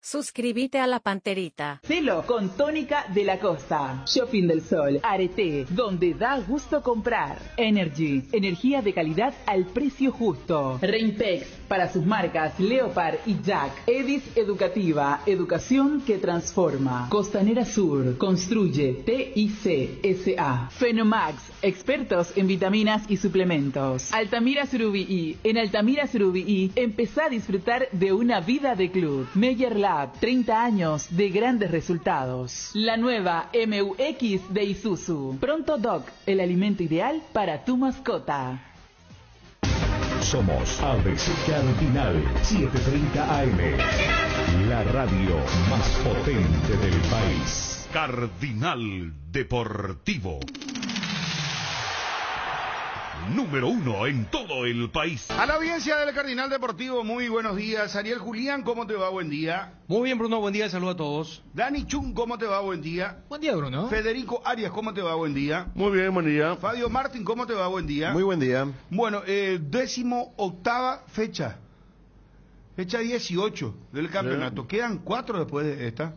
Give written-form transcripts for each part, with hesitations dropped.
Suscríbete a La Panterita. Celo con tónica de la costa. Shopping del Sol, Arete, donde da gusto comprar. Energy, energía de calidad al precio justo. Reintex, para sus marcas Leopard y Jack. Edis Educativa, educación que transforma. Costanera Sur, construye TIC SA. Fenomax, expertos en vitaminas y suplementos. Altamira Surubií, en Altamira Surubií, empezá a disfrutar de una vida de club. Meyer Lab, 30 años de grandes resultados. La nueva MUX de Isuzu. Pronto Doc, el alimento ideal para tu mascota. Somos ABC Cardinal 730 AM. La radio más potente del país. Cardinal Deportivo. Número 1 en todo el país. A la audiencia del Cardinal Deportivo, muy buenos días. Ariel Julián, ¿cómo te va? Buen día. Muy bien, Bruno, buen día, saludos a todos. Dani Chun, ¿cómo te va? Buen día. Buen día, Bruno. Federico Arias, ¿cómo te va? Buen día. Muy bien, buen día. Fabio Martín, ¿cómo te va? Buen día. Muy buen día. Bueno, 18ª fecha. Fecha 18 del campeonato. Bien. Quedan 4 después de esta.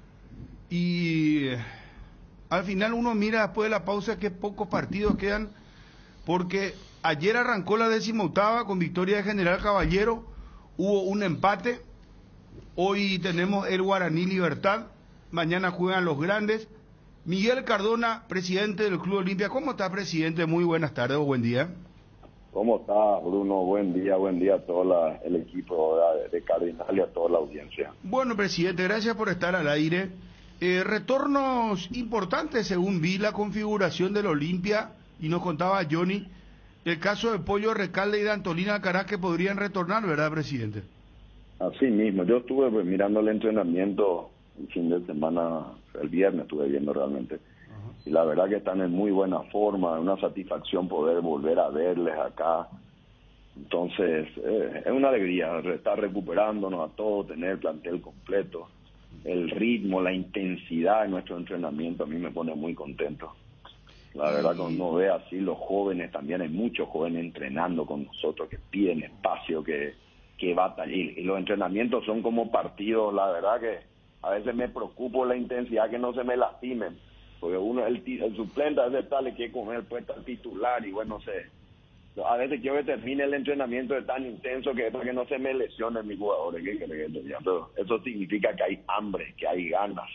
Y al final uno mira después de la pausa que pocos partidos quedan. Porque ayer arrancó la 18ª con victoria de General Caballero, hubo un empate, hoy tenemos el Guaraní Libertad, mañana juegan los grandes. Miguel Cardona, presidente del Club Olimpia. ¿Cómo está, presidente? Muy buenas tardes o buen día. ¿Cómo está, Bruno? Buen día a todo el equipo de Cardinal y a toda la audiencia. Bueno, presidente, gracias por estar al aire. Retornos importantes según vi la configuración del Olimpia. Y nos contaba Johnny el caso de Pollo Recalde y de Antolina Alcaraz que podrían retornar, ¿verdad, presidente? Así mismo, yo estuve mirando el entrenamiento el fin de semana, el viernes estuve viendo realmente. Y la verdad que están en muy buena forma, es una satisfacción poder volver a verles acá. Entonces, es una alegría estar recuperándonos a todos, tener el plantel completo. El ritmo, la intensidad de nuestro entrenamiento a mí me pone muy contento. La verdad, cuando uno ve así los jóvenes, también hay muchos jóvenes entrenando con nosotros que piden espacio, que batallan. Y los entrenamientos son como partidos, la verdad que a veces me preocupo la intensidad, que no se me lastimen. Porque uno, el suplente a veces le quiere comer puesto al titular y bueno, a veces quiero que termine el entrenamiento de tan intenso que es para que no se me lesionen mis jugadores. Pero eso significa que hay hambre, que hay ganas.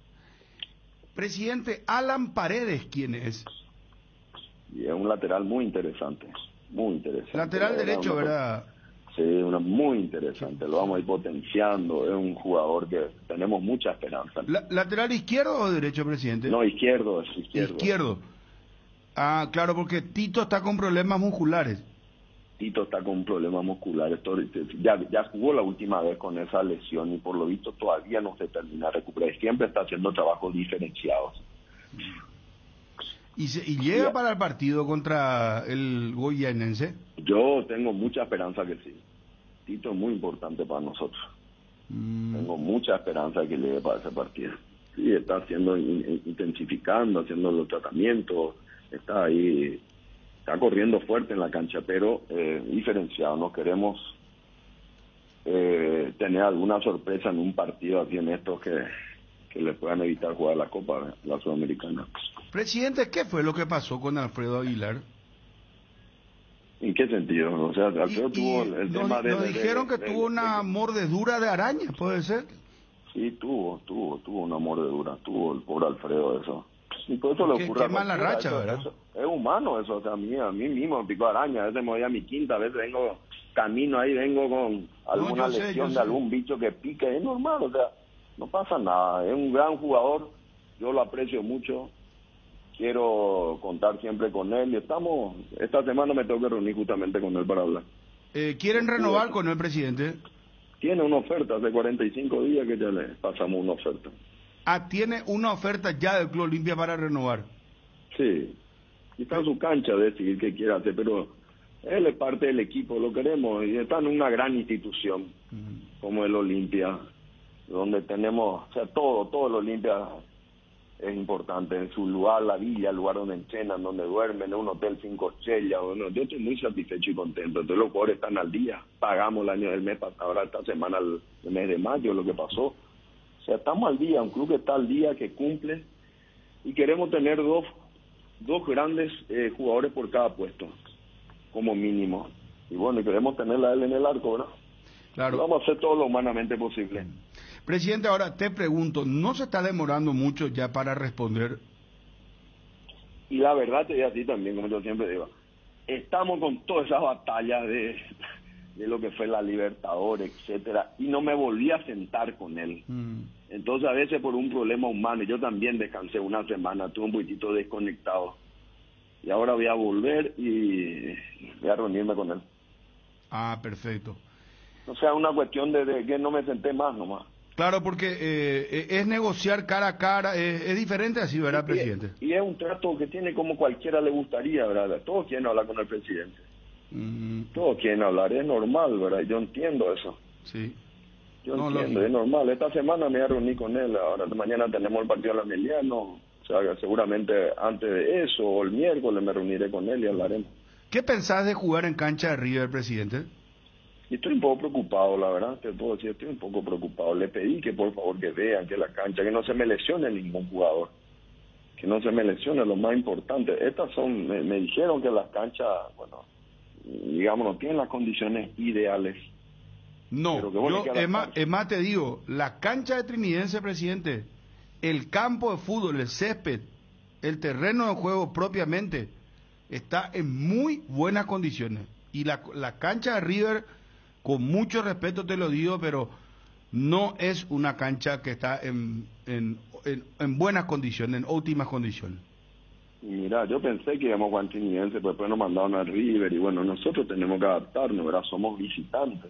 Presidente, Alan Paredes, ¿quién es? Y es un lateral muy interesante, muy interesante. Lateral derecho, ¿verdad? Sí, muy interesante, lo vamos a ir potenciando, es un jugador que tenemos mucha esperanza. ¿Lateral izquierdo o derecho, presidente? No, izquierdo, es izquierdo. Izquierdo. Ah, claro, porque Tito está con problemas musculares. Tito está con problemas musculares, ya jugó la última vez con esa lesión y por lo visto todavía no se termina de recuperar, siempre está haciendo trabajos diferenciados. ¿Y llega para el partido contra el Goyanense? Yo tengo mucha esperanza que sí. Tito es muy importante para nosotros. Tengo mucha esperanza de que llegue para ese partido. Sí, está haciendo, intensificando, haciendo los tratamientos, está ahí... Está corriendo fuerte en la cancha, pero diferenciado. No queremos tener alguna sorpresa en un partido así en estos que le puedan evitar jugar la Copa, la Sudamericana. Presidente, ¿qué fue lo que pasó con Alfredo Aguilar? ¿En qué sentido? O sea, Alfredo tuvo el tema de... Nos dijeron que tuvo una mordedura de araña, ¿puede ser? Sí, tuvo una mordedura, tuvo el pobre Alfredo eso. Y por eso le ocurre. Qué mala racha, ¿verdad? Eso, es humano eso, o sea, a mí mismo me picó araña, a veces me voy a mi quinta, a veces vengo camino ahí, vengo con alguna lesión de algún bicho que pique, es normal, o sea, no pasa nada, es un gran jugador, yo lo aprecio mucho, quiero contar siempre con él, y esta semana me tengo que reunir justamente con él para hablar. ¿Quieren renovar con el presidente? Tiene una oferta, hace 45 días que ya le pasamos una oferta. Ah, tiene una oferta ya del Club Olimpia para renovar. Sí, y está en su cancha de decidir qué quiere hacer, pero él es parte del equipo, lo queremos, y está en una gran institución como el Olimpia, donde tenemos, o sea, todo el Olimpia es importante. En su lugar, la villa, el lugar donde entrenan, donde duermen, en un hotel 5 estrellas. Bueno, yo estoy muy satisfecho y contento. Entonces los jugadores están al día. Pagamos el mes pasado, ahora esta semana, el mes de mayo, lo que pasó. O sea, estamos al día, un club que está al día, que cumple. Y queremos tener dos grandes jugadores por cada puesto, como mínimo. Y bueno, queremos tenerla a él en el arco, ¿verdad? Claro. Vamos a hacer todo lo humanamente posible. Presidente, ahora te pregunto, ¿no se está demorando mucho ya para responder? Y la verdad te digo a ti también, como yo siempre digo, estamos con todas esas batallas de lo que fue la Libertadores, etcétera, y no me volví a sentar con él. Entonces a veces por un problema humano, yo también descansé una semana, estuve un poquitito desconectado, y ahora voy a volver y voy a reunirme con él. Ah, perfecto. O sea, una cuestión de que no me senté más nomás. Claro, porque es negociar cara a cara, es diferente así, ¿verdad, presidente? Y es un trato que tiene como cualquiera le gustaría, ¿verdad? Todos quieren hablar con el presidente. Todos quieren hablar, es normal, ¿verdad? Yo entiendo eso. Sí. Yo entiendo, es normal. Esta semana me voy a reunir con él, ahora mañana tenemos el partido de la Emiliano, o sea, seguramente antes de eso, o el miércoles me reuniré con él y hablaremos. ¿Qué pensás de jugar en cancha de River, presidente? Y estoy un poco preocupado, la verdad, te puedo decir, estoy un poco preocupado. Le pedí que por favor que vean que la cancha, que no se me lesione ningún jugador, que no se me lesione, lo más importante. Estas son, me dijeron que las canchas, bueno, digamos, no tienen las condiciones ideales. No, es más te digo, la cancha de Trinidense, presidente, el campo de fútbol, el césped, el terreno de juego propiamente, está en muy buenas condiciones. Y la cancha de River, con mucho respeto te lo digo, pero no es una cancha que está en buenas condiciones, en óptimas condiciones. Mira, yo pensé que íbamos a jugar Trinidense, pero después nos mandaron a River, y bueno, nosotros tenemos que adaptarnos, ¿verdad? Somos visitantes.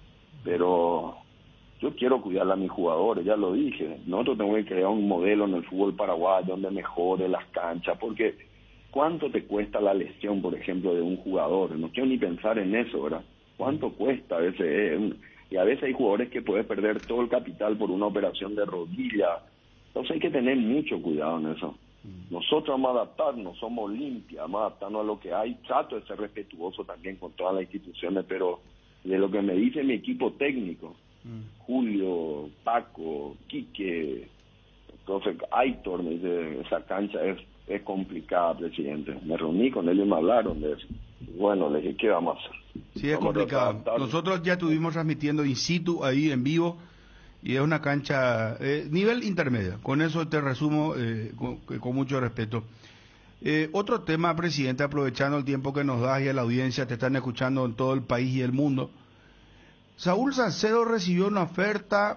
Pero yo quiero cuidar a mis jugadores, ya lo dije. Nosotros tenemos que crear un modelo en el fútbol paraguayo donde mejore las canchas, porque ¿cuánto te cuesta la lesión, por ejemplo, de un jugador? No quiero ni pensar en eso, ¿verdad? ¿Cuánto cuesta a veces? Y a veces hay jugadores que pueden perder todo el capital por una operación de rodilla. Entonces hay que tener mucho cuidado en eso. Nosotros vamos a adaptarnos, somos limpias, vamos a adaptarnos a lo que hay. Trato de ser respetuoso también con todas las instituciones, pero de lo que me dice mi equipo técnico, Julio, Paco, Quique, entonces Aitor, me dice, esa cancha es complicada, presidente. Me reuní con él y me hablaron de eso. Bueno, le dije, ¿qué vamos a hacer? Sí, es complicado. Nosotros ya estuvimos transmitiendo in situ, ahí en vivo, y es una cancha nivel intermedio. Con eso te resumo con mucho respeto. Otro tema, presidente, aprovechando el tiempo que nos das y a la audiencia, te están escuchando en todo el país y el mundo. ¿Saúl Salcedo recibió una oferta,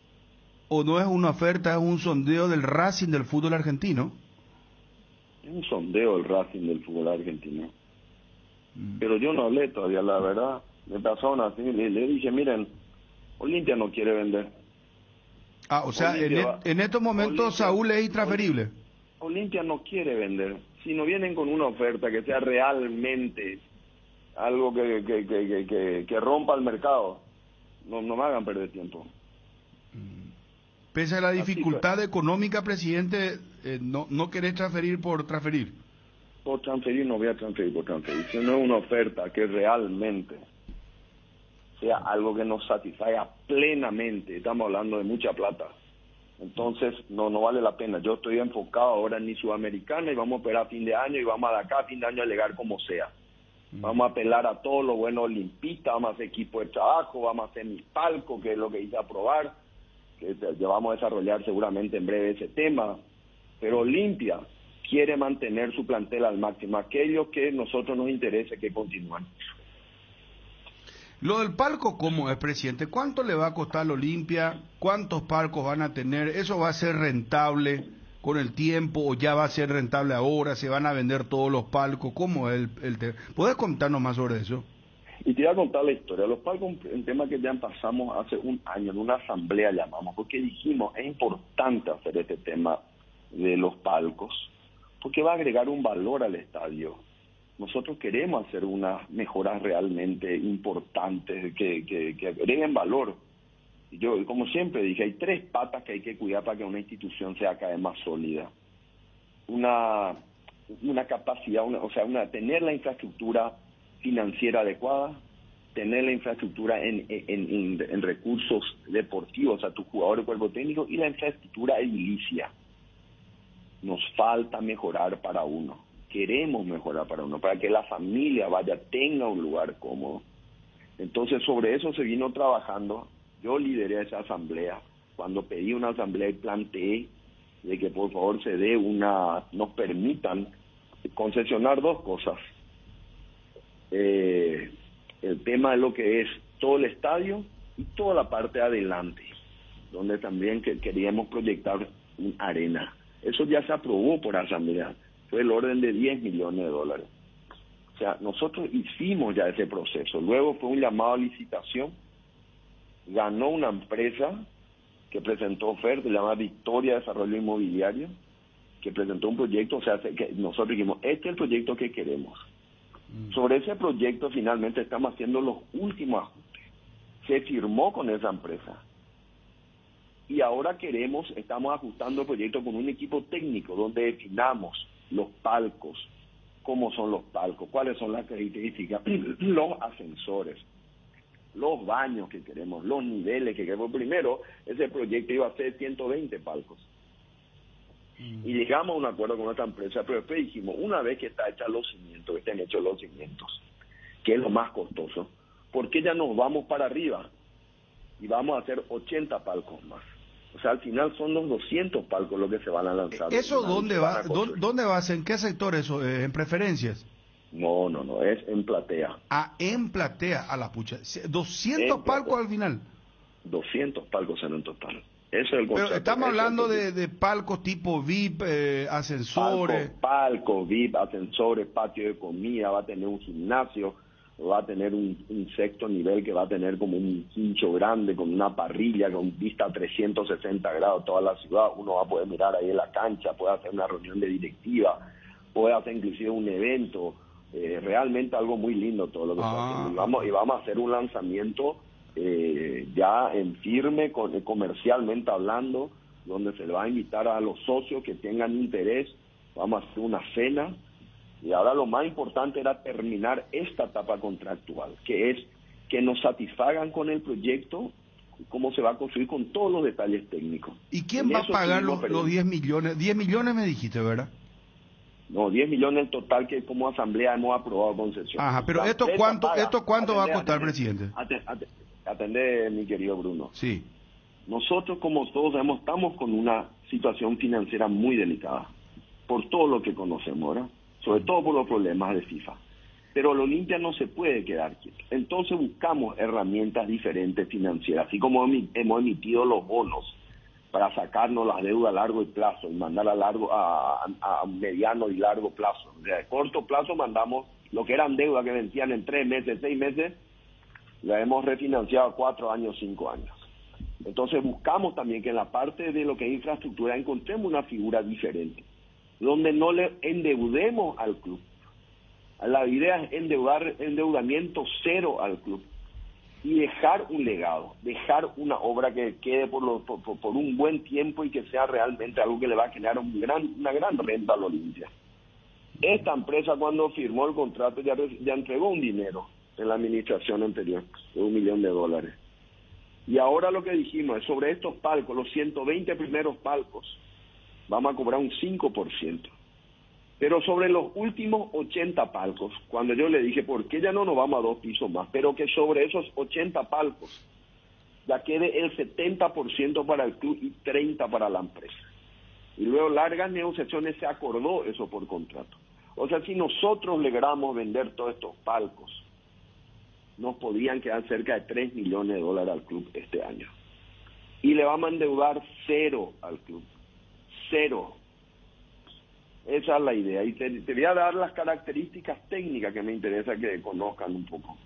o no es una oferta, es un sondeo del Racing del fútbol argentino? Es un sondeo del Racing del fútbol argentino. Pero yo no hablé todavía, la verdad. Me pasaron así, le dije, miren, Olimpia no quiere vender. Ah, o sea, en estos momentos Olimpia, Saúl es intransferible. Olimpia no quiere vender. Si no vienen con una oferta que sea realmente algo que rompa el mercado, no me hagan perder tiempo. Pese a la dificultad económica, presidente, no querés transferir por transferir. Por transferir no voy a transferir por transferir. Si no es una oferta que realmente sea algo que nos satisfaga plenamente, estamos hablando de mucha plata, entonces no vale la pena. Yo estoy enfocado ahora en mi Sudamericana y vamos a esperar a fin de año y vamos a de acá a fin de año a llegar como sea. Vamos a apelar a todo lo bueno olimpistas, vamos a hacer equipo de trabajo, vamos a hacer mi palco, que es lo que hice a probar, que vamos a desarrollar seguramente en breve ese tema. Pero Olimpia quiere mantener su plantel al máximo, aquellos que nosotros nos interese que continúen. Lo del palco, ¿cómo es, presidente? ¿Cuánto le va a costar la Olimpia? ¿Cuántos palcos van a tener? ¿Eso va a ser rentable con el tiempo o ya va a ser rentable ahora? ¿Se van a vender todos los palcos? ¿Cómo es el tema? ¿Podés contarnos más sobre eso? Y te voy a contar la historia. Los palcos, un tema que ya pasamos hace un año, en una asamblea llamamos, porque dijimos, es importante hacer este tema de los palcos, porque va a agregar un valor al estadio. Nosotros queremos hacer unas mejoras realmente importantes que agreguen valor. Y yo, como siempre dije, hay 3 patas que hay que cuidar para que una institución sea cada vez más sólida. una capacidad, tener la infraestructura financiera adecuada, tener la infraestructura en recursos deportivos, tus jugadores, cuerpo técnico, y la infraestructura edilicia. Nos falta mejorar para uno. Queremos mejorar para uno, para que la familia tenga un lugar cómodo. Entonces, sobre eso se vino trabajando. Yo lideré esa asamblea. Cuando pedí una asamblea y planteé de que por favor nos permitan concesionar dos cosas. El tema de lo que es todo el estadio y toda la parte de adelante, donde también queríamos proyectar una arena. Eso ya se aprobó por asamblea. Fue el orden de $10 millones. O sea, nosotros hicimos ya ese proceso. Luego fue un llamado a licitación. Ganó una empresa que presentó oferta, se llama Victoria Desarrollo Inmobiliario, que presentó un proyecto. O sea, que nosotros dijimos, este es el proyecto que queremos. Sobre ese proyecto finalmente estamos haciendo los últimos ajustes. Se firmó con esa empresa. Y ahora estamos ajustando el proyecto con un equipo técnico donde definamos los palcos, cómo son los palcos, cuáles son las características, los ascensores, los baños que queremos, los niveles que queremos. Primero, ese proyecto iba a ser 120 palcos. Y llegamos a un acuerdo con esta empresa, pero después dijimos, una vez que estén hechos los cimientos, que es lo más costoso, ¿por qué ya nos vamos para arriba? Y vamos a hacer 80 palcos más. O sea, al final son los 200 palcos los que se van a lanzar. ¿Eso dónde va? ¿Dónde va a ser? ¿En qué sector eso? ¿En preferencias? No, es en Platea. Ah, en Platea, a la pucha. 200 palcos al final. 200 palcos en total. Eso es el concepto. Pero estamos hablando de palcos tipo VIP, ascensores. Palcos, VIP, ascensores, patio de comida, va a tener un gimnasio, va a tener un sexto nivel que va a tener como un quincho grande, con una parrilla, con vista a 360 grados toda la ciudad. Uno va a poder mirar ahí en la cancha, puede hacer una reunión de directiva, puede hacer inclusive un evento, realmente algo muy lindo todo lo que está haciendo. Y vamos a hacer un lanzamiento ya en firme, comercialmente hablando, donde se le va a invitar a los socios que tengan interés. Vamos a hacer una cena. Y ahora lo más importante era terminar esta etapa contractual, que es que nos satisfagan con el proyecto, cómo se va a construir con todos los detalles técnicos. ¿Y quién va a pagar los 10 millones? 10 millones me dijiste, ¿verdad? No, 10 millones en total que como asamblea hemos aprobado concesión. Ajá, pero ¿esto cuánto va a costar, presidente? Atendé, mi querido Bruno. Sí. Nosotros, como todos sabemos, estamos con una situación financiera muy delicada, por todo lo que conocemos, ¿verdad? Sobre todo por los problemas de FIFA. Pero el Olimpia no se puede quedar quieto. Entonces buscamos herramientas diferentes financieras, así como hemos emitido los bonos para sacarnos las deudas a largo plazo y mandar a mediano y largo plazo. O sea, de corto plazo mandamos lo que eran deudas que vencían en 3 meses, 6 meses, la hemos refinanciado a 4 años, 5 años. Entonces buscamos también que en la parte de lo que es infraestructura encontremos una figura diferente, donde no le endeudemos al club. La idea es endeudamiento cero al club y dejar un legado, dejar una obra que quede por un buen tiempo y que sea realmente algo que le va a generar una gran renta al Olimpia. Esta empresa, cuando firmó el contrato, ya entregó un dinero en la administración anterior de $1 millón. Y ahora lo que dijimos es sobre estos palcos, los 120 primeros palcos, vamos a cobrar un 5%. Pero sobre los últimos 80 palcos, cuando yo le dije, ¿por qué ya no nos vamos a 2 pisos más? Pero que sobre esos 80 palcos ya quede el 70% para el club y 30% para la empresa. Y luego largas negociaciones se acordó eso por contrato. O sea, si nosotros logramos vender todos estos palcos, nos podían quedar cerca de $3 millones al club este año. Y le vamos a endeudar cero al club. Cero. Esa es la idea. Y te voy a dar las características técnicas que me interesa que conozcan un poco.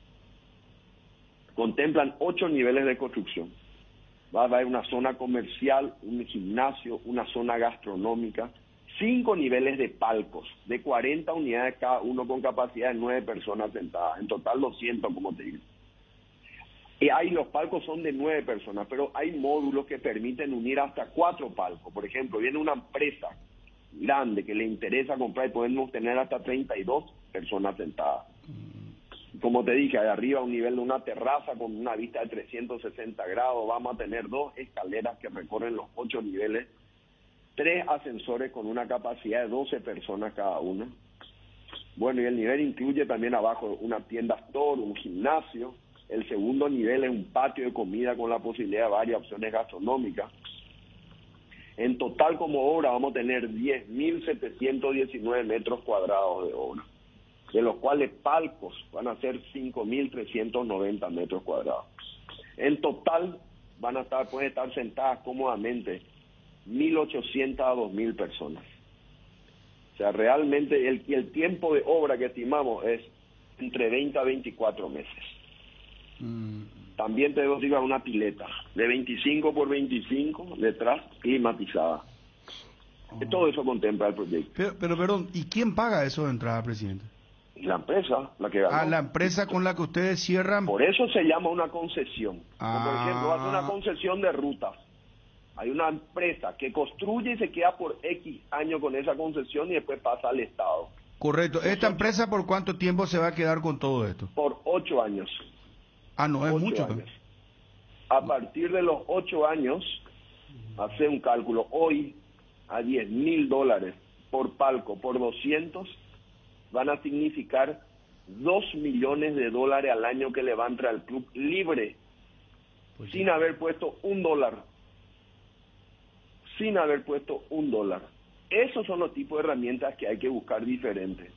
Contemplan 8 niveles de construcción. Va a haber una zona comercial, un gimnasio, una zona gastronómica, 5 niveles de palcos, de 40 unidades cada uno con capacidad de 9 personas sentadas. En total 200, como te digo. Y ahí los palcos son de 9 personas, pero hay módulos que permiten unir hasta 4 palcos. Por ejemplo, viene una empresa grande, que le interesa comprar, y podemos tener hasta 32 personas sentadas. Como te dije, de arriba a un nivel de una terraza con una vista de 360 grados, vamos a tener 2 escaleras que recorren los 8 niveles, 3 ascensores con una capacidad de 12 personas cada una. Bueno, y el nivel incluye también abajo una tienda store, un gimnasio. El segundo nivel es un patio de comida con la posibilidad de varias opciones gastronómicas. En total, como obra, vamos a tener 10.719 metros cuadrados de obra, de los cuales palcos van a ser 5.390 metros cuadrados. En total pueden estar sentadas cómodamente 1.800 a 2.000 personas. O sea, realmente el tiempo de obra que estimamos es entre 20 a 24 meses. También te digo una pileta de 25 por 25 detrás, climatizada. Todo eso contempla el proyecto. Pero perdón, ¿y quién paga eso de entrada, presidente? La empresa, la que ganó. Ah, la empresa con la que ustedes cierran. Por eso se llama una concesión. Como por ejemplo, hace una concesión de rutas. Hay una empresa que construye y se queda por X años con esa concesión y después pasa al Estado. Correcto. ¿Esta empresa por cuánto tiempo se va a quedar con todo esto? Por 8 años. Ah, no es 8 mucho. años. A partir de los 8 años, hace un cálculo, hoy a $10,000 por palco, por 200, van a significar $2 millones al año que le va a entrar al club libre, pues sin haber puesto $1. Sin haber puesto $1. Esos son los tipos de herramientas que hay que buscar diferentes.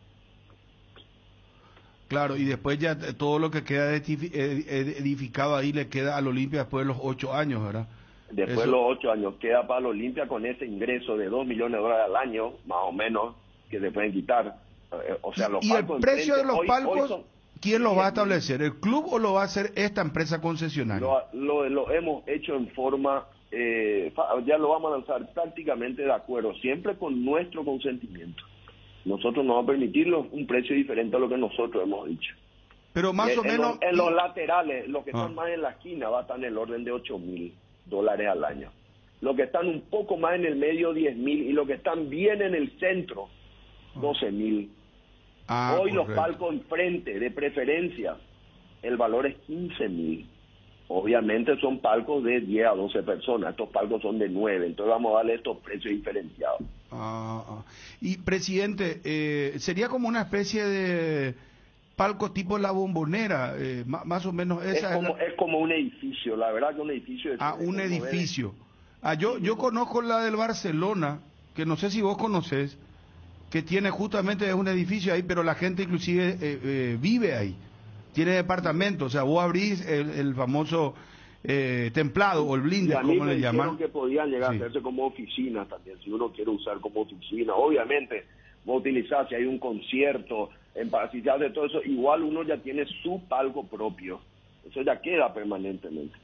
Claro, y después ya todo lo que queda edificado ahí le queda al Olimpia después de los 8 años, ¿verdad? Después de los 8 años queda para el Olimpia con ese ingreso de $2 millones al año, más o menos, que se pueden quitar. O sea, los ¿Y palcos el precio de los palcos, quién lo va a 10,000. establecer? ¿El club o lo va a hacer esta empresa concesionaria? Lo hemos hecho en forma, ya lo vamos a lanzar prácticamente de acuerdo, siempre con nuestro consentimiento. Nosotros nos vamos a permitir un precio diferente a lo que nosotros hemos dicho. Pero más o menos... En los laterales, los que están más en la esquina, va a estar en el orden de $8,000 al año. Los que están un poco más en el medio, 10,000, y los que están bien en el centro, 12,000. Hoy correcto. los palcos enfrente, de preferencia, el valor es 15,000. Obviamente son palcos de 10 a 12 personas, estos palcos son de 9, entonces vamos a darle estos precios diferenciados. Y presidente, sería como una especie de palco tipo La Bombonera, más o menos esa es como un edificio, la verdad que un edificio. Un edificio. Yo conozco la del Barcelona, que no sé si vos conocés, que tiene justamente es un edificio ahí, pero la gente inclusive vive ahí, tiene departamentos, o sea, vos abrís el famoso templado o el blinde, como le llaman. Que podían llegar a hacerse como oficinas también, si uno quiere usar como oficina. Obviamente, vos utilizás, si hay un concierto, si se hace todo eso, igual uno ya tiene su palco propio. Eso ya queda permanentemente.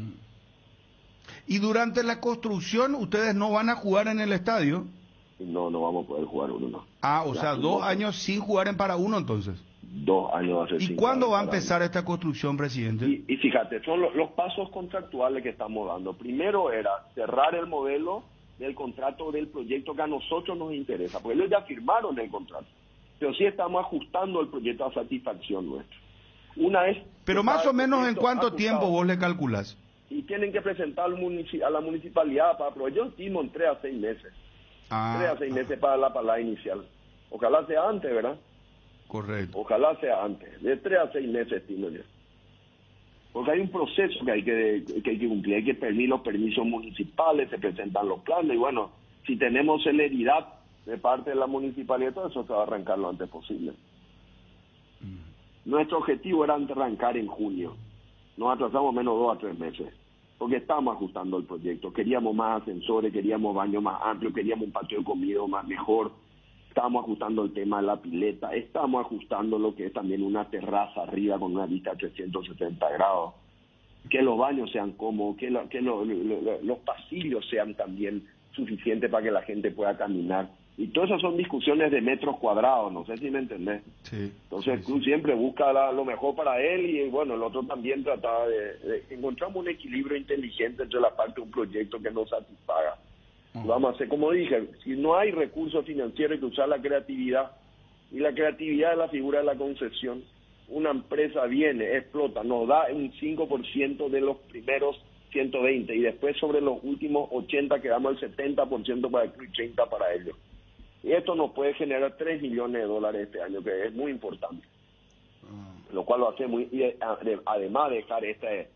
¿Y durante la construcción ustedes no van a jugar en el estadio? No vamos a poder jugar uno. O sea, 2 años sin jugar en para uno entonces. 2 años hace. ¿Y cuándo va a empezar esta construcción, presidente? Y fíjate, son los pasos contractuales que estamos dando. Primero era cerrar el modelo del contrato del proyecto que a nosotros nos interesa, porque ellos ya firmaron el contrato, pero sí estamos ajustando el proyecto a satisfacción nuestra. Una vez. Pero más o menos, ¿en cuánto tiempo vos le calculás? Y tienen que presentar a la municipalidad para aprobar. Yo estimo en 3 a 6 meses. 3 a 6 meses para la palabra inicial. Ojalá sea antes, ¿verdad? Correcto. Ojalá sea antes. De 3 a 6 meses estimo yo. Porque hay un proceso que hay que cumplir. Hay que pedir los permisos municipales, se presentan los planes. Y bueno, si tenemos celeridad de parte de la municipalidad, todo eso se va a arrancar lo antes posible. Nuestro objetivo era arrancar en junio. Nos atrasamos menos 2 a 3 meses. Porque estamos ajustando el proyecto. Queríamos más ascensores, queríamos baños más amplios, queríamos un patio de comida mejor. Estamos ajustando el tema de la pileta. Estamos ajustando lo que es también una terraza arriba con una vista de 360 grados. Que los baños sean cómodos, que los pasillos sean también suficientes para que la gente pueda caminar. Y todas esas son discusiones de metros cuadrados, no sé si me entendés. Sí, entonces el club siempre busca lo mejor para él y bueno, el otro también trataba de encontramos un equilibrio inteligente entre la parte de un proyecto que nos satisfaga. Vamos a hacer, como dije, si no hay recursos financieros hay que usar la creatividad, y la creatividad es la figura de la concesión. Una empresa viene, explota, nos da un 5% de los primeros 120 y después sobre los últimos 80 quedamos el 70% para el club y 30% para ellos. Y esto nos puede generar $3 millones este año, que es muy importante. Lo cual lo hace muy, y además de dejar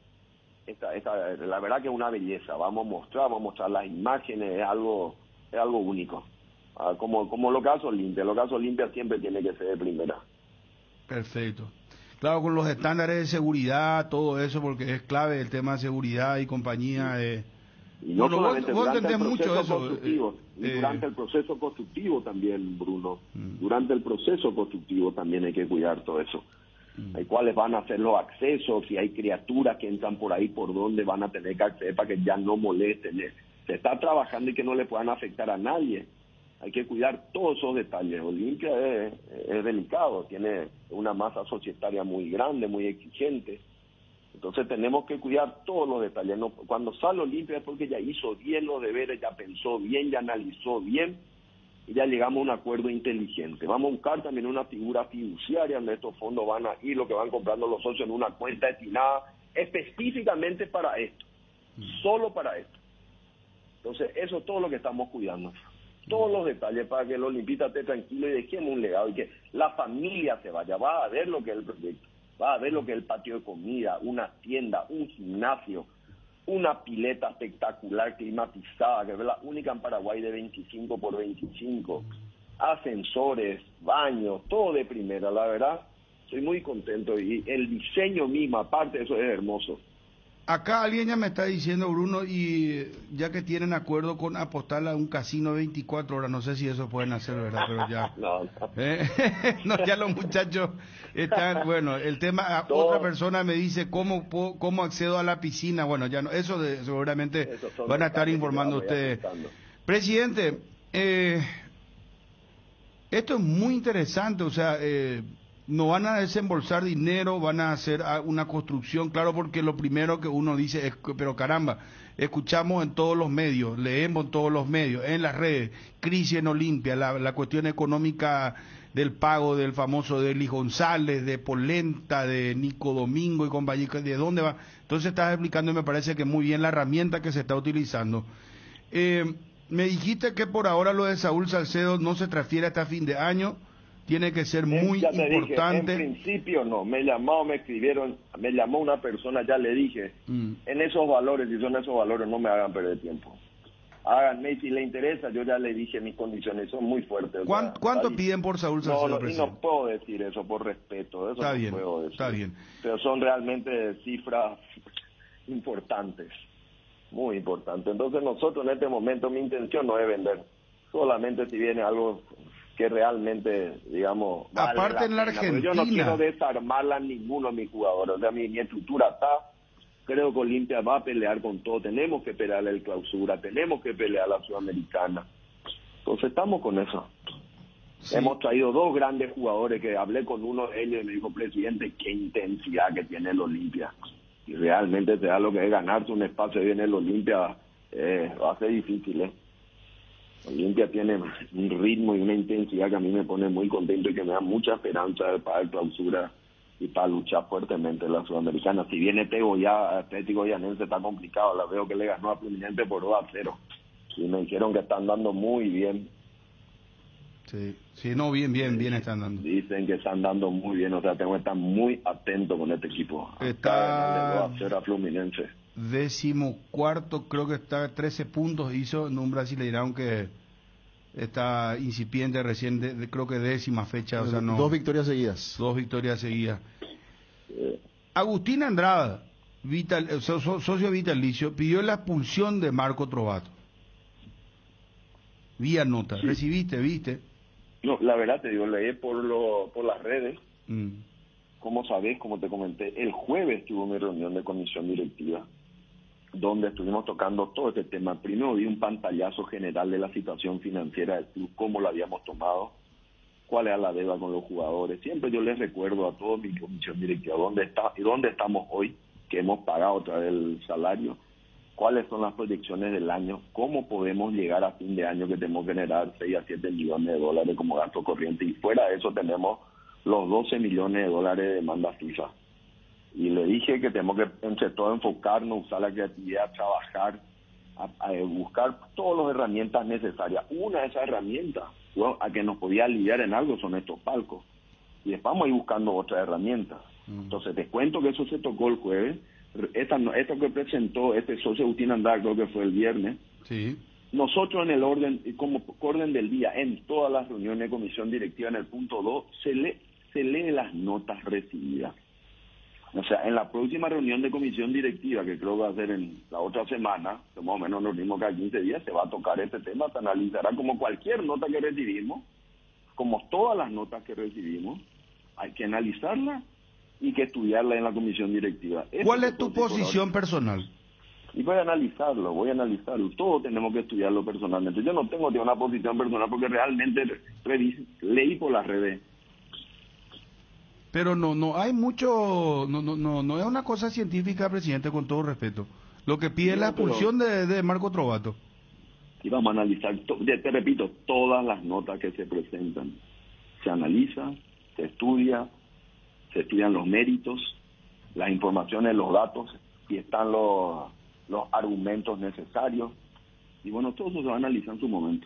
la verdad que es una belleza. Vamos a mostrar las imágenes, es algo único. Como los casos limpios siempre tiene que ser de primera. Perfecto. Claro, con los estándares de seguridad, todo eso, porque es clave el tema de seguridad y compañía. Y no solamente vos durante el mucho proceso eso, constructivo, durante el proceso constructivo también, Bruno. Durante el proceso constructivo también hay que cuidar todo eso. Hay cuáles van a ser los accesos, si hay criaturas que entran por ahí, por dónde van a tener que acceder para que ya no molesten. Se está trabajando y que no le puedan afectar a nadie. Hay que cuidar todos esos detalles. Olimpia es delicado, tiene una masa societaria muy grande, muy exigente. Entonces tenemos que cuidar todos los detalles. No, cuando sale Olimpia es porque ya hizo bien los deberes, ya pensó bien, ya analizó bien y ya llegamos a un acuerdo inteligente. Vamos a buscar también una figura fiduciaria donde estos fondos van a ir, lo que van comprando los socios en una cuenta destinada específicamente para esto, solo para esto. Entonces eso es todo lo que estamos cuidando. Todos los detalles para que el olimpista esté tranquilo y dejemos un legado y que la familia se vaya, va a ver lo que es el proyecto, va a ver lo que es el patio de comida, una tienda, un gimnasio, una pileta espectacular climatizada, que es la única en Paraguay de 25 por 25, ascensores, baños, todo de primera, la verdad, estoy muy contento y el diseño mismo, aparte de eso, es hermoso. Acá alguien ya me está diciendo, Bruno, y ya que tienen acuerdo con apostar a un casino 24 horas, no sé si eso pueden hacer, ¿verdad? Pero ya... no, ya los muchachos están... Bueno, el tema... Otra persona me dice, ¿cómo accedo a la piscina? Bueno, ya no, seguramente van a estar informando ustedes. Presidente, esto es muy interesante, o sea... no van a desembolsar dinero, van a hacer una construcción, claro, porque lo primero que uno dice es, pero caramba, escuchamos en todos los medios, leemos en todos los medios, en las redes, crisis en Olimpia, la cuestión económica del pago del famoso de Eli González, de Polenta, de Nico Domingo y compañía, ¿de dónde va? Entonces estás explicando y me parece que muy bien la herramienta que se está utilizando. Me dijiste que por ahora lo de Saúl Salcedo no se transfiere hasta fin de año. Tiene que ser muy importante. Dije, en principio no, me escribieron, me llamó una persona, ya le dije, en esos valores, si son esos valores, no me hagan perder tiempo. Háganme, si le interesa, yo ya le dije mis condiciones, son muy fuertes. ¿Cuánto piden por Saúl Salcedo? No puedo decir eso por respeto, eso no puedo decir. Está bien. Pero son realmente cifras importantes, muy importantes. Entonces nosotros en este momento, mi intención no es vender, solamente si viene algo... que realmente, digamos... Aparte en la Argentina... Yo no quiero desarmarla a ninguno de mis jugadores. O sea, mi estructura está... Creo que Olimpia va a pelear con todo. Tenemos que pelear el clausura, tenemos que pelear la Sudamericana. Entonces estamos con eso. Sí. Hemos traído dos grandes jugadores que hablé con uno de ellos y me dijo, presidente, qué intensidad que tiene el Olimpia. Y realmente te da lo que es ganarse un espacio bien en el Olimpia, va a ser difícil, Olimpia tiene un ritmo y una intensidad que a mí me pone muy contento y que me da mucha esperanza para el clausura y para luchar fuertemente en la Sudamericana. Si bien Atlético Goianense está complicado, la veo que le ganó a Fluminense por 2-0 y me dijeron que están dando muy bien. Sí, no, bien están dando. Dicen que están dando muy bien, o sea, tengo que estar muy atento con este equipo. Está 2-0 a Fluminense. 14º, creo que está 13 puntos, hizo en un Brasileirão que está incipiente recién, creo que 10ª fecha, o sea, no. 2 victorias seguidas. 2 victorias seguidas. Agustín Andrada, socio vitalicio, pidió la expulsión de Marco Trovato. Vía nota, sí. ¿Recibiste, viste? No, la verdad te digo, leí por las redes. Como sabés, como te comenté, el jueves tuve mi reunión de comisión directiva, donde estuvimos tocando todo este tema. Primero di un pantallazo general de la situación financiera del club, cómo la habíamos tomado, cuál era la deuda con los jugadores. Siempre yo les recuerdo a toda mi comisión directiva dónde estamos hoy, que hemos pagado otra vez el salario, cuáles son las proyecciones del año, cómo podemos llegar a fin de año que tenemos que generar 6 a 7 millones de dólares como gasto corriente, y fuera de eso tenemos los 12 millones de dólares de demanda FIFA. Y le dije que tenemos que entre todo enfocarnos, usar la creatividad, trabajar, a buscar todas las herramientas necesarias. Una de esas herramientas a que nos podía aliviar en algo son estos palcos. Y después vamos a ir buscando otras herramientas. Entonces te cuento que eso se tocó el jueves. Esto que presentó este socio Agustín Andar, creo que fue el viernes. Sí. Nosotros en el orden, como orden del día, en todas las reuniones de comisión directiva, en el punto 2, se lee las notas recibidas. O sea, en la próxima reunión de comisión directiva, que creo que va a ser en la otra semana, que más o menos nos mismos cada 15 días, se va a tocar este tema, se analizará como cualquier nota que recibimos, como todas las notas que recibimos, hay que analizarla y que estudiarla en la comisión directiva. ¿Cuál es tu posición personal? Y voy a analizarlo. Todos tenemos que estudiarlo personalmente. Yo no tengo una posición personal porque realmente leí por las redes. Pero no hay mucho, no es una cosa científica, presidente, con todo respeto. Lo que pide es la expulsión de Marco Trovato. Y vamos a analizar, te repito, todas las notas que se presentan. Se analiza, se estudian los méritos, las informaciones, los datos, y están los argumentos necesarios. Y bueno, todo eso se va a analizar en su momento.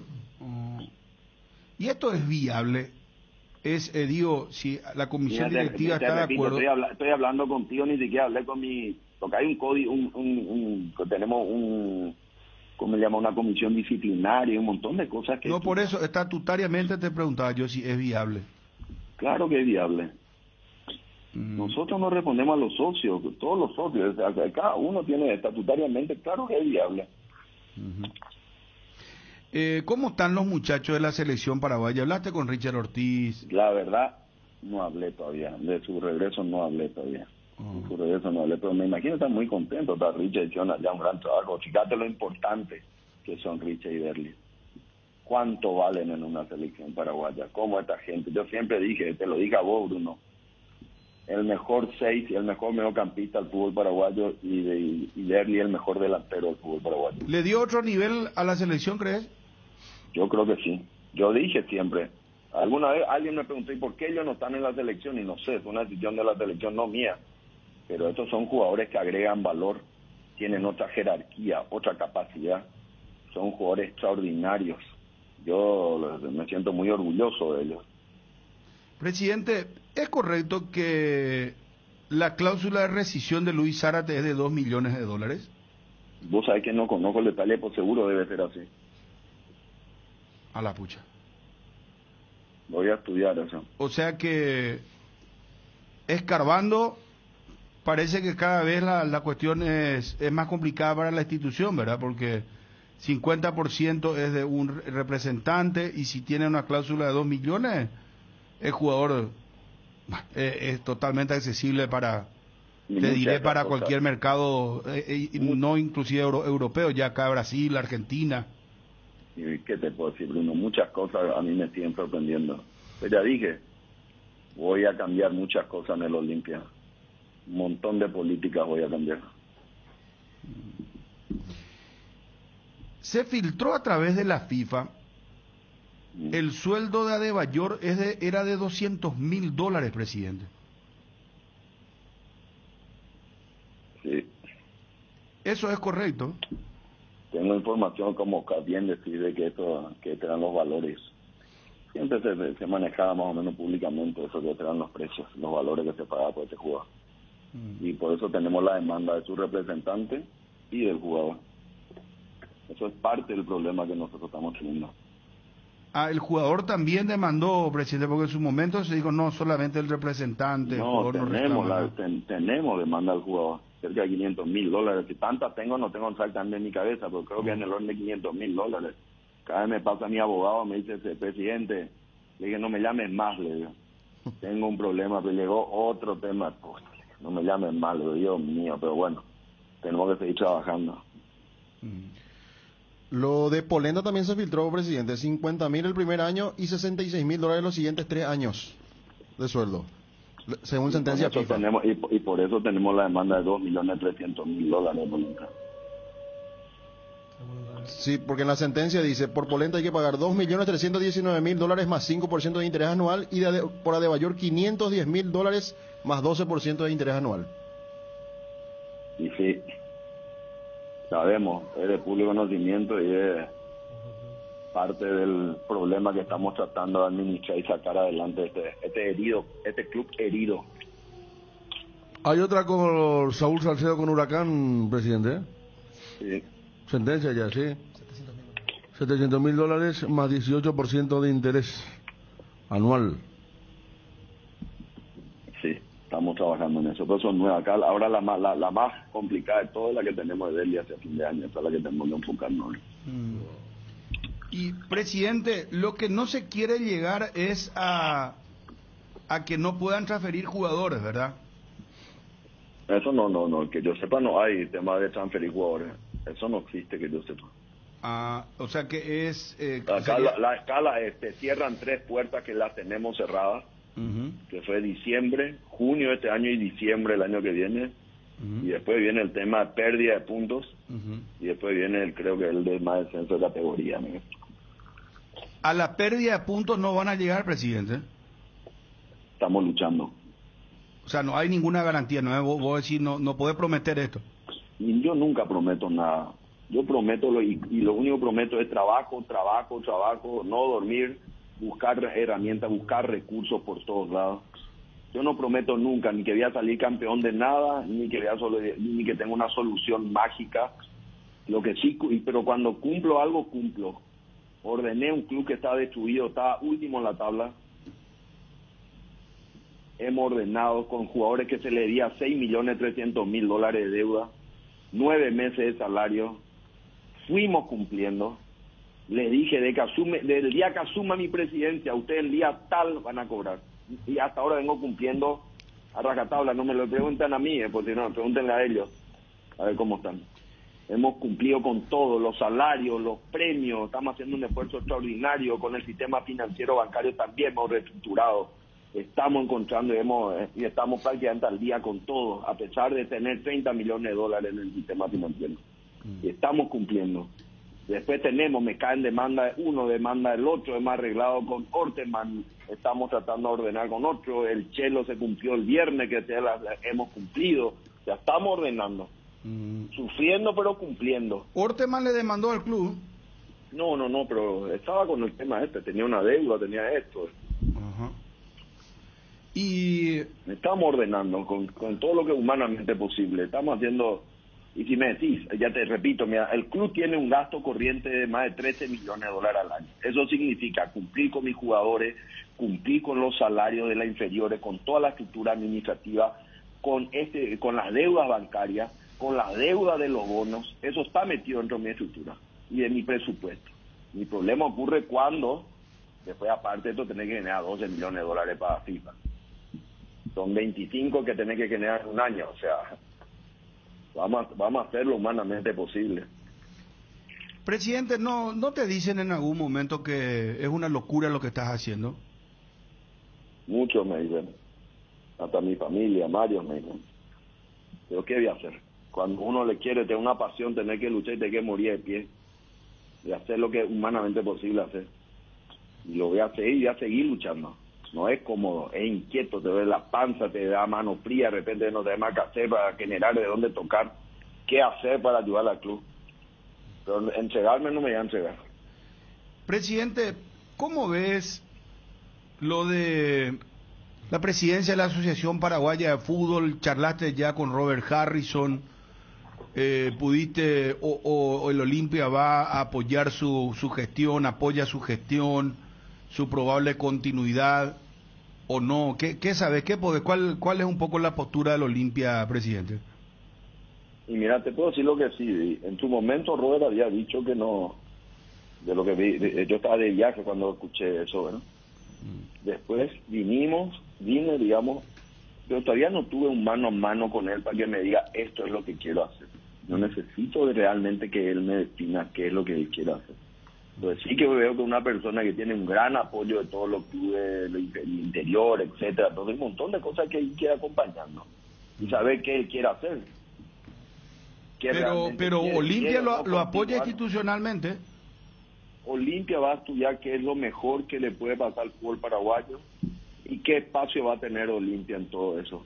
¿Y esto es viable? Digo, si la comisión directiva está de acuerdo... Estoy hablando contigo, ni siquiera hablé con porque hay un código, tenemos ¿cómo se llama? Una comisión disciplinaria, un montón de cosas que... No, por eso, estatutariamente te preguntaba yo si es viable. Claro que es viable. Nosotros no respondemos a los socios, todos los socios, o sea, cada uno tiene estatutariamente, claro que es viable. ¿Cómo están los muchachos de la selección paraguaya? ¿Hablaste con Richard Ortiz? La verdad, no hablé todavía. De su regreso no hablé todavía. De su regreso no hablé, pero me imagino que están muy contentos. Está Richard hicieron allá un gran trabajo. Fíjate lo importante que son Richard y Derli. ¿Cuánto valen en una selección paraguaya? ¿Cómo esta gente? Yo siempre dije, te lo dije a vos, Bruno, el mejor 6 y el mejor mediocampista del fútbol paraguayo, y Derli el mejor delantero del fútbol paraguayo. ¿Le dio otro nivel a la selección, crees? Yo creo que sí. Yo dije siempre, alguna vez alguien me preguntó, ¿y por qué ellos no están en la selección? Y no sé, es una decisión de la selección, no mía. Pero estos son jugadores que agregan valor, tienen otra jerarquía, otra capacidad. Son jugadores extraordinarios. Yo me siento muy orgulloso de ellos. Presidente, ¿es correcto que la cláusula de rescisión de Luis Zárate es de $2 millones? Vos sabés que no conozco el detalle, pues seguro debe ser así. A la pucha. Voy a estudiar eso. O sea que, escarbando, parece que cada vez la cuestión es más complicada para la institución, ¿verdad? Porque 50% es de un representante, y si tiene una cláusula de $2 millones, el jugador es totalmente accesible para, te diré, para cualquier mercado, no inclusive europeo, ya acá Brasil, Argentina. ¿Y qué te puedo decir, Bruno? Muchas cosas a mí me siguen sorprendiendo. Pero ya dije, voy a cambiar muchas cosas en el Olimpia. Un montón de políticas voy a cambiar. Se filtró a través de la FIFA el sueldo de Adebayor era de $200.000, presidente. Sí. ¿Eso es correcto? Tengo información como bien decide que estos eran los valores. Siempre se manejaba más o menos públicamente eso, que eran los precios, los valores que se pagaba por este jugador. Y por eso tenemos la demanda de su representante y del jugador. Eso es parte del problema que nosotros estamos teniendo. El jugador también demandó, presidente, porque en su momento se dijo no solamente el representante. No, tenemos demanda del jugador, cerca de $500.000. Si tantas tengo, no tengo exactamente en mi cabeza, pero creo que en el orden de $500.000. Cada vez me pasa mi abogado, me dice, presidente, le dije, no me llames más, le digo. Tengo un problema, pero llegó otro tema, pues, no me llames más, le digo, Dios mío, pero bueno, tenemos que seguir trabajando. Lo de Polenta también se filtró, presidente, $50.000 el primer año y $66.000 los siguientes 3 años de sueldo, según sentencia FIFA. Y por eso tenemos la demanda de $2.300.000 de Polenta. Sí, porque en la sentencia dice, por Polenta hay que pagar $2.319.000 más 5% de interés anual y por Adebayor $510.000 más 12% de interés anual. Y sí, sabemos, es de público conocimiento y es parte del problema que estamos tratando de administrar y sacar adelante este club herido. Hay otra con Saúl Salcedo con Huracán, presidente. Sí. Sentencia ya, sí. $700.000 más 18% de interés anual. Sí, estamos trabajando en eso. Pero son nuevas. Acá, ahora la más complicada de todas es la que tenemos de Delhi hacia fin de año. Esa es la que tenemos que enfocarnos. Y, presidente, lo que no se quiere llegar es a que no puedan transferir jugadores, ¿verdad? Eso no, que yo sepa no hay tema de transferir jugadores. Eso no existe que yo sepa. O sea que es... Acá la escala cierran 3 puertas que las tenemos cerradas, que fue diciembre, junio de este año y diciembre el año que viene, y después viene el tema de pérdida de puntos, y después viene creo que el de más descenso de categoría. ¿No? A la pérdida de puntos no van a llegar, presidente. Estamos luchando. O sea, no hay ninguna garantía, no vos decís, no podés prometer esto. Y yo nunca prometo nada. Yo prometo y lo único que prometo es trabajo, no dormir, buscar herramientas, buscar recursos por todos lados. Yo no prometo nunca ni que voy a salir campeón de nada, ni que tenga una solución mágica. Lo que sí, pero cuando cumplo algo, cumplo. Ordené un club que estaba destruido, estaba último en la tabla. Hemos ordenado con jugadores que se le debía $6.300.000 de deuda, 9 meses de salario. Fuimos cumpliendo. Le dije del día que asuma mi presidencia, ustedes el día tal van a cobrar. Y hasta ahora vengo cumpliendo a rajatabla. No me lo preguntan a mí, porque no, pregúntenle a ellos, a ver cómo están. Hemos cumplido con todo, los salarios, los premios, estamos haciendo un esfuerzo extraordinario con el sistema financiero bancario, también hemos reestructurado. Estamos encontrando y estamos prácticamente al día con todo, a pesar de tener $30 millones en el sistema financiero. Y estamos cumpliendo. Después me caen demanda uno, demanda el otro, hemos arreglado con Orteman, estamos tratando de ordenar con otro, el Chelo se cumplió el viernes, que hemos cumplido, ya estamos ordenando. Sufriendo pero cumpliendo. ¿Orteman le demandó al club? No, pero estaba con el tema tenía una deuda, tenía esto. Ajá. Y estamos ordenando con todo lo que humanamente posible. Estamos haciendo, y si me decís, ya te repito, mira, el club tiene un gasto corriente de más de $13 millones al año. Eso significa cumplir con mis jugadores, cumplir con los salarios de las inferiores, con toda la estructura administrativa, con las deudas bancarias, con las deudas de los bonos. Eso está metido dentro de mi estructura y de mi presupuesto. Mi problema ocurre cuando, después aparte de esto, tenés que generar $12 millones para FIFA. Son 25 que tenés que generar en un año, o sea, vamos a hacer lo humanamente posible. Presidente, ¿no te dicen en algún momento que es una locura lo que estás haciendo? Muchos me dicen, hasta mi familia, varios me dicen. Pero ¿qué voy a hacer? Cuando uno le quiere tener una pasión, tener que luchar y tener que morir de pie, de hacer lo que es humanamente posible hacer. Y lo voy a seguir luchando. No es cómodo, es inquieto, te duele la panza, te da mano fría, de repente no te da más que hacer para generar de dónde tocar, qué hacer para ayudar al club. Pero entregarme no me voy a entregar. Presidente, ¿cómo ves lo de la presidencia de la Asociación Paraguaya de Fútbol? ¿Charlaste ya con Robert Harrison? ¿Pudiste o el Olimpia va a apoyar su gestión, apoya su gestión, su probable continuidad o no? ¿Qué sabes? ¿Cuál es un poco la postura del Olimpia, presidente? Y mira, te puedo decir lo que sí. En su momento Robert había dicho que no, de lo que vi, yo estaba de viaje cuando escuché eso, ¿no? Después vine, digamos, pero todavía no tuve un mano a mano con él para que me diga esto es lo que quiero hacer. Yo necesito realmente que él me defina qué es lo que él quiere hacer. Entonces sí que veo que una persona que tiene un gran apoyo de todos los clubes, el interior, etcétera, todo un montón de cosas que él quiere acompañarnos y saber qué él quiere hacer. que realmente Pero quiere Olimpia o no lo apoya continuar. institucionalmente. Olimpia va a estudiar qué es lo mejor que le puede pasar al fútbol paraguayo y qué espacio va a tener Olimpia en todo eso.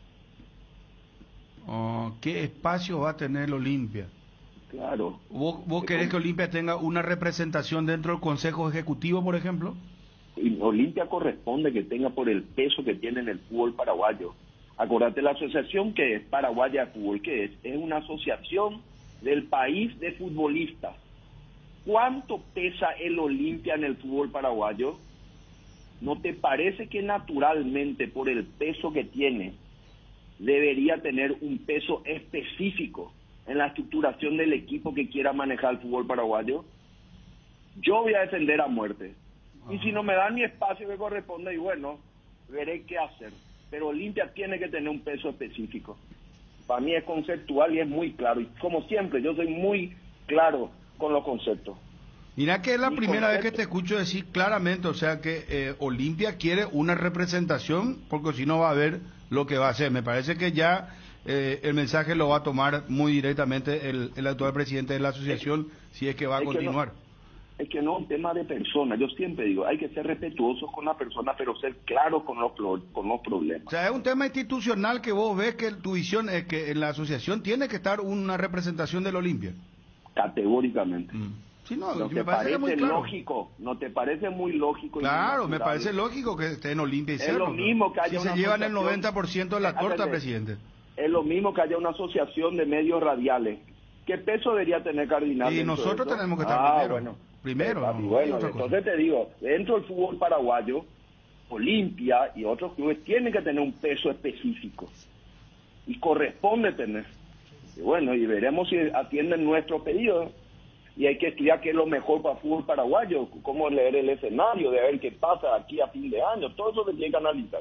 ¿Qué espacio va a tener Olimpia? Claro. ¿Vos querés que Olimpia tenga una representación dentro del Consejo Ejecutivo, por ejemplo? Y Olimpia corresponde que tenga por el peso que tiene en el fútbol paraguayo. Acordate, la asociación que es paraguaya de fútbol, que es una asociación del país de futbolistas. ¿Cuánto pesa el Olimpia en el fútbol paraguayo? ¿No te parece que naturalmente, por el peso que tiene, debería tener un peso específico en la estructuración del equipo que quiera manejar el fútbol paraguayo? Yo voy a defender a muerte. Y si no me dan mi espacio que corresponde, y bueno, veré qué hacer. Pero Olimpia tiene que tener un peso específico. Para mí es conceptual y es muy claro. Y como siempre, yo soy muy claro con los conceptos. Mira que es la Mi primera vez que concepto. te escucho decir claramente, o sea que Olimpia quiere una representación, porque si no va a ver lo que va a hacer. Me parece que ya el mensaje lo va a tomar muy directamente el actual presidente de la asociación, si es que va a continuar. Es que no es un tema de persona. Yo siempre digo, hay que ser respetuosos con la persona, pero ser claros con los problemas. O sea, es un tema institucional que vos ves que tu visión es que en la asociación tiene que estar una representación del Olimpia. Categóricamente. Sí, no, ¿No me te parece parece muy claro. lógico? ¿No te parece muy lógico? Claro, y me natural? parece lógico que esté en Olimpia y Es Cerro. lo mismo que haya si se una llevan el asociación- 90% de la torta, Ándale. presidente. Es lo mismo que haya una asociación de medios radiales. ¿Qué peso debería tener Cardinal? Y dentro de nosotros eso? tenemos que estar primero. Papi, No, bueno, hay otra cosa. entonces te digo, dentro del fútbol paraguayo, Olimpia y otros clubes tienen que tener un peso específico. Y corresponde tener. Y bueno, y veremos si atienden nuestro pedido. Y hay que estudiar qué es lo mejor para el fútbol paraguayo, cómo leer el escenario, de ver qué pasa aquí a fin de año. Todo eso se tiene que analizar.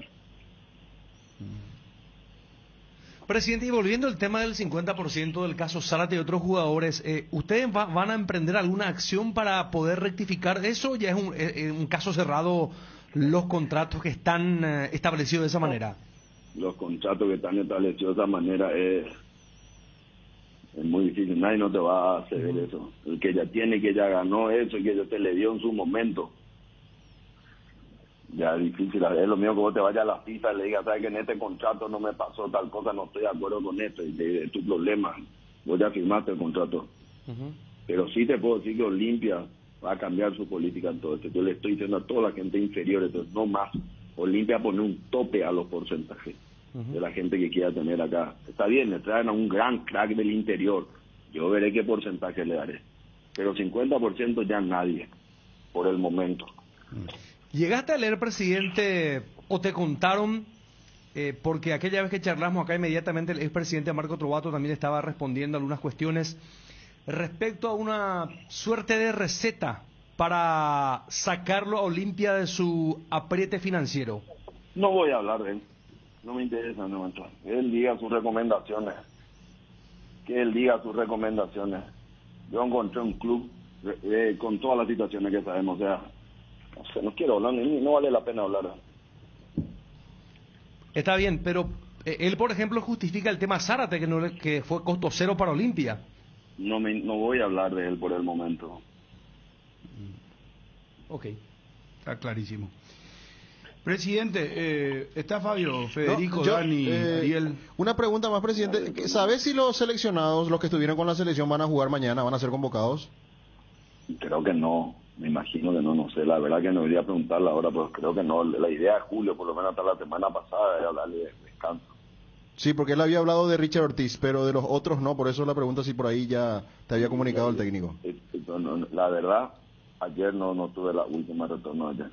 Presidente, y volviendo al tema del 50% del caso Zárate y otros jugadores, ¿ustedes van a emprender alguna acción para poder rectificar eso? ¿Ya es un caso cerrado los contratos que están establecidos de esa manera? Los contratos que están establecidos de esa manera es muy difícil. Nadie no te va a ceder eso. El que ya tiene, que ya ganó eso y que ya te le dio en su momento. Ya es difícil. Es lo mismo que vos te vayas a la FIFA y le digas, sabes que en este contrato no me pasó tal cosa, no estoy de acuerdo con esto, y es tu problema. Vos ya firmaste el contrato. Pero sí te puedo decir que Olimpia va a cambiar su política en todo esto. Yo le estoy diciendo a toda la gente inferior, entonces no más. Olimpia pone un tope a los porcentajes de la gente que quiera tener acá. Está bien, le traen a un gran crack del interior. Yo veré qué porcentaje le daré. Pero 50% ya nadie, por el momento. ¿Llegaste a leer, presidente, o te contaron, porque aquella vez que charlamos acá inmediatamente el expresidente Marco Trovato también estaba respondiendo algunas cuestiones respecto a una suerte de receta para sacarlo a Olimpia de su apriete financiero? No voy a hablar de él. No me interesa, no. Él diga sus recomendaciones. Que él diga sus recomendaciones. Yo encontré un club con todas las situaciones que sabemos. O sea, no quiero hablar, no vale la pena hablar. Está bien, pero él, por ejemplo, justifica el tema Zárate, que fue costo cero para Olimpia. No voy a hablar de él por el momento. Ok. Está clarísimo. Presidente, está Fabio, Federico, No, Dani, Ariel. Una pregunta más, presidente. ¿Sabes si los seleccionados, los que estuvieron con la selección, van a jugar mañana, van a ser convocados? Creo que no. Me imagino que no sé. La verdad que no debería preguntarla ahora, pero creo que no. La idea de Julio, por lo menos hasta la semana pasada, era darle descanso. Sí, porque él había hablado de Richard Ortiz, pero de los otros no. Por eso la pregunta si por ahí ya te había comunicado el técnico. La verdad, ayer no tuve la última retorno ayer.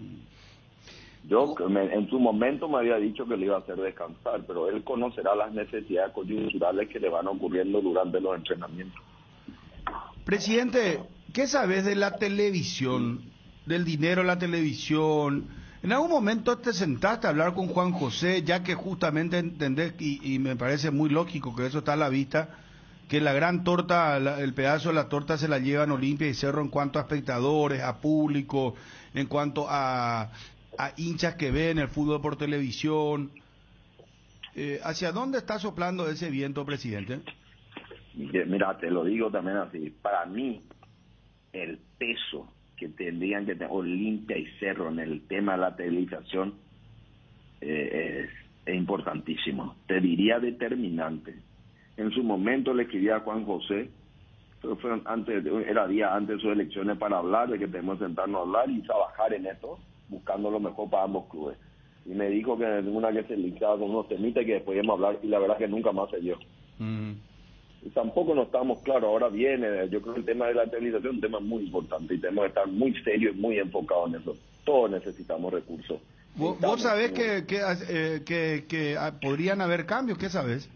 Yo en su momento me había dicho que le iba a hacer descansar, pero él conocerá las necesidades coyunturales que le van ocurriendo durante los entrenamientos. Presidente, ¿qué sabes de la televisión, del dinero de la televisión? ¿En algún momento te sentaste a hablar con Juan José, ya que justamente entendés, y me parece muy lógico que eso está a la vista, que la gran torta, el pedazo de la torta se la llevan Olimpia y Cerro en cuanto a espectadores, a público, en cuanto a hinchas que ven el fútbol por televisión? ¿Hacia dónde está soplando ese viento, presidente? Mira, te lo digo también así, para mí el peso que tendrían que tener Olimpia y Cerro en el tema de la televisación es importantísimo, te diría determinante. En su momento le escribí a Juan José, era día antes de sus elecciones, para hablar de que tenemos que sentarnos a hablar y trabajar en esto, buscando lo mejor para ambos clubes. Y me dijo que una que se linkaba con unos temitas que después íbamos a hablar, y la verdad que nunca más se dio. Y tampoco nos estábamos claros. Ahora viene, yo creo que el tema de la televisación es un tema muy importante y tenemos que estar muy serios y muy enfocados en eso. Todos necesitamos recursos. ¿Vos sabés que podrían haber cambios? ¿Qué sabés?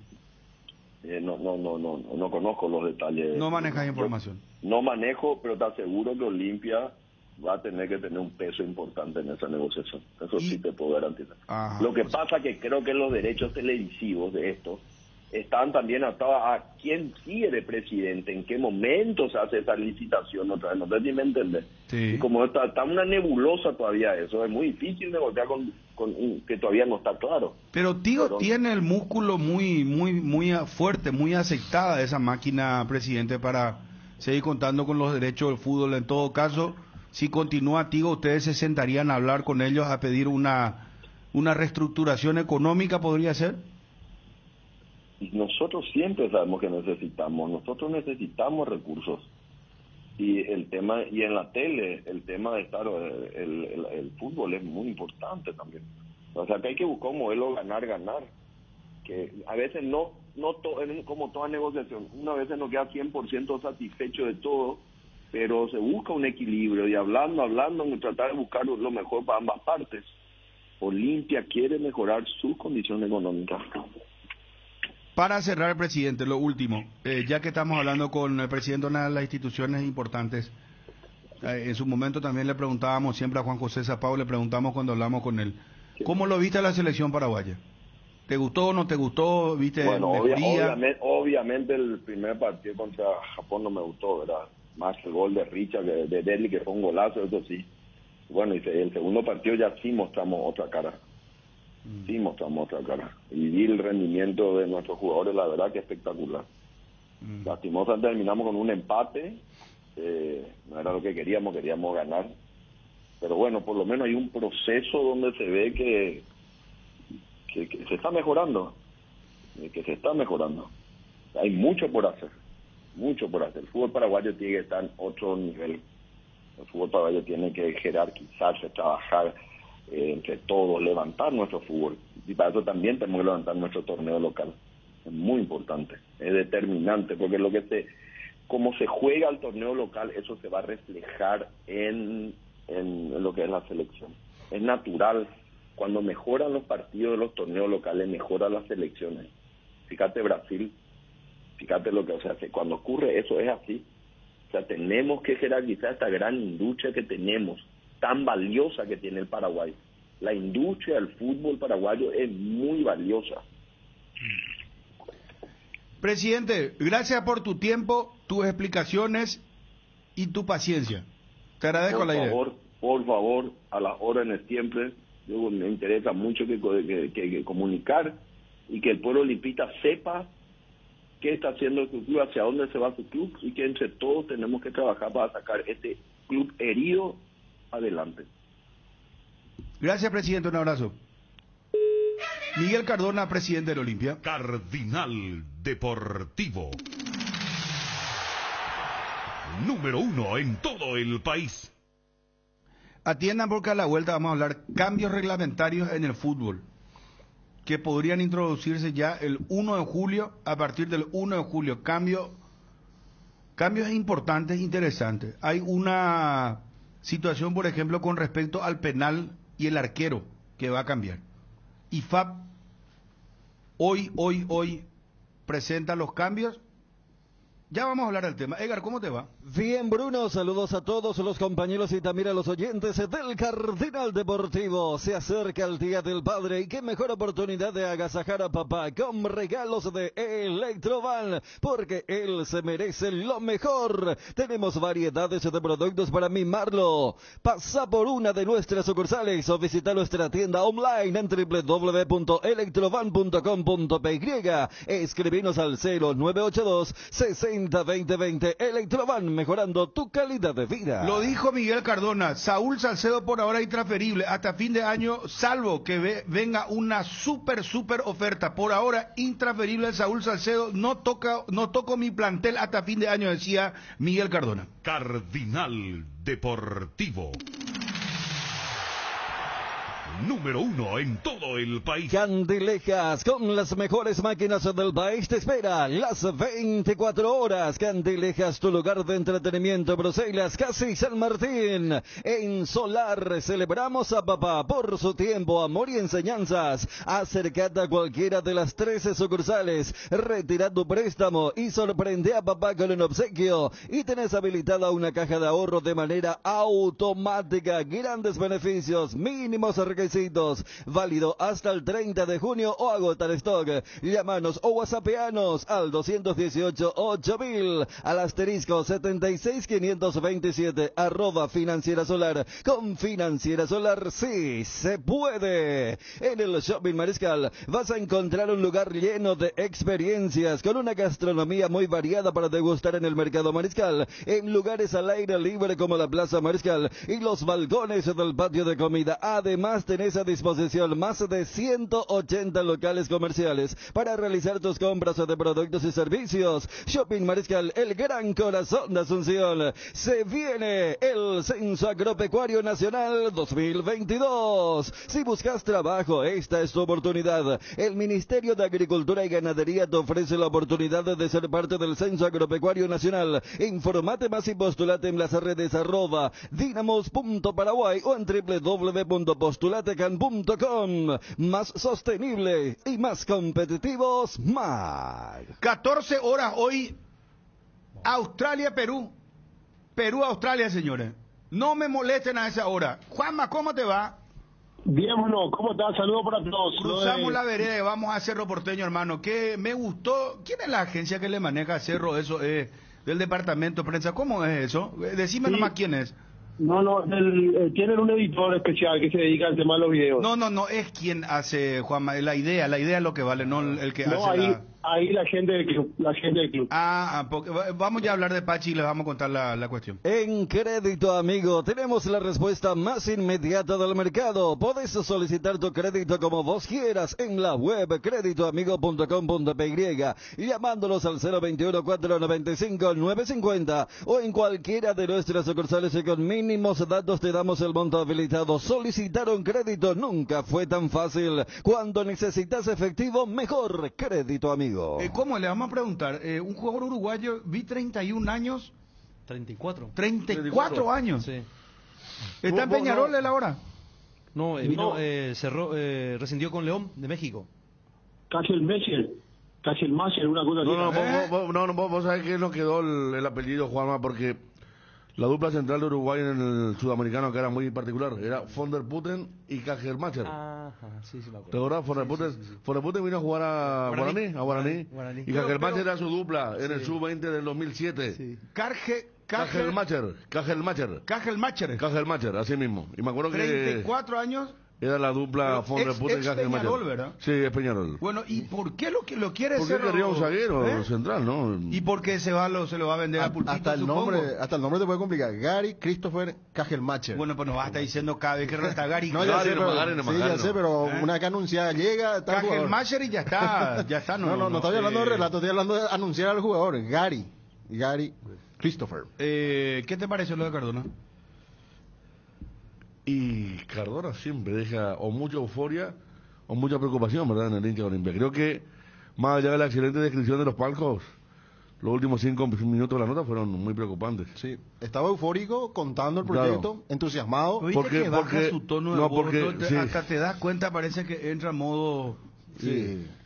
No conozco los detalles. No manejas información. No manejo, pero te aseguro que Olimpia va a tener que tener un peso importante en esa negociación. Eso sí te puedo garantizar. Lo que pasa que creo que los derechos televisivos de esto están también atados a quién sigue de presidente, en qué momento se hace esa licitación otra vez. No sé si me entendés. Sí. Y como está una nebulosa todavía eso, es muy difícil negociar con que todavía no está claro. Pero Tigo tiene el músculo muy fuerte, muy aceptada esa máquina, presidente, para seguir contando con los derechos del fútbol. En todo caso, si continúa Tigo, ustedes se sentarían a hablar con ellos, a pedir una reestructuración económica, ¿podría ser? Nosotros siempre sabemos que nosotros necesitamos recursos. Y el tema, y en la tele, el tema de estar, el fútbol es muy importante también. O sea que hay que buscar un modelo ganar, que a veces no como toda negociación, una vez no queda 100% satisfecho de todo, pero se busca un equilibrio y hablando, tratar de buscar lo mejor para ambas partes. Olimpia quiere mejorar su condición económica. Para cerrar, presidente, lo último, ya que estamos hablando con el presidente de una de las instituciones importantes, en su momento también le preguntábamos siempre a Juan José Zapao, le preguntamos cuando hablamos con él, ¿cómo lo viste a la selección paraguaya? ¿Te gustó o no te gustó? ¿Viste mejoría? Obviamente el primer partido contra Japón no me gustó, ¿verdad? Más el gol de Richard, de Deli, que fue un golazo, eso sí. Bueno, y el segundo partido ya sí mostramos otra cara. Sí mostramos otra cara. Y vi el rendimiento de nuestros jugadores, la verdad que espectacular. Lastimosamente terminamos con un empate, no era lo que queríamos ganar. Pero bueno, por lo menos hay un proceso donde se ve que se está mejorando. Hay mucho por hacer. El fútbol paraguayo tiene que estar en otro nivel. El fútbol paraguayo tiene que jerarquizarse, trabajar entre todos, levantar nuestro fútbol, y para eso también tenemos que levantar nuestro torneo local. Es muy importante, es determinante, porque como se juega el torneo local, eso se va a reflejar en lo que es la selección. Es natural, cuando mejoran los partidos de los torneos locales, mejoran las selecciones. Fíjate Brasil, fíjate lo que, o sea, que cuando ocurre eso es así. O sea, tenemos que jerarquizar esta gran industria que tenemos, tan valiosa que tiene el Paraguay. La industria del fútbol paraguayo es muy valiosa. Presidente, gracias por tu tiempo, tus explicaciones y tu paciencia. Te agradezco la idea. Por favor, a las órdenes siempre. Me interesa mucho que comunicar y que el pueblo olimpista sepa qué está haciendo su club, hacia dónde se va su club, y que entre todos tenemos que trabajar para sacar este club herido adelante. Gracias, presidente, un abrazo. Miguel Cardona, presidente del Olimpia. Cardinal Deportivo. Número 1 en todo el país. Atiendan porque a la vuelta vamos a hablar cambios reglamentarios en el fútbol que podrían introducirse ya el 1 de julio, a partir del 1 de julio. Cambios importantes, interesantes. Hay una situación, por ejemplo, con respecto al penal y el arquero, que va a cambiar. IFAB hoy presenta los cambios Ya vamos a hablar del tema. Edgar, ¿cómo te va? Bien, Bruno, saludos a todos los compañeros y también a los oyentes del Cardinal Deportivo. Se acerca el Día del Padre y qué mejor oportunidad de agasajar a papá con regalos de Electrovan, porque él se merece lo mejor. Tenemos variedades de productos para mimarlo. Pasa por una de nuestras sucursales o visita nuestra tienda online en www.electrovan.com.py. Escribinos al 0982 60 2020. Electrovan, mejorando tu calidad de vida. Lo dijo Miguel Cardona. Saúl Salcedo por ahora intransferible hasta fin de año, salvo que venga una super oferta. Por ahora intransferible el Saúl Salcedo. No toco mi plantel hasta fin de año, decía Miguel Cardona. Cardinal Deportivo. Número 1 en todo el país. Candilejas, con las mejores máquinas del país, te espera las 24 horas. Candilejas, tu lugar de entretenimiento, Bruselas, casi San Martín. En Solar celebramos a papá por su tiempo, amor y enseñanzas. Acércate a cualquiera de las 13 sucursales, retira tu préstamo y sorprende a papá con un obsequio. Y tenés habilitada una caja de ahorro de manera automática. Grandes beneficios, mínimos requisitos. Válido hasta el 30 de junio o agotar stock. Llámanos o whatsappeanos al 218-8000 al asterisco 76527 @Financiera Solar. Con Financiera Solar sí se puede. En el Shopping Mariscal vas a encontrar un lugar lleno de experiencias con una gastronomía muy variada para degustar en el mercado Mariscal, en lugares al aire libre como la Plaza Mariscal y los balcones del patio de comida. Además tenés a disposición más de 180 locales comerciales para realizar tus compras de productos y servicios. Shopping Mariscal, el gran corazón de Asunción. Se viene el Censo Agropecuario Nacional 2022. Si buscas trabajo, esta es tu oportunidad. El Ministerio de Agricultura y Ganadería te ofrece la oportunidad de ser parte del Censo Agropecuario Nacional. Informate más y postulate en las redes @dinamos.paraguay o en www.postulatecan.com. Más sostenible y más competitivos, más. 14 horas hoy, Australia-Perú. Perú-Australia, señores. No me molesten a esa hora. Juanma, ¿cómo te va? Bien, Bruno, ¿cómo estás? Saludos para todos. Cruzamos la vereda y vamos a Cerro Porteño, hermano. Que me gustó. ¿Quién es la agencia que le maneja Cerro? Eso es del departamento de prensa. ¿Cómo es eso? Decime nomás quién es. No, tienen un editor especial que se dedica al tema de los videos. No, es quien hace, Juanma, la idea es lo que vale, no el que hace ahí la gente del club, porque, vamos ya a hablar de Pachi y les vamos a contar la cuestión. En Crédito Amigo tenemos la respuesta más inmediata del mercado. Podés solicitar tu crédito como vos quieras en la web creditoamigo.com.py, llamándolos al 021-495-950 o en cualquiera de nuestras sucursales y con mínimos datos te damos el monto habilitado. Solicitar un crédito nunca fue tan fácil. Cuando necesitas efectivo, mejor Crédito Amigo. ¿Cómo? Le vamos a preguntar. Un jugador uruguayo, vi 31 años. 34. 34 años. Sí. ¿Está en Peñarol él ahora? No, cerró, rescindió con León de México. Casi el Macher, una cosa así. Vos sabés que nos quedó el apellido, Juanma, porque la dupla central de Uruguay en el sudamericano, que era muy particular, era von der Putten y Kajelmacher. Ajá, sí, me acuerdo. ¿Te acordás? Von der Putten vino a jugar a Guaraní. Y Kajelmacher era su dupla en el sub-20 del 2007. Sí. Kajelmacher, así mismo. Y me acuerdo 34 años. Era la dupla von der Putten y Kajelmacher. Peñarol, ¿verdad? Sí, es Peñarol. Bueno, ¿y por qué lo quiere hacer? Porque quería un zaguero central, ¿no? ¿Y por qué se lo va a vender a Pulpito, hasta el nombre te puede complicar. Gary Christopher Kajelmacher. Bueno, pues nos va a estar diciendo cada vez que está Gary. No, ya sé, pero una que anunciada llega. Kajelmacher y ya está. No estoy hablando de relato, estoy hablando de anunciar al jugador. Gary Christopher. ¿Qué te pareció lo de Cardona? Y Cardona siempre deja o mucha euforia o mucha preocupación, ¿verdad?, en el hincha de Olimpia. Creo que, más allá de la excelente descripción de los palcos, los últimos 5 minutos de la nota fueron muy preocupantes. Sí, estaba eufórico, contando el proyecto, entusiasmado. Porque baja su tono de voz, hasta te das cuenta, parece que entra en modo... Sí.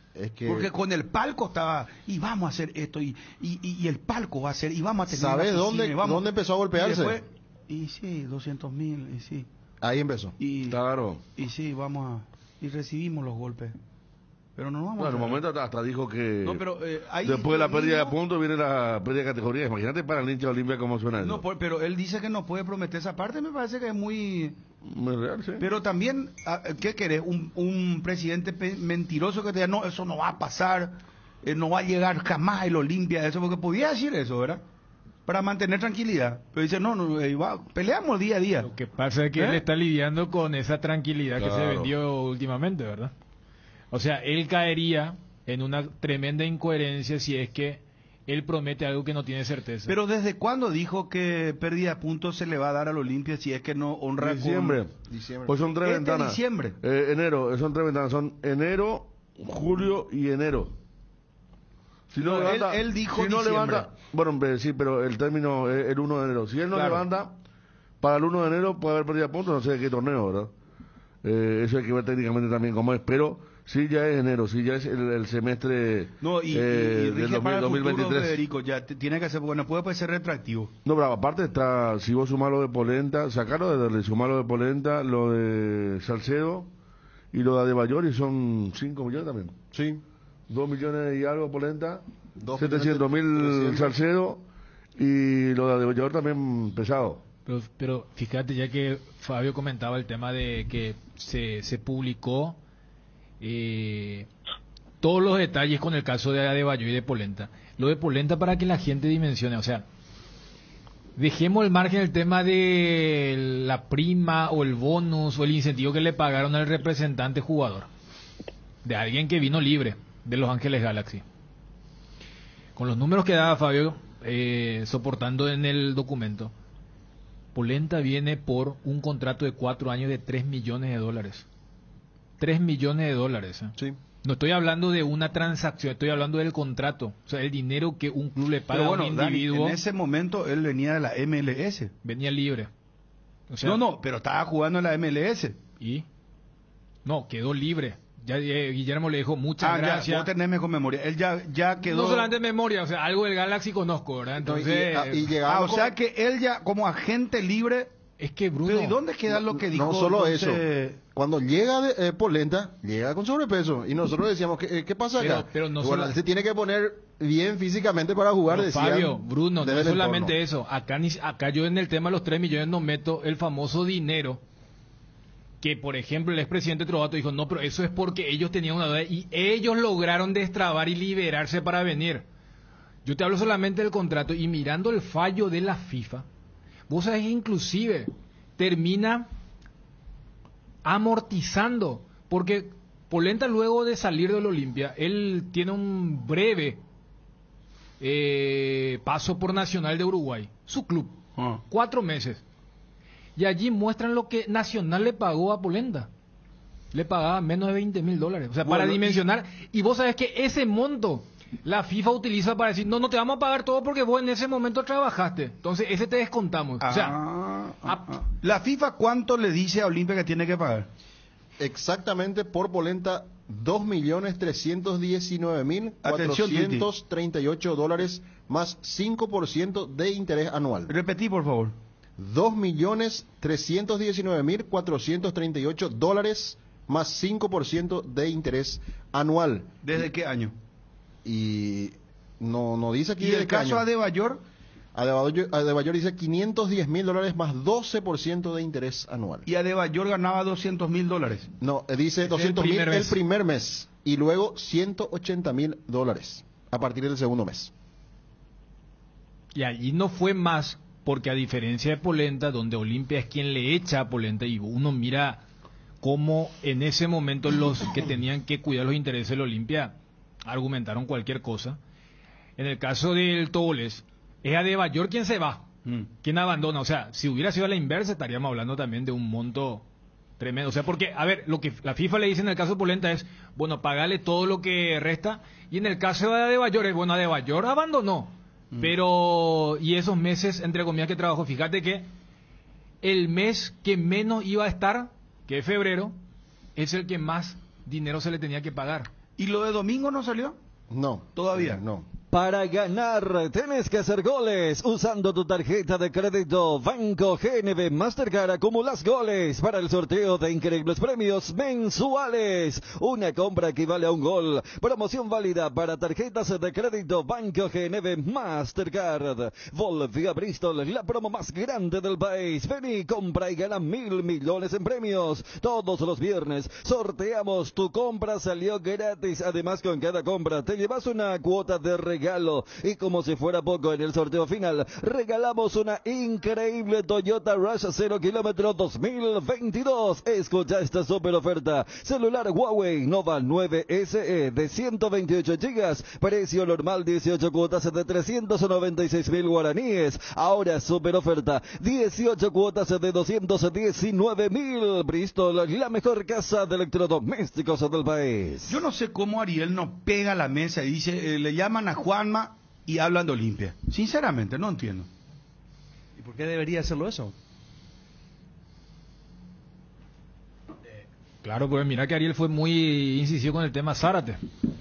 Es que... Porque con el palco estaba, y vamos a hacer esto, y el palco va a hacer, y vamos a tener... ¿Sabes una piscina, dónde, dónde empezó a golpearse? Y sí, 200.000, y sí. Ahí empezó. Claro. Y sí, y recibimos los golpes. Pero no vamos bueno, a... en un momento hasta dijo que No, pero, ahí después de la pérdida de mismo- puntos viene la pérdida de categoría. Imagínate para el hincha de Olimpia cómo suena eso. No, pero él dice que no puede prometer esa parte, me parece que es muy... Muy real, sí. Pero también, ¿qué querés? Un presidente mentiroso que te diga, no, eso no va a pasar, no va a llegar jamás el Olimpia, eso, porque podía decir eso, ¿verdad? Para mantener tranquilidad. Pero dice, no, peleamos día a día. Lo que pasa es que él está lidiando con esa tranquilidad que se Claro. vendió últimamente, ¿verdad? O sea, él caería en una tremenda incoherencia si es que él promete algo que no tiene certeza. Pero ¿desde cuándo dijo que pérdida de puntos se le va a dar al Olimpia si es que no honra Diciembre. Diciembre. Pues son tres ventanas. diciembre. Enero, son tres ventanas. Son enero, julio y enero. Si no, No, levanta, él dijo si no diciembre. levanta, bueno, hombre, sí, pero el término es el 1 de enero. Si él no Claro. levanta, para el 1 de enero puede haber pérdida de puntos, no sé de qué torneo, ¿verdad? Eso hay que ver técnicamente también cómo es, pero sí ya es enero, sí ya es el semestre No, y del rige para el futuro, 2023. Federico, ya tiene que ser, porque no puede ser retroactivo. No, pero aparte está, si vos sumás lo de Polenta, sacarlo de Derli, sumás lo de Polenta, lo de Salcedo y lo de Adebayor, y son 5 millones también. Sí. 2 millones y algo Polenta, 2.300.000 700.000 Salcedo y lo de Adebayor también pesado. Pero fíjate, ya que Fabio comentaba el tema de que se publicó todos los detalles con el caso de Adebayor y de Polenta. Lo de Polenta para que la gente dimensione, o sea, dejemos al margen el tema de la prima o el bonus o el incentivo que le pagaron al representante jugador, de alguien que vino libre de Los Ángeles Galaxy. Con los números que daba Fabio soportando en el documento, Polenta viene por un contrato de 4 años de $3 millones. 3 millones de dólares. Sí. No estoy hablando de una transacción, estoy hablando del contrato. O sea, el dinero que un club le paga Pero a bueno, un Dani, individuo. en ese momento él venía de la MLS. Venía libre. O sea, No, pero estaba jugando en la MLS. ¿Y? No, quedó libre. Ya Guillermo le dijo muchas gracias. Ya, vos tenés mejor memoria. Él ya quedó... No solamente en memoria, o sea, algo del Galaxy conozco, ¿verdad? Entonces... o sea que él ya, como agente libre... Es que Bruno... Pero ¿y dónde queda lo que dijo? No solo entonces... eso. Cuando llega Polenta, llega con sobrepeso. Y nosotros decíamos, ¿qué pasa acá? Pero no bueno, solo... él se tiene que poner bien físicamente para jugar, Pero decían, Fabio, Bruno, no desde el solamente entorno. eso. Acá yo en el tema de los 3 millones no meto el famoso dinero que, por ejemplo, el expresidente Trovato dijo, no, pero eso es porque ellos tenían una deuda y ellos lograron destrabar y liberarse para venir. Yo te hablo solamente del contrato y mirando el fallo de la FIFA, vos sabés que inclusive termina amortizando, porque Polenta luego de salir del Olimpia, él tiene un breve paso por Nacional de Uruguay, su club, 4 meses. Y allí muestran lo que Nacional le pagó a Polenta. Le pagaba menos de $20.000. O sea, para dimensionar. Y vos sabés que ese monto la FIFA utiliza para decir, no te vamos a pagar todo porque vos en ese momento trabajaste. Entonces, ese te descontamos. O sea, ¿la FIFA cuánto le dice a Olimpia que tiene que pagar? Exactamente por Polenta, $2.319.438 más 5% de interés anual. Repetí, por favor. $2.319.438 más 5% de interés anual. ¿Desde qué año? Y no dice aquí ¿Y de el qué caso año. Adebayor? Adebayor dice $510.000 más 12% de interés anual. Y Adebayor ganaba $200.000. No, dice $200.000 el primer mes y luego $180.000 a partir del segundo mes. Y allí no fue más, porque a diferencia de Polenta, donde Olimpia es quien le echa a Polenta, y uno mira cómo en ese momento los que tenían que cuidar los intereses del Olimpia argumentaron cualquier cosa. En el caso del Toboles, es Adebayor quien se va, quien abandona. O sea, si hubiera sido a la inversa, estaríamos hablando también de un monto tremendo. O sea, porque, a ver, lo que la FIFA le dice en el caso de Polenta es, bueno, pagale todo lo que resta. Y en el caso de Adebayor es, bueno, Adebayor abandonó. Pero, y esos meses, entre comillas, que trabajó, fíjate que el mes que menos iba a estar, que es febrero, es el que más dinero se le tenía que pagar. ¿Y lo de domingo no salió? No. Todavía. No. Para ganar, tenés que hacer goles usando tu tarjeta de crédito Banco GNB Mastercard. Acumulas goles para el sorteo de increíbles premios mensuales. Una compra equivale a un gol. Promoción válida para tarjetas de crédito Banco GNB Mastercard. Volvió a Bristol, la promo más grande del país. Vení, compra y gana 1.000 millones en premios. Todos los viernes sorteamos. Tu compra salió gratis. Además, con cada compra te llevas una cuota de regalo. Y como si fuera poco, en el sorteo final regalamos una increíble Toyota Rush 0 kilómetro 2022. Escucha esta super oferta: celular Huawei Nova 9 SE de 128 gigas, precio normal 18 cuotas de 396.000 guaraníes. Ahora super oferta 18 cuotas de 219.000. Bristol, la mejor casa de electrodomésticos del país. Yo no sé cómo Ariel nos pega a la mesa y dice, le llaman a Juanma y hablan de Olimpia. Sinceramente, no entiendo. ¿Y por qué debería hacerlo eso? Claro, pues mira que Ariel fue muy incisivo con el tema Zárate.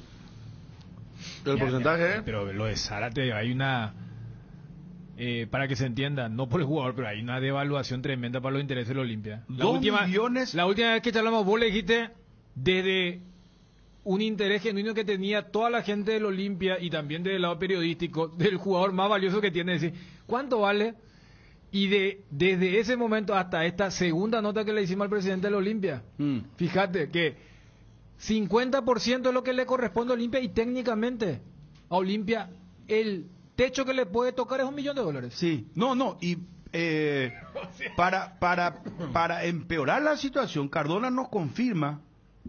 ¿El porcentaje? Pero lo de Zárate hay una... para que se entienda, no por el jugador, pero hay una devaluación tremenda para los intereses del Olimpia. La última vez que charlamos, vos le dijiste desde un interés genuino que tenía toda la gente del Olimpia y también del lado periodístico, del jugador más valioso que tiene, decir, ¿cuánto vale? Y desde ese momento hasta esta segunda nota que le hicimos al presidente del Olimpia, fíjate que 50% es lo que le corresponde a Olimpia, y técnicamente a Olimpia el techo que le puede tocar es $1 millón. Sí, y para empeorar la situación, Cardona nos confirma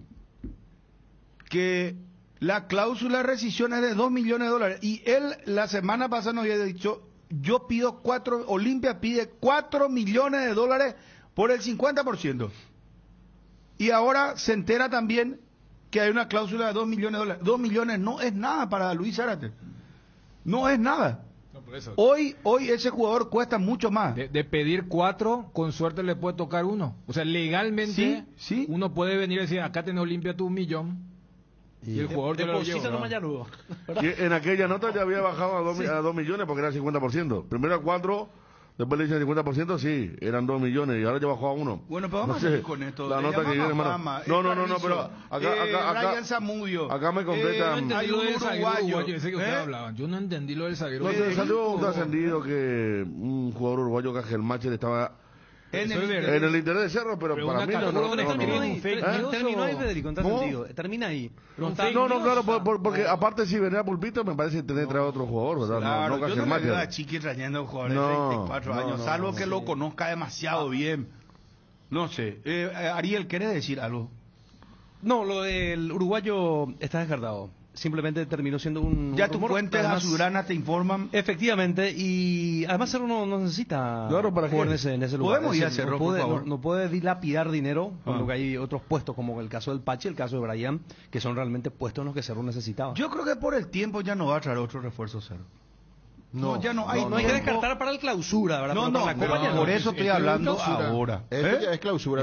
que la cláusula de rescisión es de $2 millones, y él la semana pasada nos había dicho, yo pido Olimpia pide $4 millones por el 50%, y ahora se entera también que hay una cláusula de $2 millones. $2 millones no es nada para Luis Zárate, no es nada. No, por eso. Hoy ese jugador cuesta mucho más. De pedir 4, con suerte le puede tocar 1. O sea, legalmente sí. Uno puede venir y decir, acá tenés Olimpia tu $1 millón. Y el jugador te lo lleva. Y en aquella nota ya había bajado a 2 millones porque era 50%. Primero a 4, después le dicen 50%, sí, eran 2 millones y ahora ya bajó a 1. Bueno, pero vamos a seguir con esto. La nota que viene, hermano. No, pero Ryan Zamudio. Acá me completa. No entendí lo del uruguayo. Ese que ustedes hablaban. Yo no entendí lo del zaguero. No, salió un trascendido que un jugador uruguayo, Cajelmacher, estaba en el interés de Cerro, pero para mí terminó ahí, Federico, termina ahí. No, claro, porque aparte si venía Pulpito me parece tener traer otro jugador, ¿verdad? Claro, no yo no le veo a Chiqui trayendo jugadores de 34 años, salvo que lo conozca demasiado bien. No sé. Ariel, ¿querés decir algo? No, lo del uruguayo está descartado. Simplemente terminó siendo un... Ya tus fuentes azulgranas te informan. Efectivamente, y además Cerro no necesita jugar en ese lugar. Podemos ir a Cerro, por favor. No puede dilapidar dinero, porque hay otros puestos como el caso del Pachi, el caso de Brian, que son realmente puestos en los que Cerro necesitaba. Yo creo que por el tiempo ya no va a traer otro refuerzo Cerro. No, ya no hay. No hay que descartar para el clausura, ¿verdad? Por eso estoy hablando ahora. Esto ya es clausura.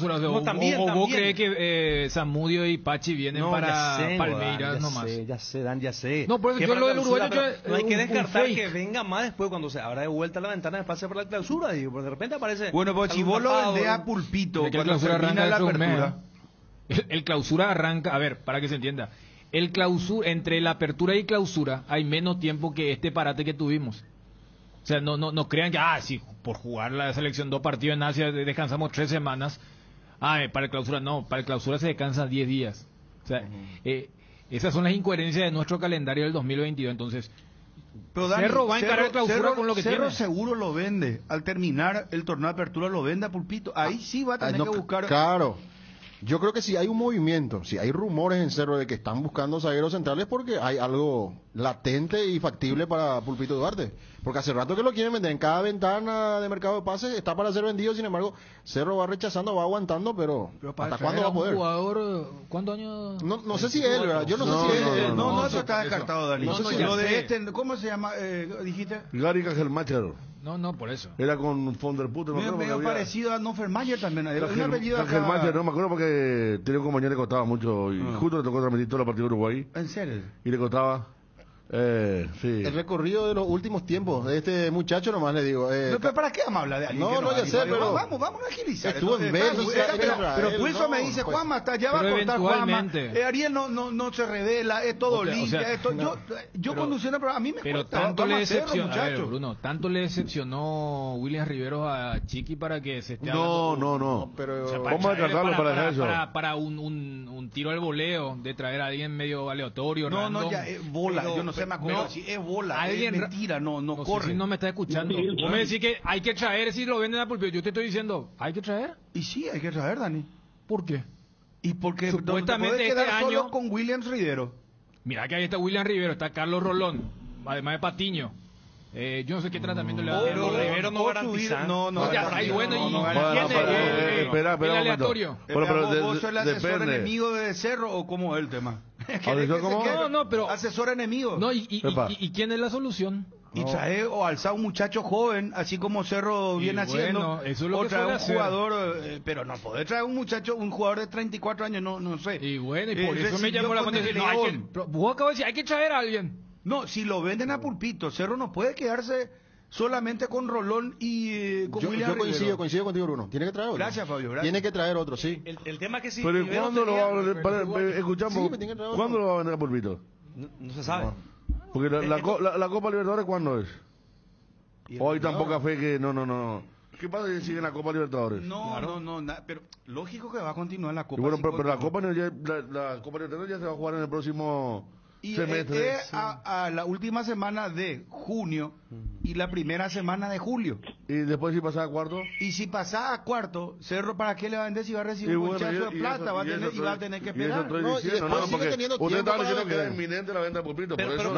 O vos crees que Zamudio y Pachi vienen para Palmeiras nomás. Ya sé. No, por eso yo lo del uruguayo. No hay que descartar que venga más después cuando se abra de vuelta la ventana de pase para la clausura, digo, porque de repente aparece. Bueno, pues si vos lo vendés a Pulpito, cuando termina la apertura. El clausura arranca, a ver, para que se entienda. El clausura, entre la apertura y clausura hay menos tiempo que este parate que tuvimos. O sea, no crean que, sí, por jugar la selección 2 partidos en Asia descansamos 3 semanas. Para el clausura no, para el clausura se descansa 10 días. O sea, esas son las incoherencias de nuestro calendario del 2022. Entonces, pero Dani, Cerro va a encarar clausura con lo que Cerro tiene. seguro lo vende. Al terminar el torneo de apertura lo vende a Pulpito. Ahí sí va a tener que buscar. Claro. Yo creo que si hay un movimiento, si hay rumores en Cerro de que están buscando zagueros centrales, porque hay algo latente y factible para Pulpito Duarte. Porque hace rato que lo quieren vender. En cada ventana de mercado de pases está para ser vendido. Sin embargo, Cerro va rechazando, va aguantando, pero ¿hasta cuándo va a poder? Jugador, ¿cuántos años? No sé si él, ¿verdad? Yo no sé si él. No, eso está descartado, Dani. No, Lo de ¿cómo se llama? ¿Dijiste? Gary Cajelmacher. No, por eso. Era con Fonderput. Medio parecido a Nofermayer también. Cajelmacher, no me acuerdo porque tenía un compañero que le costaba mucho. Y justo le tocó transmitir todos los partidos de Uruguay. ¿En serio? Y le costaba. Sí. El recorrido de los últimos tiempos de este muchacho, nomás le digo. ¿Pero para qué vamos a hablar de alguien? No, ya sé, pero vamos a agilizar. Estuvo en Bélgica, pero Wilson me dice, Juanma, ya va a cortar Juanma. Ariel no se revela, es todo limpia. Yo conduciendo, pero a mí me pero cuesta. Tanto le decepcionó, a ver, Bruno, tanto le decepcionó William Riveros a Chiqui para que se esté No. Pero o sea, vamos a tratarlo para eso. Para un tiro al voleo de traer a alguien medio aleatorio. No, ya es bola. Yo no sé, me acuerdo si es bola, es mentira, no corre. Sé si no me está escuchando. Vos me decís que hay que traer si lo venden a Pulpito. Yo te estoy diciendo, ¿hay que traer? Y sí, hay que traer, Dani. ¿Por qué? Y porque supuestamente te este año solo con Williams Rivero. Mira que ahí está William Rivero, está Carlos Rolón, además de Patiño. Yo no sé qué tratamiento le da. Pero Rivero no garantiza. No, ya está ahí, bueno. ¿Y quién es espera, el aleatorio? ¿Vos sos el asesor enemigo de Cerro o cómo es el tema? No, pero asesor enemigo. No, ¿y quién es la solución? Y trae o alza un muchacho joven, así como Cerro viene haciendo, eso es lo o que trae un hacer. Jugador, pero no puede traer un jugador de 34 años, no sé. Y bueno, y por eso me llamó la atención. Vos acabas de decir, hay que traer a alguien. No, si lo venden a Pulpito, Cerro no puede quedarse solamente con Rolón y con William Rivero. Yo coincido contigo, Bruno. Tiene que traer otro. Gracias, Fabio. Gracias. Tiene que traer otro, sí. El tema que sí. Pero ¿cuándo lo va a vender? Escuchamos. Sí, ¿Cuándo lo va a vender a Pulpito? No se sabe. Porque la Copa Libertadores, ¿cuándo es? Hoy tampoco fe que no. ¿Qué pasa si sigue en la Copa Libertadores? No, pero lógico que va a continuar la Copa. Y bueno, pero la Copa Libertadores ya se va a jugar en el próximo semestre. A la última semana de junio y la primera semana de julio. ¿Y después si pasa a cuarto? Y si pasa a cuarto, Cerro, ¿para qué le va a vender si va a recibir un muchacho de plata? Va a tener que esperar. No, porque usted estaba diciendo que era inminente la venta de Pulpito.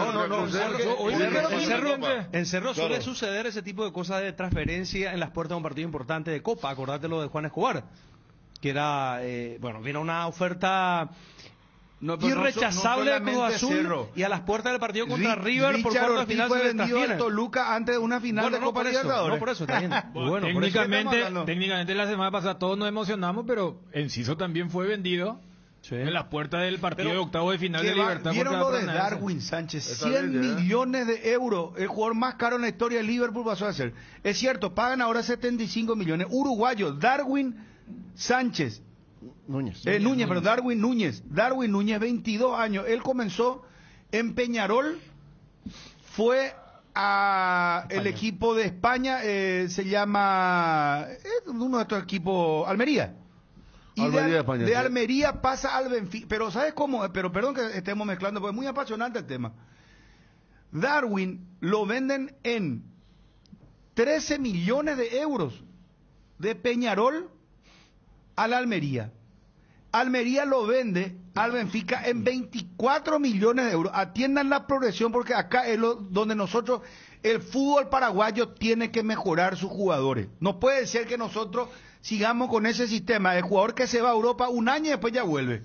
En Cerro suele suceder ese tipo de cosas de transferencia en las puertas de un partido importante de Copa. Acordate lo de Juan Escobar, que era, vino una oferta irrechazable de Cruz Azul Cerro. Y a las puertas del partido contra River por cuarto de final fue se vendido a Toluca antes de una final de Copa Libertadores. No por eso también. Bueno, técnicamente la semana pasada todos nos emocionamos, pero Enciso también fue vendido en las puertas del partido de octavo de final de Libertad. ¿Vieron lo de Darwin Sánchez? 100 millones de euros, el jugador más caro en la historia de Liverpool pasó a ser. Es cierto, pagan ahora 75 millones. Uruguayo, Darwin Sánchez. Darwin Núñez, 22 años. Él comenzó en Peñarol, fue a el equipo de España, se llama uno de estos equipos, Almería. Y de Almería pasa al Benfica. Pero ¿sabes cómo? Pero perdón que estemos mezclando, porque es muy apasionante el tema. Darwin lo venden en 13 millones de euros de Peñarol a la Almería. Almería lo vende al Benfica en 24 millones de euros. Atiendan la progresión porque acá es donde nosotros, el fútbol paraguayo tiene que mejorar sus jugadores. No puede ser que nosotros sigamos con ese sistema de jugador que se va a Europa un año y después ya vuelve.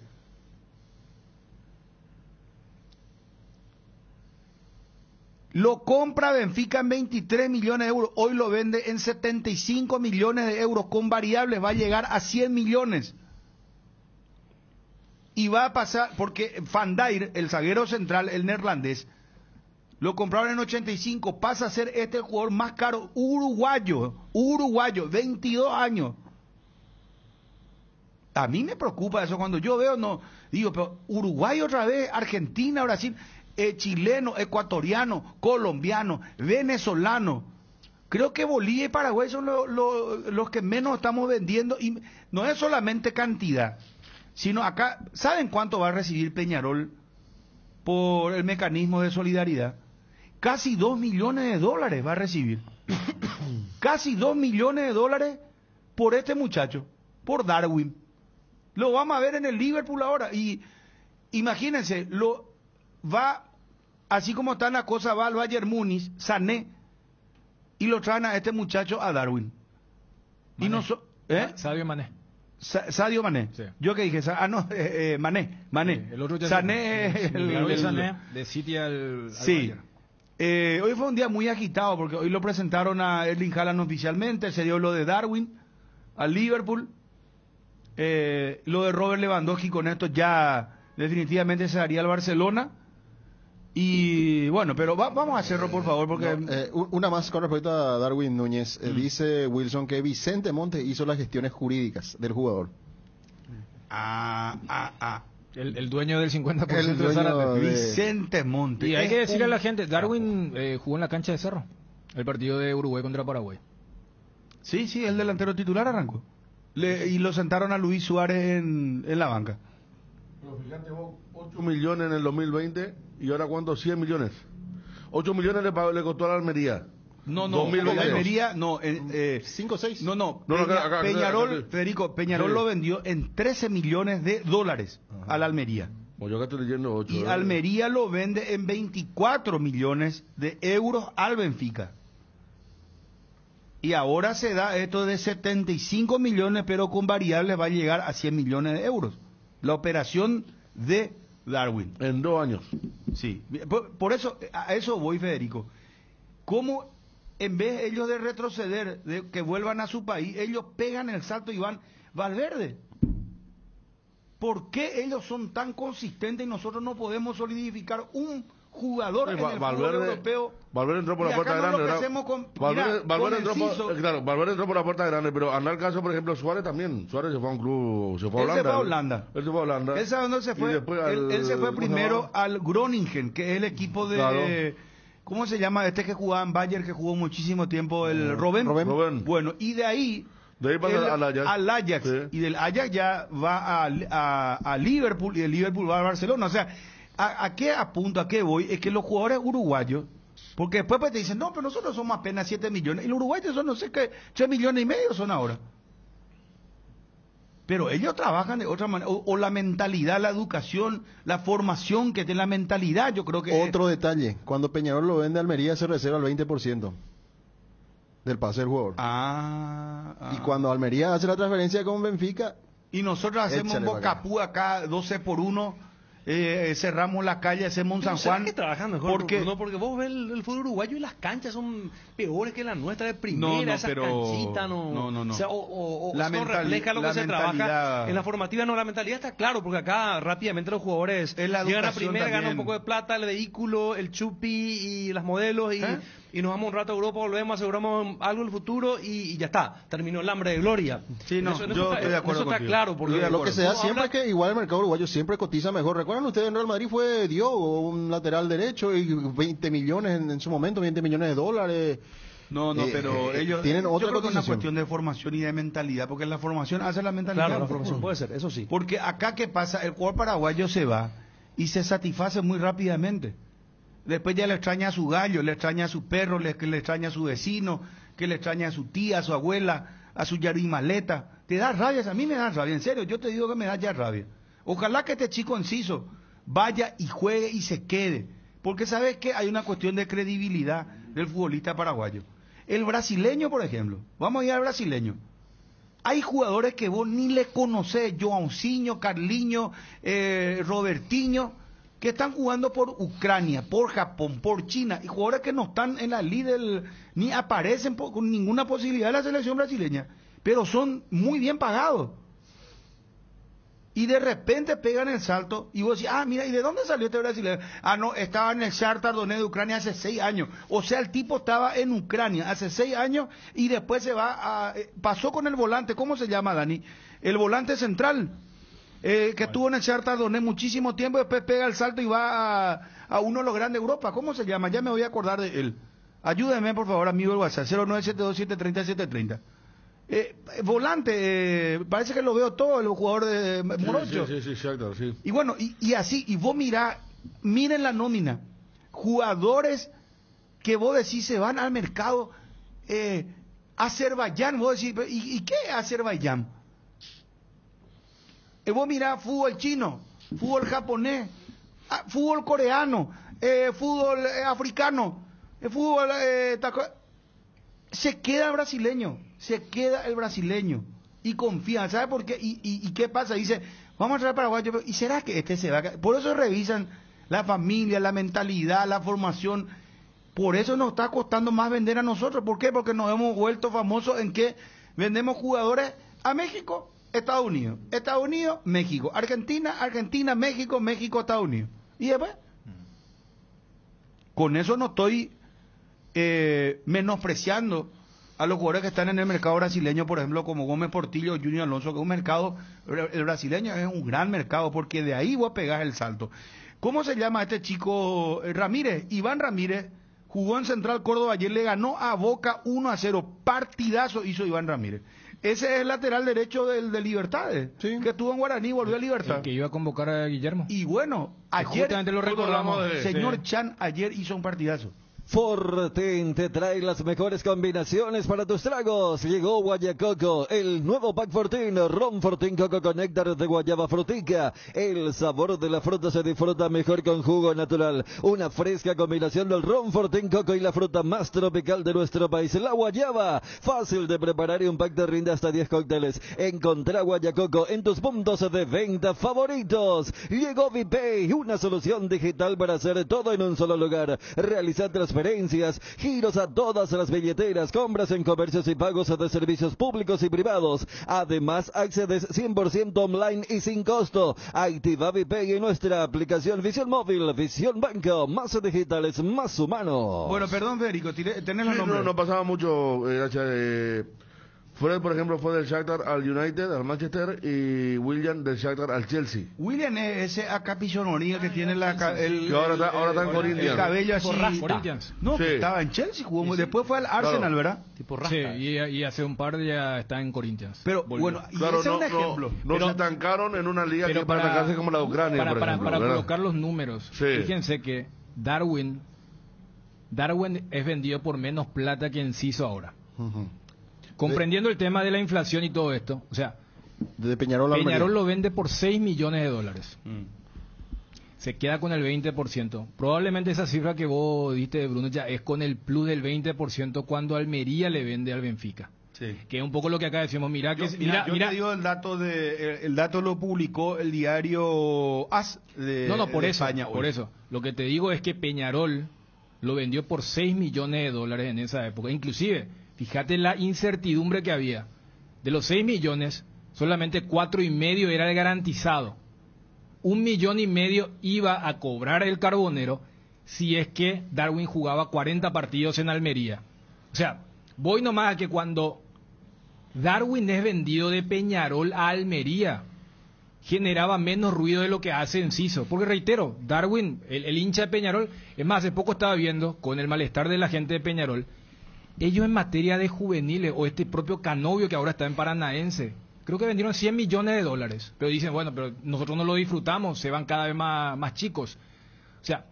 Lo compra Benfica en 23 millones de euros. Hoy lo vende en 75 millones de euros con variables. Va a llegar a 100 millones. Y va a pasar, porque Van Dijk, el zaguero central, el neerlandés, lo compraron en 85, pasa a ser el jugador más caro, uruguayo, 22 años. A mí me preocupa eso cuando yo veo, digo, pero Uruguay otra vez, Argentina, Brasil, chileno, ecuatoriano, colombiano, venezolano. Creo que Bolivia y Paraguay son los que menos estamos vendiendo, y no es solamente cantidad, sino acá, ¿saben cuánto va a recibir Peñarol por el mecanismo de solidaridad? Casi 2 millones de dólares va a recibir. Casi 2 millones de dólares por este muchacho, por Darwin. Lo vamos a ver en el Liverpool ahora. Y imagínense, va así como está la cosa, va al Bayern Múnich, Sané, y lo traen a este muchacho a Darwin. Mané. Y no Sadio Mané. Sadio Mané. Sí. Yo que dije, Mané. Sí, el otro ya Sané es el Sané de City al sí. Bayern. Hoy fue un día muy agitado porque hoy lo presentaron a Erling Haaland oficialmente, se dio lo de Darwin al Liverpool, lo de Robert Lewandowski, con esto ya definitivamente se daría al Barcelona. Y bueno, pero vamos a hacerlo por favor porque... una más con respecto a Darwin Núñez. Dice Wilson que Vicente Montes hizo las gestiones jurídicas del jugador. El dueño del 50% El de dueño Zárate. Vicente Montes. Y hay que decirle a la gente, Darwin jugó en la cancha de Cerro, el partido de Uruguay contra Paraguay. Sí, el delantero titular arrancó. Y lo sentaron a Luis Suárez en la banca. Pero fíjate vos, 8 millones en el 2020 y ahora ¿cuánto? 100 millones. 8 millones le costó a la Almería. No, 2022. la Almería, no. 5 o 6. No. Acá, Peñarol, Federico, Peñarol lo vendió en 13 millones de dólares a la Almería. Pues yo acá estoy leyendo 8. Y Almería lo vende en 24 millones de euros al Benfica. Y ahora se da esto de 75 millones, pero con variables va a llegar a 100 millones de euros. La operación de Darwin. En 2 años. Sí. Por eso, a eso voy, Federico. ¿Cómo en vez ellos de retroceder, de que vuelvan a su país, ellos pegan el salto y van Valverde? ¿Por qué ellos son tan consistentes y nosotros no podemos solidificar un jugador en el fútbol europeo? Valverde entró por la puerta grande, Valverde entró por la puerta grande, pero anda el caso, por ejemplo, Suárez también. Suárez se fue a un club, se fue a Holanda. Él se fue a Holanda. ¿Él sabe dónde se fue? Él se fue primero al Groningen, que es el equipo de... Claro. ¿Cómo se llama este que jugaba en Bayern, que jugó muchísimo tiempo? El Robben. Bueno, y de ahí pasa al Ajax. Sí. Y del Ajax ya va a Liverpool, y del Liverpool va a Barcelona. O sea, ¿a qué apunto, a qué voy? Es que los jugadores uruguayos, porque después te dicen, no, pero nosotros somos apenas 7 millones, y los uruguayos son, no sé qué, 3 millones y medio son ahora. Pero ellos trabajan de otra manera, o la mentalidad, la educación, la formación que tiene la mentalidad, yo creo que... Otro detalle, cuando Peñarol lo vende a Almería se reserva el 20% del pase del jugador. Y cuando Almería hace la transferencia con Benfica... Y nosotros hacemos un bocapú acá, 12 por 1, cerramos la calle, hacemos un San Juan. Que trabajan mejor, porque vos ves el fútbol uruguayo y las canchas son peores que las nuestras de primera, esas canchitas no. O sea, la no refleja lo que se trabaja en la formativa. No, la mentalidad está claro, porque acá rápidamente los jugadores llegan a primera, ganan un poco de plata, el vehículo, el chupi y las modelos y nos vamos un rato a Europa, volvemos, aseguramos algo en el futuro y ya está, terminó el hambre de gloria. Sí, no, yo estoy de acuerdo. Eso está claro, porque lo que se da siempre es que igual el mercado uruguayo siempre cotiza mejor. ¿Recuerdan ustedes en Real Madrid fue Diogo, un lateral derecho, y 20 millones en su momento, 20 millones de dólares? No, pero ellos tienen otra yo creo que es una cuestión de formación y de mentalidad, porque la formación hace la mentalidad. Claro, la formación puede ser, eso sí. Porque acá, ¿qué pasa? El jugador paraguayo se va y se satisface muy rápidamente. Después ya le extraña a su gallo, le extraña a su perro, le extraña a su vecino, que le extraña a su tía, a su abuela, a su yarimaleta. Te da rabia, a mí me da rabia, en serio, yo te digo que me da ya rabia. Ojalá que este chico Enciso vaya y juegue y se quede, porque sabes que hay una cuestión de credibilidad del futbolista paraguayo. El brasileño, por ejemplo, vamos a ir al brasileño. Hay jugadores que vos ni le conocés, Joãozinho, Carlinho, Robertinho, que están jugando por Ucrania, por Japón, por China, y jugadores que no están en la líder, ni aparecen con ninguna posibilidad de la selección brasileña, pero son muy bien pagados. Y de repente pegan el salto y vos decís, mira, ¿y de dónde salió este brasileño? No, estaba en el Shakhtar Donetsk de Ucrania hace 6 años. O sea, el tipo estaba en Ucrania hace 6 años y después se va pasó con el volante, ¿cómo se llama, Dani? El volante central, que estuvo en el Shakhtar Donetsk muchísimo tiempo, después pega el salto y va a uno de los grandes de Europa. ¿Cómo se llama? Ya me voy a acordar de él. Ayúdeme, por favor, amigo del WhatsApp, 0972730730. Volante, parece que lo veo todo, el jugador de Morocho. Sí, exacto, sí. Y bueno, y así, y vos miren la nómina, jugadores que vos decís se van al mercado, Azerbaiyán, vos decís, ¿y qué es Azerbaiyán? Vos mirá fútbol chino, fútbol japonés, fútbol coreano, fútbol africano, fútbol... se queda el brasileño y confía, ¿sabe por qué? ¿Y qué pasa? Dice, vamos a traer paraguayo, ¿y será que este se va a caer? Por eso revisan la familia, la mentalidad, la formación. Por eso nos está costando más vender a nosotros. ¿Por qué? Porque nos hemos vuelto famosos en que vendemos jugadores a México, Estados Unidos, México, Argentina, México, Estados Unidos. Y después, con eso no estoy menospreciando a los jugadores que están en el mercado brasileño, por ejemplo, como Gómez Portillo, Junior Alonso, que es un mercado, el brasileño es un gran mercado, porque de ahí voy a pegar el salto. ¿Cómo se llama este chico? Ramírez, Iván Ramírez, jugó en Central Córdoba ayer, le ganó a Boca 1-0, partidazo hizo Iván Ramírez. Ese es el lateral derecho del de Libertades, ¿sí? Que estuvo en Guaraní, volvió a Libertad. El que iba a convocar a Guillermo. Y bueno, ayer, justamente lo recordamos. Señor Chan ayer hizo un partidazo. Fortin te trae las mejores combinaciones para tus tragos. Llegó Guayacoco, el nuevo Pack Fortin, Ron Fortin Coco con néctar de guayaba frutica. El sabor de la fruta se disfruta mejor con jugo natural. Una fresca combinación del Ron Fortin Coco y la fruta más tropical de nuestro país, la guayaba. Fácil de preparar y un pack te rinde hasta 10 cócteles. Encontrá Guayacoco en tus puntos de venta favoritos. Llegó VPay, una solución digital para hacer todo en un solo lugar. Realiza transferencias, giros a todas las billeteras, compras en comercios y pagos de servicios públicos y privados. Además, accedes 100% online y sin costo. Activa VPay en nuestra aplicación Visión Móvil, Visión Banco, más digitales, más humanos. Bueno, perdón, Federico, tenés los nombres. No pasaba mucho, Fred, por ejemplo, fue del Shakhtar al United, al Manchester, y William del Shakhtar al Chelsea. William es ese acapichonería que tiene que ahora está en Corinthians. El cabello así. No, sí. Estaba en Chelsea, jugó, después fue al Arsenal, claro. ¿Verdad? Tipo Rasta. Sí, y hace un par de ya está en Corinthians. Pero volvió. Bueno, y claro, ese es un ejemplo. No se estancaron en una liga que para atacarse como la de Ucrania, por ejemplo. Para colocar los números, sí. Fíjense que Darwin es vendido por menos plata que Enciso ahora. Comprendiendo el tema de la inflación y todo esto, o sea, de Peñarol lo vende por $6 millones. Se queda con el 20%. Probablemente esa cifra que vos diste, Bruno, ya es con el plus del 20% cuando Almería le vende al Benfica. Sí. Que es un poco lo que acá decimos, mira, yo te digo el dato lo publicó el diario AS de España. Por eso, lo que te digo es que Peñarol lo vendió por $6 millones en esa época. Inclusive, fíjate la incertidumbre que había. De los 6 millones, solamente 4,5 era el garantizado. 1,5 millones iba a cobrar el Carbonero si es que Darwin jugaba 40 partidos en Almería. O sea, voy nomás a que cuando Darwin es vendido de Peñarol a Almería, generaba menos ruido de lo que hace Enciso. Porque reitero, Darwin, el hincha de Peñarol, es más, hace poco estaba viendo, con el malestar de la gente de Peñarol, ellos en materia de juveniles, o este propio Canovio que ahora está en Paranaense, creo que vendieron $100 millones, pero dicen, bueno, pero nosotros no lo disfrutamos, se van cada vez más chicos. O sea,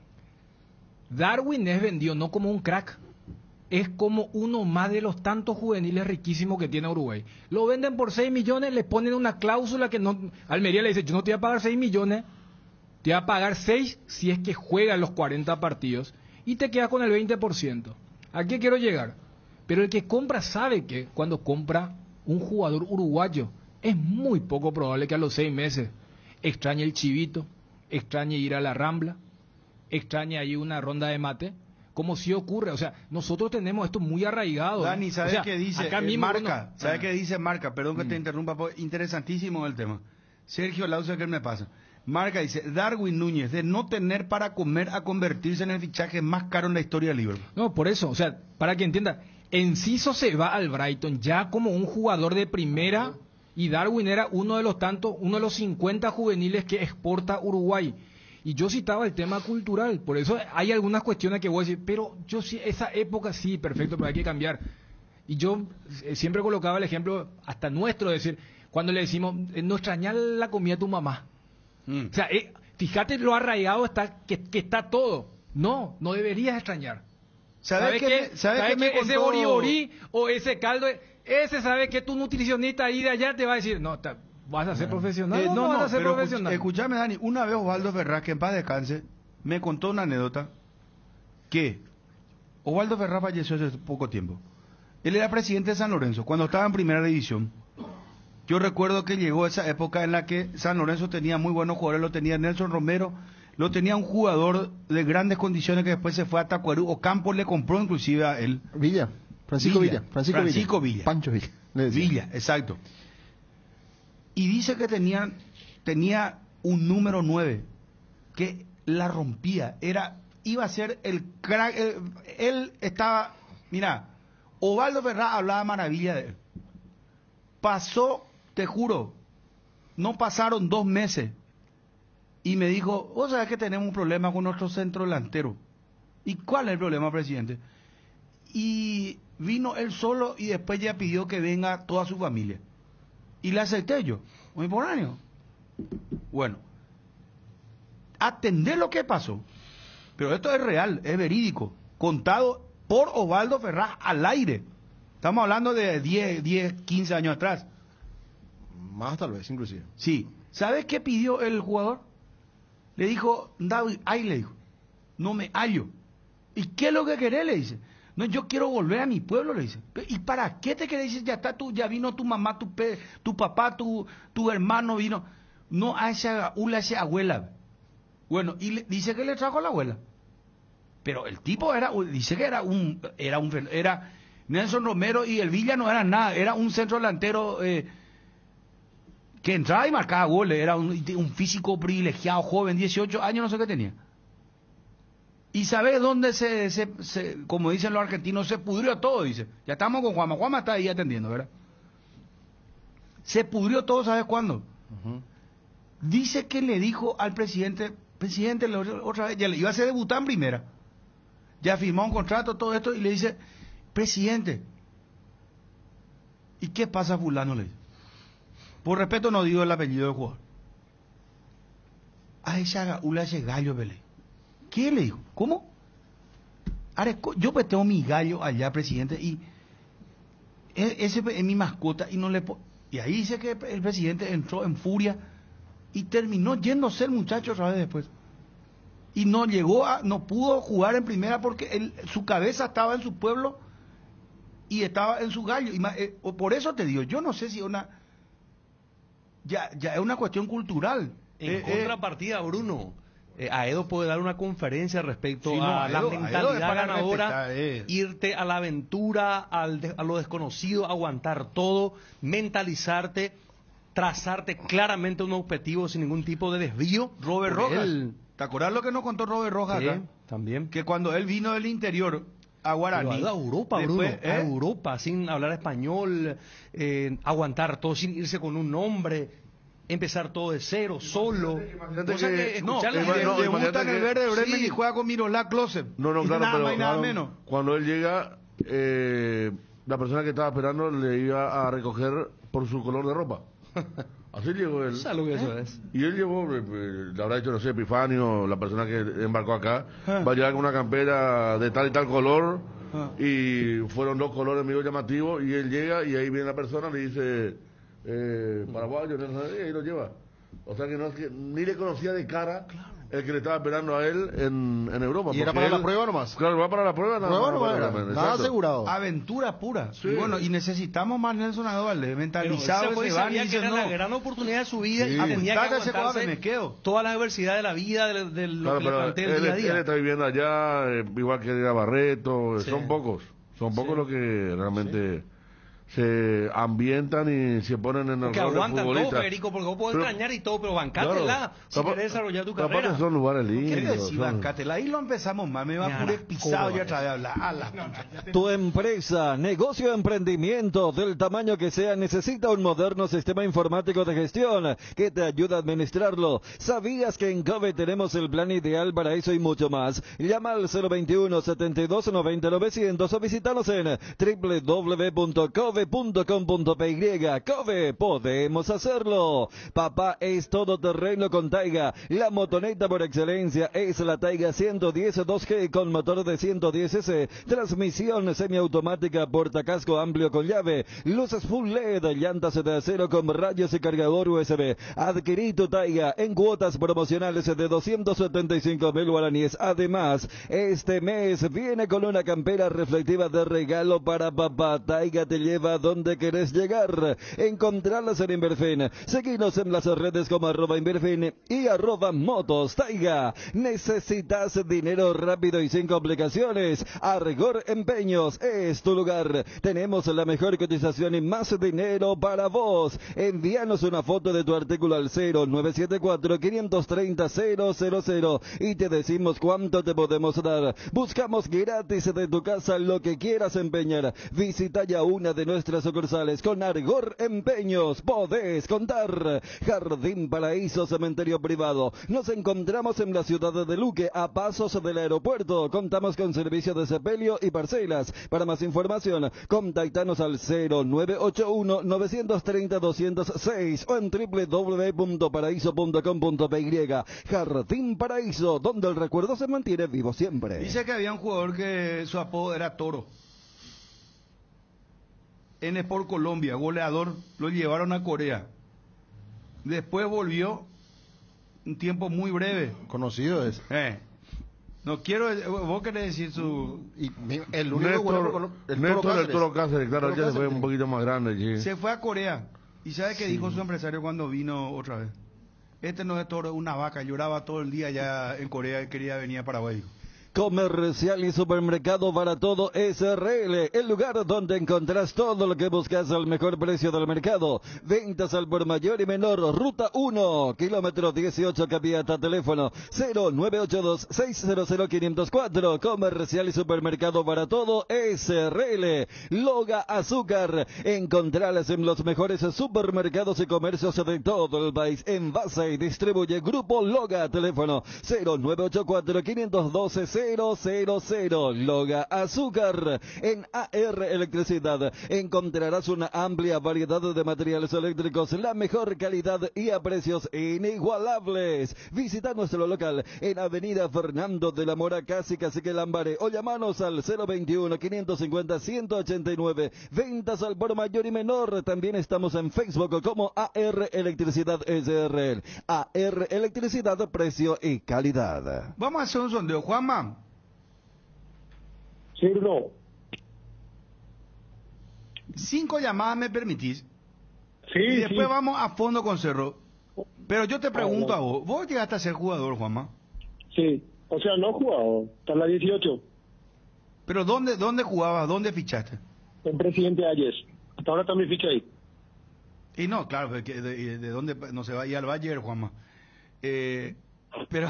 Darwin es vendido no como un crack, es como uno más de los tantos juveniles riquísimos que tiene Uruguay. Lo venden por 6 millones, le ponen una cláusula que no, Almería le dice, yo no te voy a pagar 6 millones, te voy a pagar 6 si es que juegan los 40 partidos, y te quedas con el 20%. ¿A qué quiero llegar? Pero el que compra sabe que cuando compra un jugador uruguayo es muy poco probable que a los 6 meses extrañe el chivito, extrañe ir a la Rambla, extrañe ahí una ronda de mate, como si ocurre. O sea, nosotros tenemos esto muy arraigado. Dani, ¿sabes qué dice? Acá mismo, Marca, ¿sabes qué dice Marca? Perdón que te interrumpa, interesantísimo el tema. Sergio Lauza, ¿qué me pasa? Marca dice, Darwin Núñez, de no tener para comer a convertirse en el fichaje más caro en la historia de Liverpool. No, por eso, o sea, para que entienda, Enciso se va al Brighton ya como un jugador de primera y Darwin era uno de los 50 juveniles que exporta Uruguay. Y yo citaba el tema cultural, por eso hay algunas cuestiones que voy a decir, pero yo sí, esa época sí, perfecto, pero hay que cambiar. Y yo siempre colocaba el ejemplo, hasta nuestro, de decir, cuando le decimos, no extrañar la comida de tu mamá. O sea, fíjate lo arraigado está que está todo. No deberías extrañar. ¿Sabes qué? Ese bori o ese caldo, ese sabe que tu nutricionista ahí de allá te va a decir, no, vas a ser profesional. No vas a ser profesional. Escúchame, Dani, una vez Osvaldo Ferraz, que en paz descanse, me contó una anécdota que Osvaldo Ferrá falleció hace poco tiempo. Él era presidente de San Lorenzo cuando estaba en primera división. Yo recuerdo que llegó esa época en la que San Lorenzo tenía muy buenos jugadores, lo tenía Nelson Romero, lo tenía un jugador de grandes condiciones que después se fue a Tacuarú. Ocampo le compró inclusive a él. Francisco Villa. Pancho Villa. Villa, exacto. Y dice que tenía un número 9 que la rompía. Iba a ser el crack. Él estaba, mira, Osvaldo Ferrá hablaba maravilla de él. Pasó, te juro, no pasaron 2 meses. Y me dijo, vos sabés que tenemos un problema con nuestro centro delantero. ¿Y cuál es el problema, presidente? Y vino él solo y después ya pidió que venga toda su familia. Y le acepté yo, muy foráneo. Bueno, atender lo que pasó. Pero esto es real, es verídico. Contado por Osvaldo Ferrá al aire. Estamos hablando de 10, 15 años atrás. Más tal vez, inclusive. Sí. ¿Sabes qué pidió el jugador? Le dijo, David, ahí le dijo, no me hallo. ¿Y qué es lo que querés? Le dice. No, yo quiero volver a mi pueblo, le dice. ¿Y para qué te querés? Dice, ya vino tu mamá, tu papá, tu hermano vino. No a esa abuela. Bueno, y dice que le trajo a la abuela. Pero el tipo dice que era Nelson Romero y el Villa no eran nada, era un centro delantero que entraba y marcaba goles, era un físico privilegiado, joven, 18 años, no sé qué tenía. ¿Y sabes dónde como dicen los argentinos, se pudrió todo? Dice, ya estamos con Juanma está ahí atendiendo, ¿verdad? Se pudrió todo, ¿sabes cuándo? Dice que le dijo al presidente, otra vez, ya le iba a hacer debutar en primera, ya firmó un contrato, todo esto, y le dice, presidente, ¿y qué pasa fulano? Le dice. Por respeto no digo el apellido del jugador. A esa ese gallo, Belén. ¿Qué le dijo? ¿Cómo? Yo pues tengo mi gallo allá, presidente, y ese es mi mascota, y no le y ahí dice que el presidente entró en furia y terminó yéndose el muchacho otra vez después. Y no pudo jugar en primera porque su cabeza estaba en su pueblo y estaba en su gallo. Por eso te digo, yo no sé si ya es una cuestión cultural. En contrapartida, Bruno, Aedo puede dar una conferencia respecto a la mentalidad ganadora, irte a la aventura, a lo desconocido, aguantar todo, mentalizarte, trazarte claramente un objetivo sin ningún tipo de desvío. Robert Rojas, ¿te acordás lo que nos contó Robert Rojas acá? También. Que cuando él vino del interior a Guaraní, a Europa, Bruno, a Europa, sin hablar español, aguantar todo, sin irse con un nombre, empezar todo de cero, solo. Debuta en el Verde Bremen y juega con Miroslav Klose. No, claro, nada pero más y nada menos. Cuando él llega, la persona que estaba esperando le iba a recoger por su color de ropa. Así llegó él. ¿Sabes lo que eso es? Y él llevó, le habrá dicho, no sé, Epifanio, la persona que embarcó acá, va a llegar con una campera de tal y tal color, y fueron 2 colores medio llamativos, y él llega y ahí viene la persona, le dice, paraguayo, y ahí lo lleva. O sea que no es que ni le conocía de cara el que le estaba esperando a él en Europa. ¿Y era para la prueba nomás? Claro, va para la prueba nada asegurado. Aventura pura. Sí. Y bueno, y necesitamos más Nelson Adovalde, mentalizado. Pero sabía que era la gran oportunidad de su vida y tenía que aguantarse toda la adversidad de la vida, de lo que le plantea el día a día. Él está viviendo allá, igual que era Barreto, son pocos los que realmente se ambientan y se ponen en el que rol de aguantan futbolista. todo, Federico, porque vos podés extrañar y todo, pero bancátela si querés desarrollar tu carrera. Aparte son lugares lindos. ¿Qué decir bancátela? Ahí lo empezamos más, me va pure pisado ya otra vez a hablar. Tu empresa, negocio, emprendimiento, del tamaño que sea, necesita un moderno sistema informático de gestión que te ayude a administrarlo. ¿Sabías que en Cove tenemos el plan ideal para eso y mucho más? Llama al 021 72 90 900 o visítanos en www.cove.cl. cove.com.py. Cove, podemos hacerlo. Papá es todoterreno con Taiga. La motoneta por excelencia es la Taiga 110 2G con motor de 110S, transmisión semiautomática, portacasco amplio con llave, luces full LED, llantas de acero con rayos y cargador USB. Adquirí tu Taiga en cuotas promocionales de 275.000 guaraníes. Además, este mes viene con una campera reflectiva de regalo para papá. Taiga te lleva a donde querés llegar. Encontrarlas en Inverfin. Seguinos en las redes como @Inverfin y @Motos Taiga. ¿Necesitas dinero rápido y sin complicaciones? Argor Empeños es tu lugar. Tenemos la mejor cotización y más dinero para vos. Envíanos una foto de tu artículo al 0974-530-000 y te decimos cuánto te podemos dar. Buscamos gratis de tu casa lo que quieras empeñar. Visita ya una de nuestras sucursales. Con Argor Empeños podés contar. Jardín Paraíso Cementerio Privado. Nos encontramos en la ciudad de Luque, a pasos del aeropuerto. Contamos con servicio de sepelio y parcelas. Para más información, contactanos al 0981-930-206 o en www.paraíso.com.py. Jardín Paraíso, donde el recuerdo se mantiene vivo siempre. Dice que había un jugador que su apodo era Toro. En Sport Colombia, goleador, lo llevaron a Corea. Después volvió un tiempo muy breve. Conocido es. No quiero, vos querés decir su... El único Néstor del Toro Cáceres, claro, ya se fue un poquito más grande. Sí. Se fue a Corea. ¿Y sabe qué dijo su empresario cuando vino otra vez? Este no es Toro, es una vaca. Lloraba todo el día ya en Corea y quería venir a Paraguay. Comercial y Supermercado Baratodo SRL, el lugar donde encontrás todo lo que buscas al mejor precio del mercado. Ventas al por mayor y menor. Ruta 1, kilómetro 18, Capiata, teléfono 0982-600-504. Comercial y Supermercado Baratodo SRL. Loga Azúcar, encontrarlas en los mejores supermercados y comercios de todo el país. Envasa y distribuye Grupo Loga, teléfono 0984-512-000. Loga Azúcar. En AR Electricidad encontrarás una amplia variedad de materiales eléctricos, la mejor calidad y a precios inigualables. Visita nuestro local en Avenida Fernando de la Mora, casi Cacique Lambaré, o llamanos al 021-550-189. Ventas al por mayor y menor. También estamos en Facebook como AR Electricidad SRL. AR Electricidad, precio y calidad. Vamos a hacer un sondeo, Juanma. Sí, no. 5 llamadas me permitís. Sí, y después sí. vamos a fondo con Cerro. Pero yo te pregunto a vos, ¿vos llegaste a ser jugador, Juanma? Sí, o sea, no he jugado, hasta la 18. ¿Pero dónde jugabas? ¿Dónde fichaste? En Presidente Ayes. Hasta ahora también ficha ahí. Y no, claro, ¿de dónde no se va a ir al Valle, Juanma? Pero...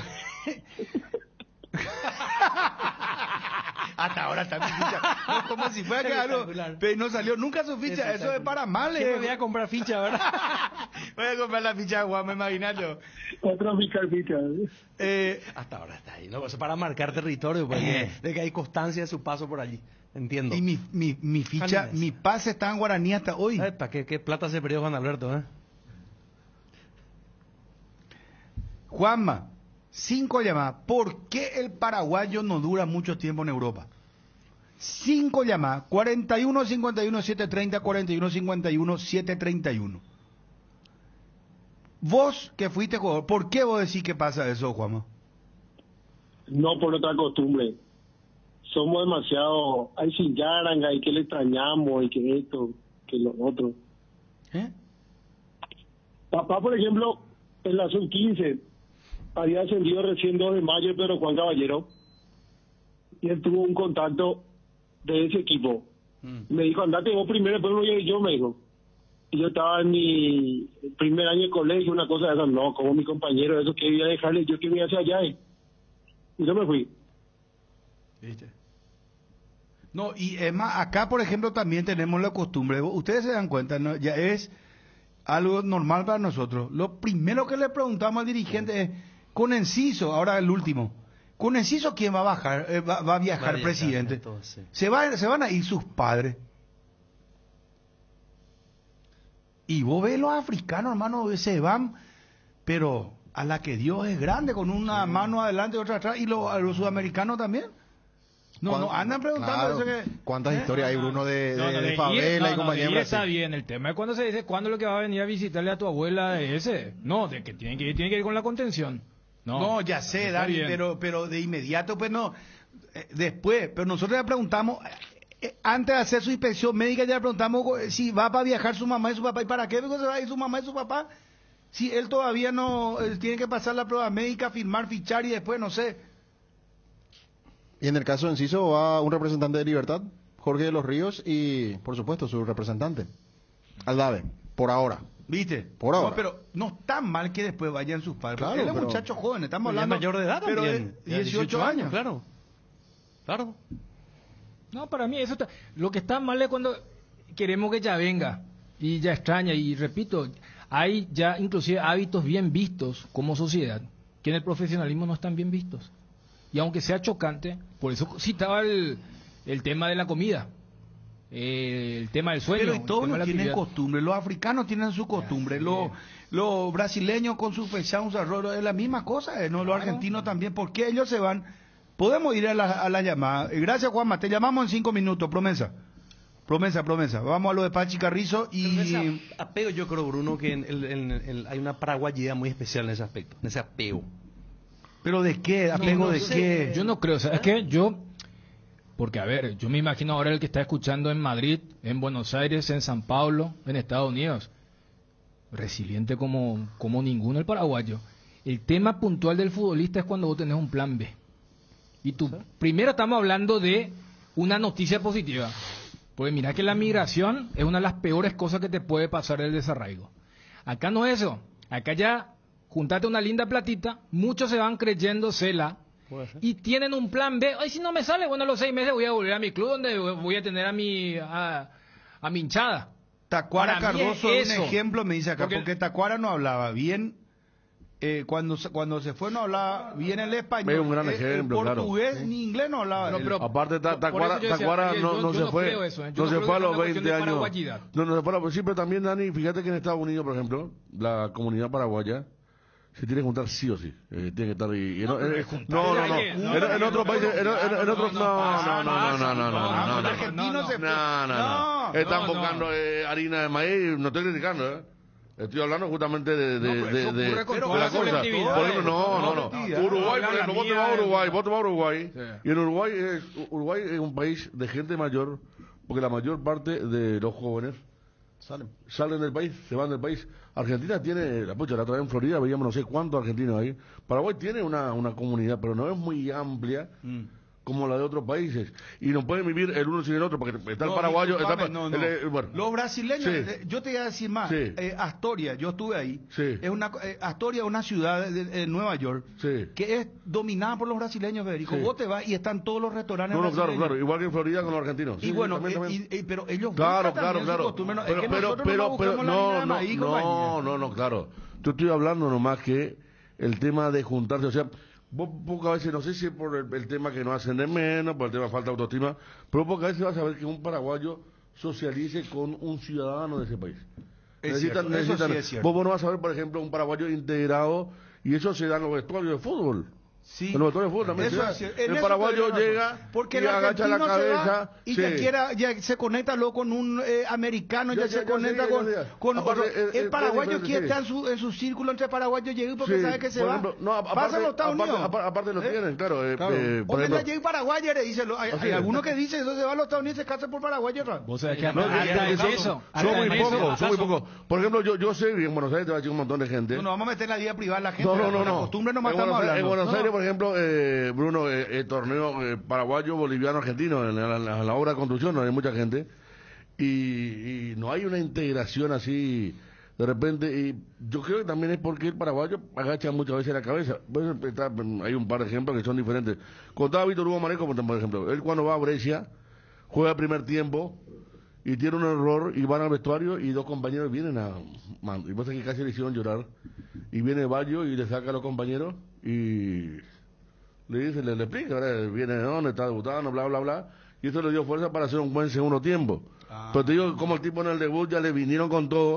Hasta ahora también ficha. No, como si fuera que algo. Pero no salió nunca su ficha. Eso es para mal. Yo me voy a comprar ficha, ¿verdad? Voy a comprar la ficha, Juan, me imagino. Otro ficha. Hasta ahora está ahí, ¿no? Eso para marcar territorio, pues, de que hay constancia de su paso por allí. Entiendo. Y mi ficha, mi pase está en guaraní hasta hoy. ¿Para qué plata se perdió Juan Alberto, Juanma, 5 llamadas. ¿Por qué el paraguayo no dura mucho tiempo en Europa? 5 llamadas. 41 51 730, 41 51 731. Vos que fuiste jugador, ¿por qué vos decís que pasa eso, Juanma? No por otra costumbre. Somos demasiado... Hay sin yaranga y que le extrañamos y que esto, que lo otro. Papá, por ejemplo, en la sub-15 había ascendido recién 2 de mayo pero Juan Caballero, y él tuvo un contacto de ese equipo. Me dijo, andate vos primero, pero no yo, me dijo. Y yo estaba en mi primer año de colegio, una cosa de esas, no, como mi compañero, eso que iba a dejarle, yo que me iba hacia allá. Y yo me fui. ¿Viste? No, y es más, acá por ejemplo también tenemos la costumbre, ustedes se dan cuenta, ¿no? Ya es algo normal para nosotros. Lo primero que le preguntamos al dirigente es, con Enciso, ahora el último, con Enciso, ¿quién va a bajar? Va a viajar presidente. Entonces, sí. Se van a ir sus padres. Y vos ves los africanos, hermano, se van, pero a la que Dios es grande, con una mano adelante y otra atrás, y a los sudamericanos también. No, andan preguntando eso que... ¿Cuántas historias hay, Bruno, de favela y compañía? Y está bien, el tema es cuando se dice, ¿cuándo es lo que va a venir a visitarle a tu abuela ese? No, de que tiene que ir con la contención. No, ya sé, Dani, pero de inmediato, pues no, después, pero nosotros le preguntamos, antes de hacer su inspección médica, ya le preguntamos si va para viajar su mamá y su papá, ¿y para qué se va a ir su mamá y su papá? Si él todavía no, él tiene que pasar la prueba médica, firmar, fichar y después, no sé. Y en el caso de Enciso va un representante de Libertad, Jorge de los Ríos, y por supuesto su representante, Aldave, por ahora. ¿Viste? Por ahora. No, pero no está mal que después vayan sus padres. Claro, él es un muchacho joven, estamos hablando. Es mayor de edad también. Pero de 18 años. Claro. No, para mí eso lo que está mal es cuando queremos que ya venga y ya extraña. Y repito, hay ya inclusive hábitos bien vistos como sociedad que en el profesionalismo no están bien vistos. Y aunque sea chocante, por eso citaba el tema de la comida. El tema del sueño. Pero y todos no tienen costumbre, los africanos tienen su costumbre, los brasileños con su fechado, su arroz, es la misma cosa, ¿no? Los argentinos también, ¿por qué ellos se van? Podemos ir a la llamada. Gracias, Juanma, te llamamos en 5 minutos, promesa. Vamos a lo de Pachi Carrizo y... Ese apego, yo creo, Bruno, que hay una paraguayidad muy especial en ese aspecto, en ese apego. ¿Pero de qué? ¿Apego de qué? Yo no creo, ¿sabes qué? Porque, a ver, yo me imagino ahora el que está escuchando en Madrid, en Buenos Aires, en San Paulo, en Estados Unidos. Resiliente como ninguno el paraguayo. El tema puntual del futbolista es cuando vos tenés un plan B. Y tú, primero estamos hablando de una noticia positiva. Porque mira que la migración es una de las peores cosas que te puede pasar el desarraigo. Acá no es eso. Acá ya, juntate una linda platita, muchos se van creyéndosela. Y tienen un plan B. Ay, si no me sale, bueno, a los 6 meses voy a volver a mi club donde voy a tener a mi hinchada. Tacuara Cardoso es un ejemplo, me dice acá, porque Tacuara no hablaba bien. Cuando se fue no hablaba bien el español. Es un gran ejemplo, el portugués ni inglés no hablaba. Aparte, Tacuara no se fue. No se fue a los 20 años. No se fue a los... Sí, pero también, Dani, fíjate que en Estados Unidos, por ejemplo, la comunidad paraguaya se tiene que juntar sí o sí. Tiene que estar ahí. En otros países. No. Están buscando harina de maíz. No estoy criticando, Estoy hablando justamente de la cosa. Por ejemplo, no. Uruguay, por ejemplo, vos te vas a Uruguay. Y en Uruguay es un país de gente mayor, porque la mayor parte de los jóvenes salen del país, se van del país. Argentina tiene, la otra vez en Florida veíamos no sé cuántos argentinos ahí. Paraguay tiene una comunidad, pero no es muy amplia como la de otros países. Y no pueden vivir el uno sin el otro, porque está el paraguayo... Bueno. Los brasileños, yo te voy a decir más. Astoria, yo estuve ahí. Astoria es una ciudad de Nueva York que es dominada por los brasileños, Federico. Vos te vas y están todos los restaurantes brasileños. Claro. Igual que en Florida con los argentinos. Y bueno, pero ellos... Claro. Claro. Yo estoy hablando nomás que el tema de juntarse, o sea... Vos pocas veces, no sé si es por el tema que no hacen de menos, por el tema de falta de autoestima, pero pocas veces vas a ver que un paraguayo socialice con un ciudadano de ese país. Necesitan. Vos no vas a ver, por ejemplo, un paraguayo integrado, y eso se da en los vestuarios de fútbol. Sí. En los vestuarios de fútbol también se da. El paraguayo llega porque y agacha la cabeza. Y ya se conecta luego con un americano, ya se conecta con el paraguayo que está en su círculo entre paraguayos llega porque sabe que se va. Pasa a los Estados Unidos. Aparte lo tienen, claro. Por ejemplo, llega paraguayo, dice, hay algunos que dicen, eso se va a los Estados Unidos y se casa por paraguayo. Vos sabés que son muy pocos. Por ejemplo, yo sé, en Buenos Aires te va a decir un montón de gente. No vamos a meter en la vida privada la gente. No. Costumbre nomás estamos hablando. En Buenos Aires, por ejemplo, Bruno, el torneo paraguayo, boliviano, argentino, en la obra de construcción, no hay mucha gente, y no hay una integración así de repente, y yo creo que también es porque el paraguayo agacha muchas veces la cabeza. Bueno, hay un par de ejemplos que son diferentes. Contaba Víctor Hugo Maneco, por ejemplo, él cuando va a Brescia, juega el primer tiempo, y tiene un error, y van al vestuario, y dos compañeros vienen y pasa que casi le hicieron llorar, y viene Bayo y le saca a los compañeros, y... le dice, le explica, ¿verdad? Viene de dónde, está debutando, bla, bla, bla, y eso le dio fuerza para hacer un buen segundo tiempo. Pero te digo, como el tipo en el debut ya le vinieron con todo,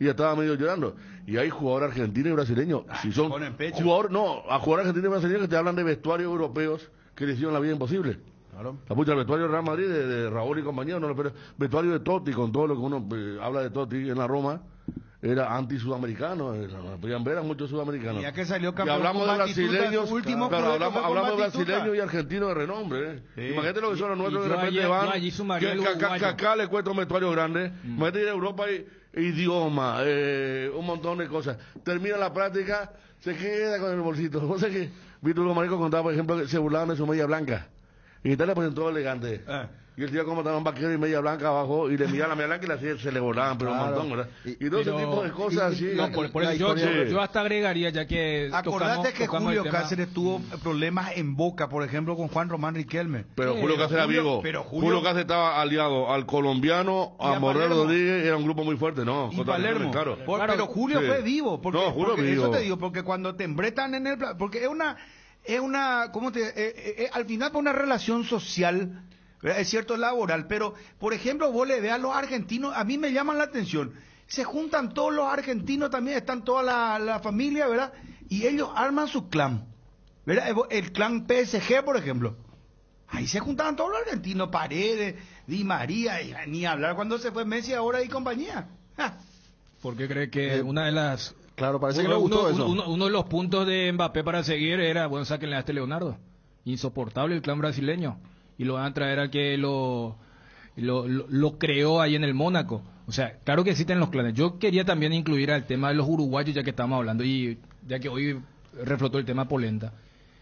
y ya estaba medio llorando. Y hay jugadores argentinos y brasileños, si son jugadores, no, a jugadores argentinos y brasileños que te hablan de vestuarios europeos que le hicieron la vida imposible. Claro. La pucha, el vestuario de Real Madrid, de Raúl y compañía, no, pero vestuario de Totti, con todo lo que uno habla de Totti en la Roma, era anti-sudamericano, no podían ver a muchos sudamericanos. Ya que salió campeón, y hablamos de brasileños, hablamos de brasileños y argentinos de renombre. Sí. Imagínate lo que son los nuestros que de repente van, que acá le cuesta un vestuario grande, imagínate ir a Europa y idioma, un montón de cosas. Termina la práctica, se queda con el bolsito. No sé qué. Víctor Hugo Marico contaba, por ejemplo, que se burlaban de su media blanca. En Italia ponen todo elegante. Y el tío como estaba un vaquero y media blanca abajo y le miraban la media blanca y se le volaban, pero un montón, ¿verdad? Y todo ese tipo de cosas así. No, por eso yo hasta agregaría, ya que acordate que Julio tema. Cáceres tuvo problemas en Boca, por ejemplo, con Juan Román Riquelme. Pero Julio Cáceres era viejo. Julio Cáceres estaba aliado al colombiano, a Morel Rodríguez, era un grupo muy fuerte, ¿no? Y Palermo. Claro. Pero Julio fue vivo. Porque, no, Julio porque vivo. Eso te digo, porque cuando te embretan en el... Porque es una ¿cómo te...? Al final, por una relación social... Es cierto, laboral, pero, por ejemplo, vos le veas a los argentinos, a mí me llaman la atención, se juntan todos los argentinos, también están toda la familia, ¿verdad? Y ellos arman su clan, ¿verdad? El clan PSG, por ejemplo. Ahí se juntaban todos los argentinos, Paredes, Di María, y ni hablar cuando se fue Messi ahora y compañía. ¿Por qué cree que una de las... Claro, parece que le gustó eso. Uno de los puntos de Mbappé para seguir era, bueno, sáquenle a este Leonardo. Insoportable el clan brasileño. Y lo van a traer a que lo creó ahí en el Mónaco. O sea, claro que existen los clanes. Yo quería también incluir al tema de los uruguayos, ya que estamos hablando, y ya que hoy reflotó el tema Polenta.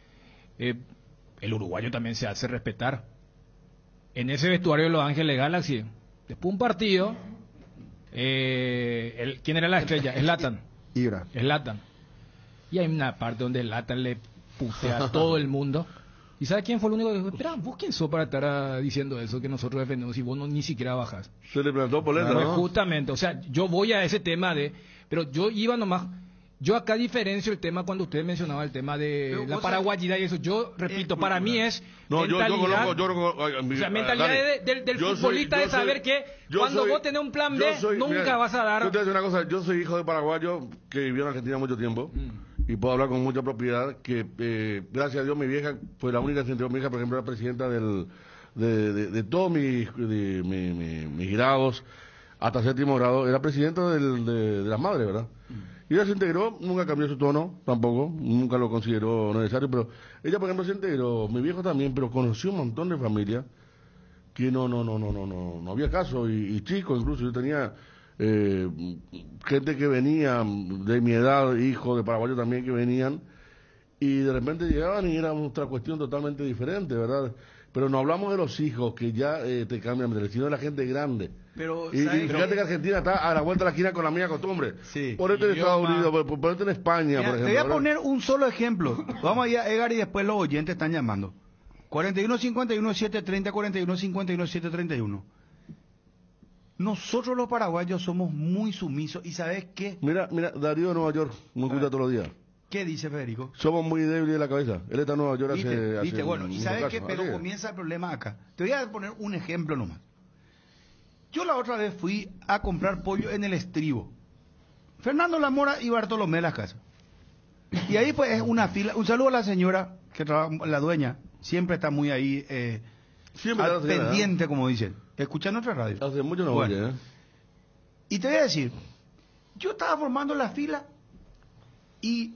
El uruguayo también se hace respetar. En ese vestuario de Los Ángeles Galaxy, después de un partido, ¿quién era la estrella? Zlatan. Zlatan. Y hay una parte donde Zlatan le putea a todo el mundo. ¿Y sabe quién fue el único que dijo, espera, vos quién sos para estar diciendo eso que nosotros defendemos y vos ni siquiera bajás? Se le plantó Polenta, ¿no? Justamente, o sea, yo voy a ese tema pero yo iba nomás, yo acá diferencio el tema cuando usted mencionaba el tema de la paraguayidad y eso, yo repito, para mí es mentalidad, o sea, mentalidad del futbolista de saber que cuando vos tenés un plan B, nunca vas a dar... Yo te voy a decir una cosa, yo soy hijo de paraguayo que vivió en Argentina mucho tiempo. Y puedo hablar con mucha propiedad que, gracias a Dios, mi vieja fue la única que se enteró. Mi hija, por ejemplo, era presidenta de todos mis grados, hasta séptimo grado, era presidenta de las madres, ¿verdad? Y ella se integró, nunca cambió su tono, tampoco, nunca lo consideró necesario, pero ella, por ejemplo, se integró, mi viejo también, pero conoció un montón de familias que no había caso, y chicos, incluso yo tenía... gente que venía de mi edad, hijos de paraguayos también que venían, y de repente llegaban y era otra cuestión totalmente diferente, ¿verdad? Pero no hablamos de los hijos que ya te cambian, sino de la gente grande. Pero, y fíjate que Argentina está a la vuelta de la esquina con la misma costumbre. Sí. Ponete en Estados Unidos, ponete en España, por ejemplo. Te voy a poner un solo ejemplo. Vamos allá, Edgar, y después los oyentes están llamando. 41-51-730, 41-51-731. Nosotros los paraguayos somos muy sumisos y ¿sabes qué? Mira, Darío de Nueva York, me escucha todos los días. ¿Qué dice Federico? Somos muy débiles de la cabeza. Él está en Nueva York ¿Viste? Bueno, y ¿sabes qué? Pero comienza el problema acá. Te voy a poner un ejemplo nomás. Yo la otra vez fui a comprar pollo en el Estribo. Fernando Lamora y Bartolomé Las Casas. Y ahí pues es una fila. Un saludo a la señora, que trabaja, la dueña, siempre está muy ahí, al pendiente, como dicen. Escucha nuestra radio. Hace mucho no voy, Y te voy a decir, yo estaba formando la fila y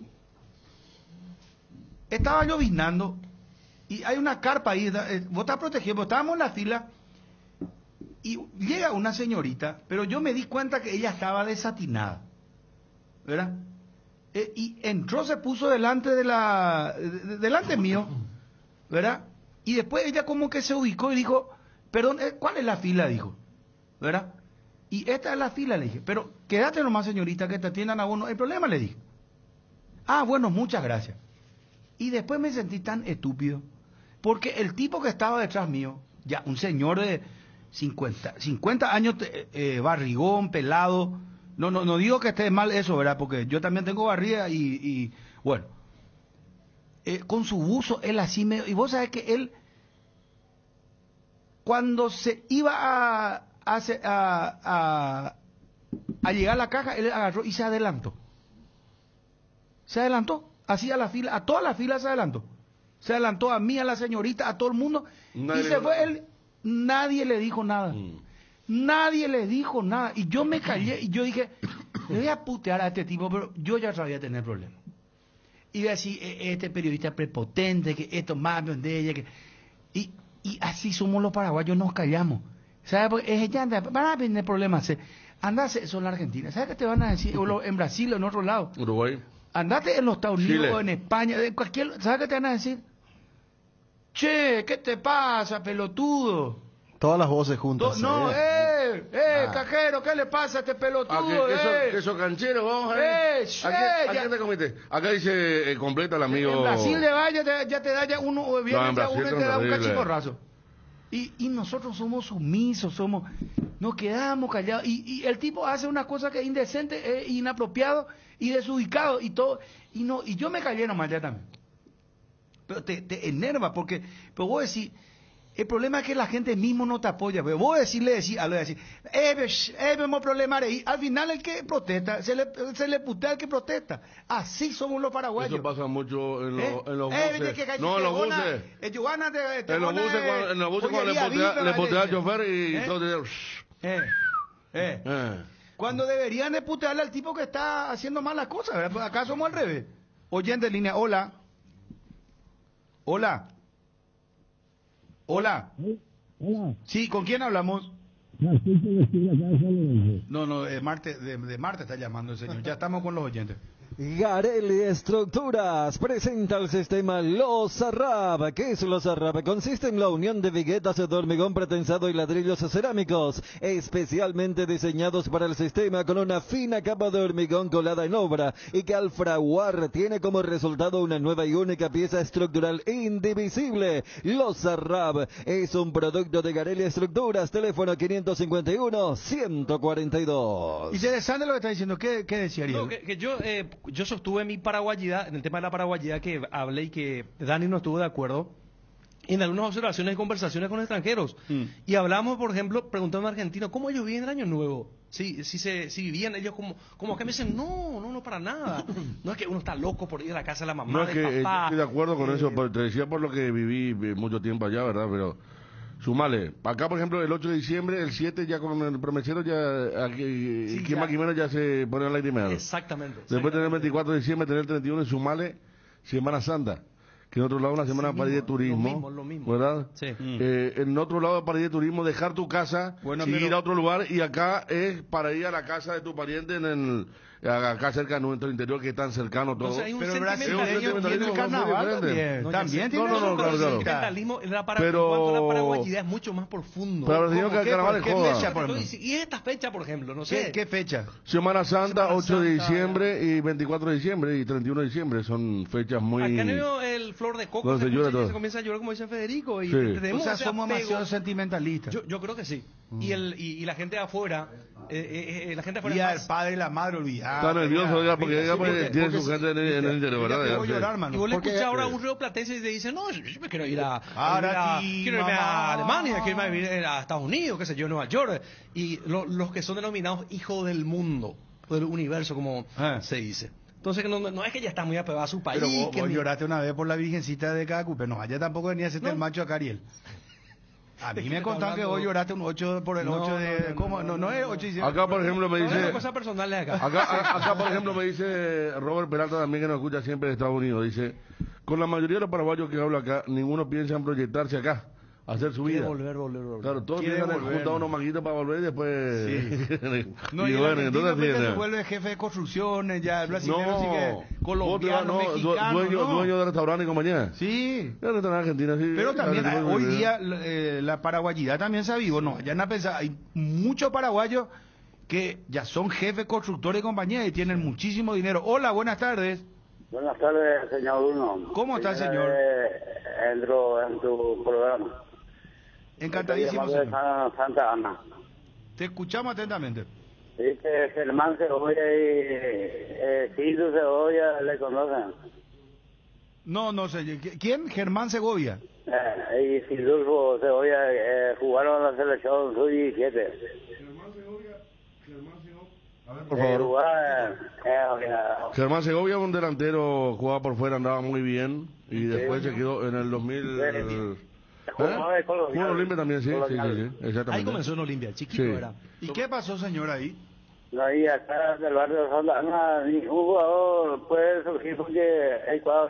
estaba lloviznando y hay una carpa ahí, vos estás protegido, estábamos en la fila y llega una señorita, pero yo me di cuenta que ella estaba desatinada, ¿verdad? Y entró, se puso delante delante mío, ¿verdad? Y después ella como que se ubicó y dijo, perdón, ¿cuál es la fila? Dijo, ¿verdad? Y esta es la fila, le dije, pero quédate nomás, señorita, que te atiendan a uno. El problema, le dije. Ah, bueno, muchas gracias. Y después me sentí tan estúpido, porque el tipo que estaba detrás mío, ya un señor de 50 años, barrigón, pelado, no digo que esté mal eso, ¿verdad? Porque yo también tengo barriga y bueno, con su buzo, él así medio, y vos sabés que él, cuando se iba a Al llegar a la caja, él agarró y se adelantó. Se adelantó, así a la fila, a toda la fila se adelantó. Se adelantó a mí, a la señorita, a todo el mundo. Y se fue él. Nadie le dijo nada. Nadie le dijo nada. Y yo me callé y yo dije, le voy a putear a este tipo, pero yo ya sabía tener problemas. Y voy a decir, este periodista prepotente, que esto más de ella, que... Y así somos los paraguayos, nos callamos. ¿Sabes? Porque ella van a tener problemas. Andate, eso en la Argentina. ¿Sabes qué te van a decir? En Brasil o en otro lado. Uruguay. Andate en los Estados Unidos Chile. o en España, en cualquier... ¿Sabes qué te van a decir? Che, ¿qué te pasa, pelotudo? Todas las voces juntas. Cajero, ¿qué le pasa a este pelotudo? Queso canchero, vamos a ver. ¿A qué te comiste? Acá dice completa el amigo. En Brasil ya te da uno, o viene en ya uno y Brasil te da un terrible. cachiporrazo. Y nosotros somos sumisos, nos quedamos callados. Y el tipo hace una cosa que es indecente, inapropiado y desubicado y todo. Y yo me callé nomás ya también. Pero te enerva porque, pero vos decís, el problema es que la gente mismo no te apoya. Pero vos decís, vemos problemas ahí. Al final el que protesta, se le putea al que protesta. Así somos los paraguayos. Eso pasa mucho en los buses. No, en los buses. En los buses cuando le putea al chofer y todo. Cuando deberían de putearle al tipo que está haciendo mal las cosas, ¿verdad? Pues acá somos al revés. Oyente en línea, hola. Hola. Hola. Sí, ¿con quién hablamos? No, de Marte está llamando el señor. Ya estamos con los oyentes. Garelli Estructuras presenta el sistema Los Arrab. ¿Qué es Los Arrab? Consiste en la unión de viguetas de hormigón pretensado y ladrillos cerámicos, especialmente diseñados para el sistema con una fina capa de hormigón colada en obra y que al fraguar tiene como resultado una nueva y única pieza estructural indivisible. Los Arrab es un producto de Garelli Estructuras, teléfono 551-142. Interesante lo que está diciendo. ¿Qué decía Ariel? No, que yo sostuve mi paraguayidad, en el tema de la paraguayidad que hablé y que Dani no estuvo de acuerdo, en algunas observaciones y conversaciones con extranjeros. Y hablamos, por ejemplo, preguntando a un argentino, ¿cómo ellos viven el Año Nuevo? Si vivían ellos como que me dicen, no, para nada. No es que uno está loco por ir a la casa de la mamá, No, es que del papá. estoy de acuerdo con eso, te decía por lo que viví mucho tiempo allá, ¿verdad? Pero sumale, acá por ejemplo el 8 de diciembre, el 7 ya con el promesero ya aquí, Sí, más que menos ya se pone al lagrimeado. Exactamente. Después tener el 24 de diciembre, tener el 31 y sumale Semana Santa, que en otro lado una semana para ir de turismo, lo mismo. ¿verdad? Sí. En otro lado para ir de turismo, dejar tu casa y ir a otro lugar, y acá es para ir a la casa de tu pariente acá cerca de nuestro interior, que es tan cercano todo. Entonces hay un Pero el sentimentalismo tiene el carnaval también tiene claro. El sentimentalismo en la paraguayidad es mucho más profundo. Pero el que el carnaval es joda. fecha, por ejemplo? Y esta fecha, por ejemplo, no sé. ¿Qué fecha? Semana Santa, Semana 8 de Santa, diciembre y 24 de diciembre y 31 de diciembre son fechas muy... Acá no el flor de coco Donde se llora todo. se comienza a llorar, como dice Federico. Y Sí. tenemos O sea, ese somos apego. demasiado sentimentalistas. Yo creo que sí. Y la gente de afuera, la gente de afuera Día es del padre y la madre olvidada. Está nervioso, oiga, porque tiene su gente en el interior, Te voy a ¿verdad? llorar, mano. Y vos le Porque- escuchás ahora a un río platense y te dice, no, yo me quiero ir a mamá. Alemania, quiero irme a vivir a Estados Unidos, qué sé yo, Nueva York. Y los que son denominados hijos del mundo, o del universo, como se dice. Entonces, no es que ya está muy apegado a su país. Pero que vos lloraste una vez por la virgencita de Cacupe. No, allá tampoco venía a hacerte el macho a Cariel. A mí me contaron que vos lloraste un 8 por el 8 de... ¿Cómo? No es 8 de diciembre. Acá, por ejemplo, me dice... cosas personales acá. Acá, por ejemplo, me dice Robert Peralta, también que nos escucha siempre de Estados Unidos. Dice, con la mayoría de los paraguayos que hablo acá, ninguno piensa en proyectarse acá, hacer su vida. Volver. Claro, todos Quiere piensan en volver. juntar unos manguitos para volver y después... No, y bueno, entonces se tiene... vuelve jefe de construcciones, ya el brasileño sigue colombiano, vos te vas, mexicano, dueño de restaurante y compañía. Sí. El restaurante argentino, sí. Pero también Claro, hoy día la paraguayidad también se aviva, ¿no? Ya no pensar, hay muchos paraguayos que ya son jefes constructores de compañía y tienen muchísimo dinero. Hola, buenas tardes. Buenas tardes, señor Bruno. ¿Cómo está, señor? Entro en tu programa. Encantadísimo, Estoy señor. llamando de Santa Ana. Te escuchamos atentamente. Dice Germán Cebolla y Silvio Cebolla, ¿le conocen? No sé. ¿Quién? Germán Segovia. Y Silvio Cebolla jugaron en la selección sub-17. Por favor. Germán Segovia, un delantero, jugaba por fuera, andaba muy bien y después se quedó en el 2000. Jugó en Olimpia también, sí, exactamente. Ahí comenzó en Olimpia, chiquito era. ¿Y qué pasó, señor, ahí? Ahí acá del barrio de Santa ningún jugador puede surgir porque el cuadro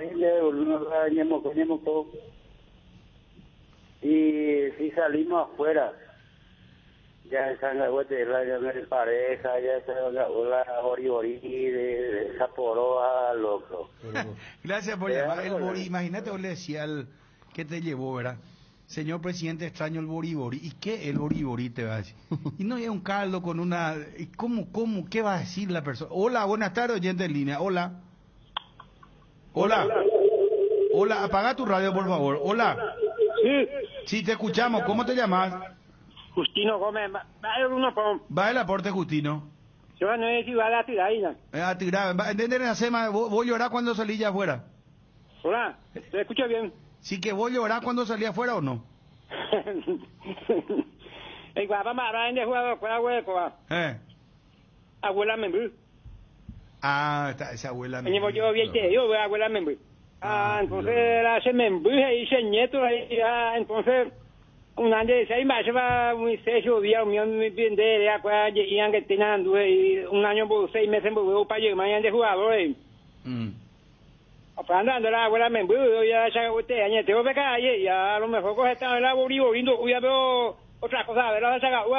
y si salimos afuera ya están la vuelta de la pareja, ya están la Boribori de Zaporoa, loco. Gracias por llamar. El Bori, imagínate, vos le decía al que te llevó, ¿verdad? Señor presidente, extraño el Boribori. ¿Y qué el Boribori te va a decir? Y no hay un caldo con una... ¿Cómo? ¿Qué va a decir la persona? Hola, buenas tardes, oyente en línea. Hola. Hola. Hola, apaga tu radio, por favor. Hola. Sí, te escuchamos. ¿Cómo te llamas? Justino Gómez. Va el aporte, Justino. Yo no sé si va a la tiraína. A tirar. ¿Entender en la sema? ¿Vos llorás cuando salís ya afuera? Hola, ¿te escucha bien? Sí, que vos llorás cuando salís afuera o no. El guapa mara en el jugador con abuela. Abuela Membú. Esa abuela Membú. Yo vi yo abuela Membú. Entonces la se Membú y se nieto entonces un año de 6 meses va muy serio día muy bien de acá y que tenían un año por 6 meses en para llegar mañana de jugador. Andando la abuela Membú, ya se usted año tengo que calle y a lo mejor coge esta la Boriborindo, ya veo otra cosa, ¿verdad?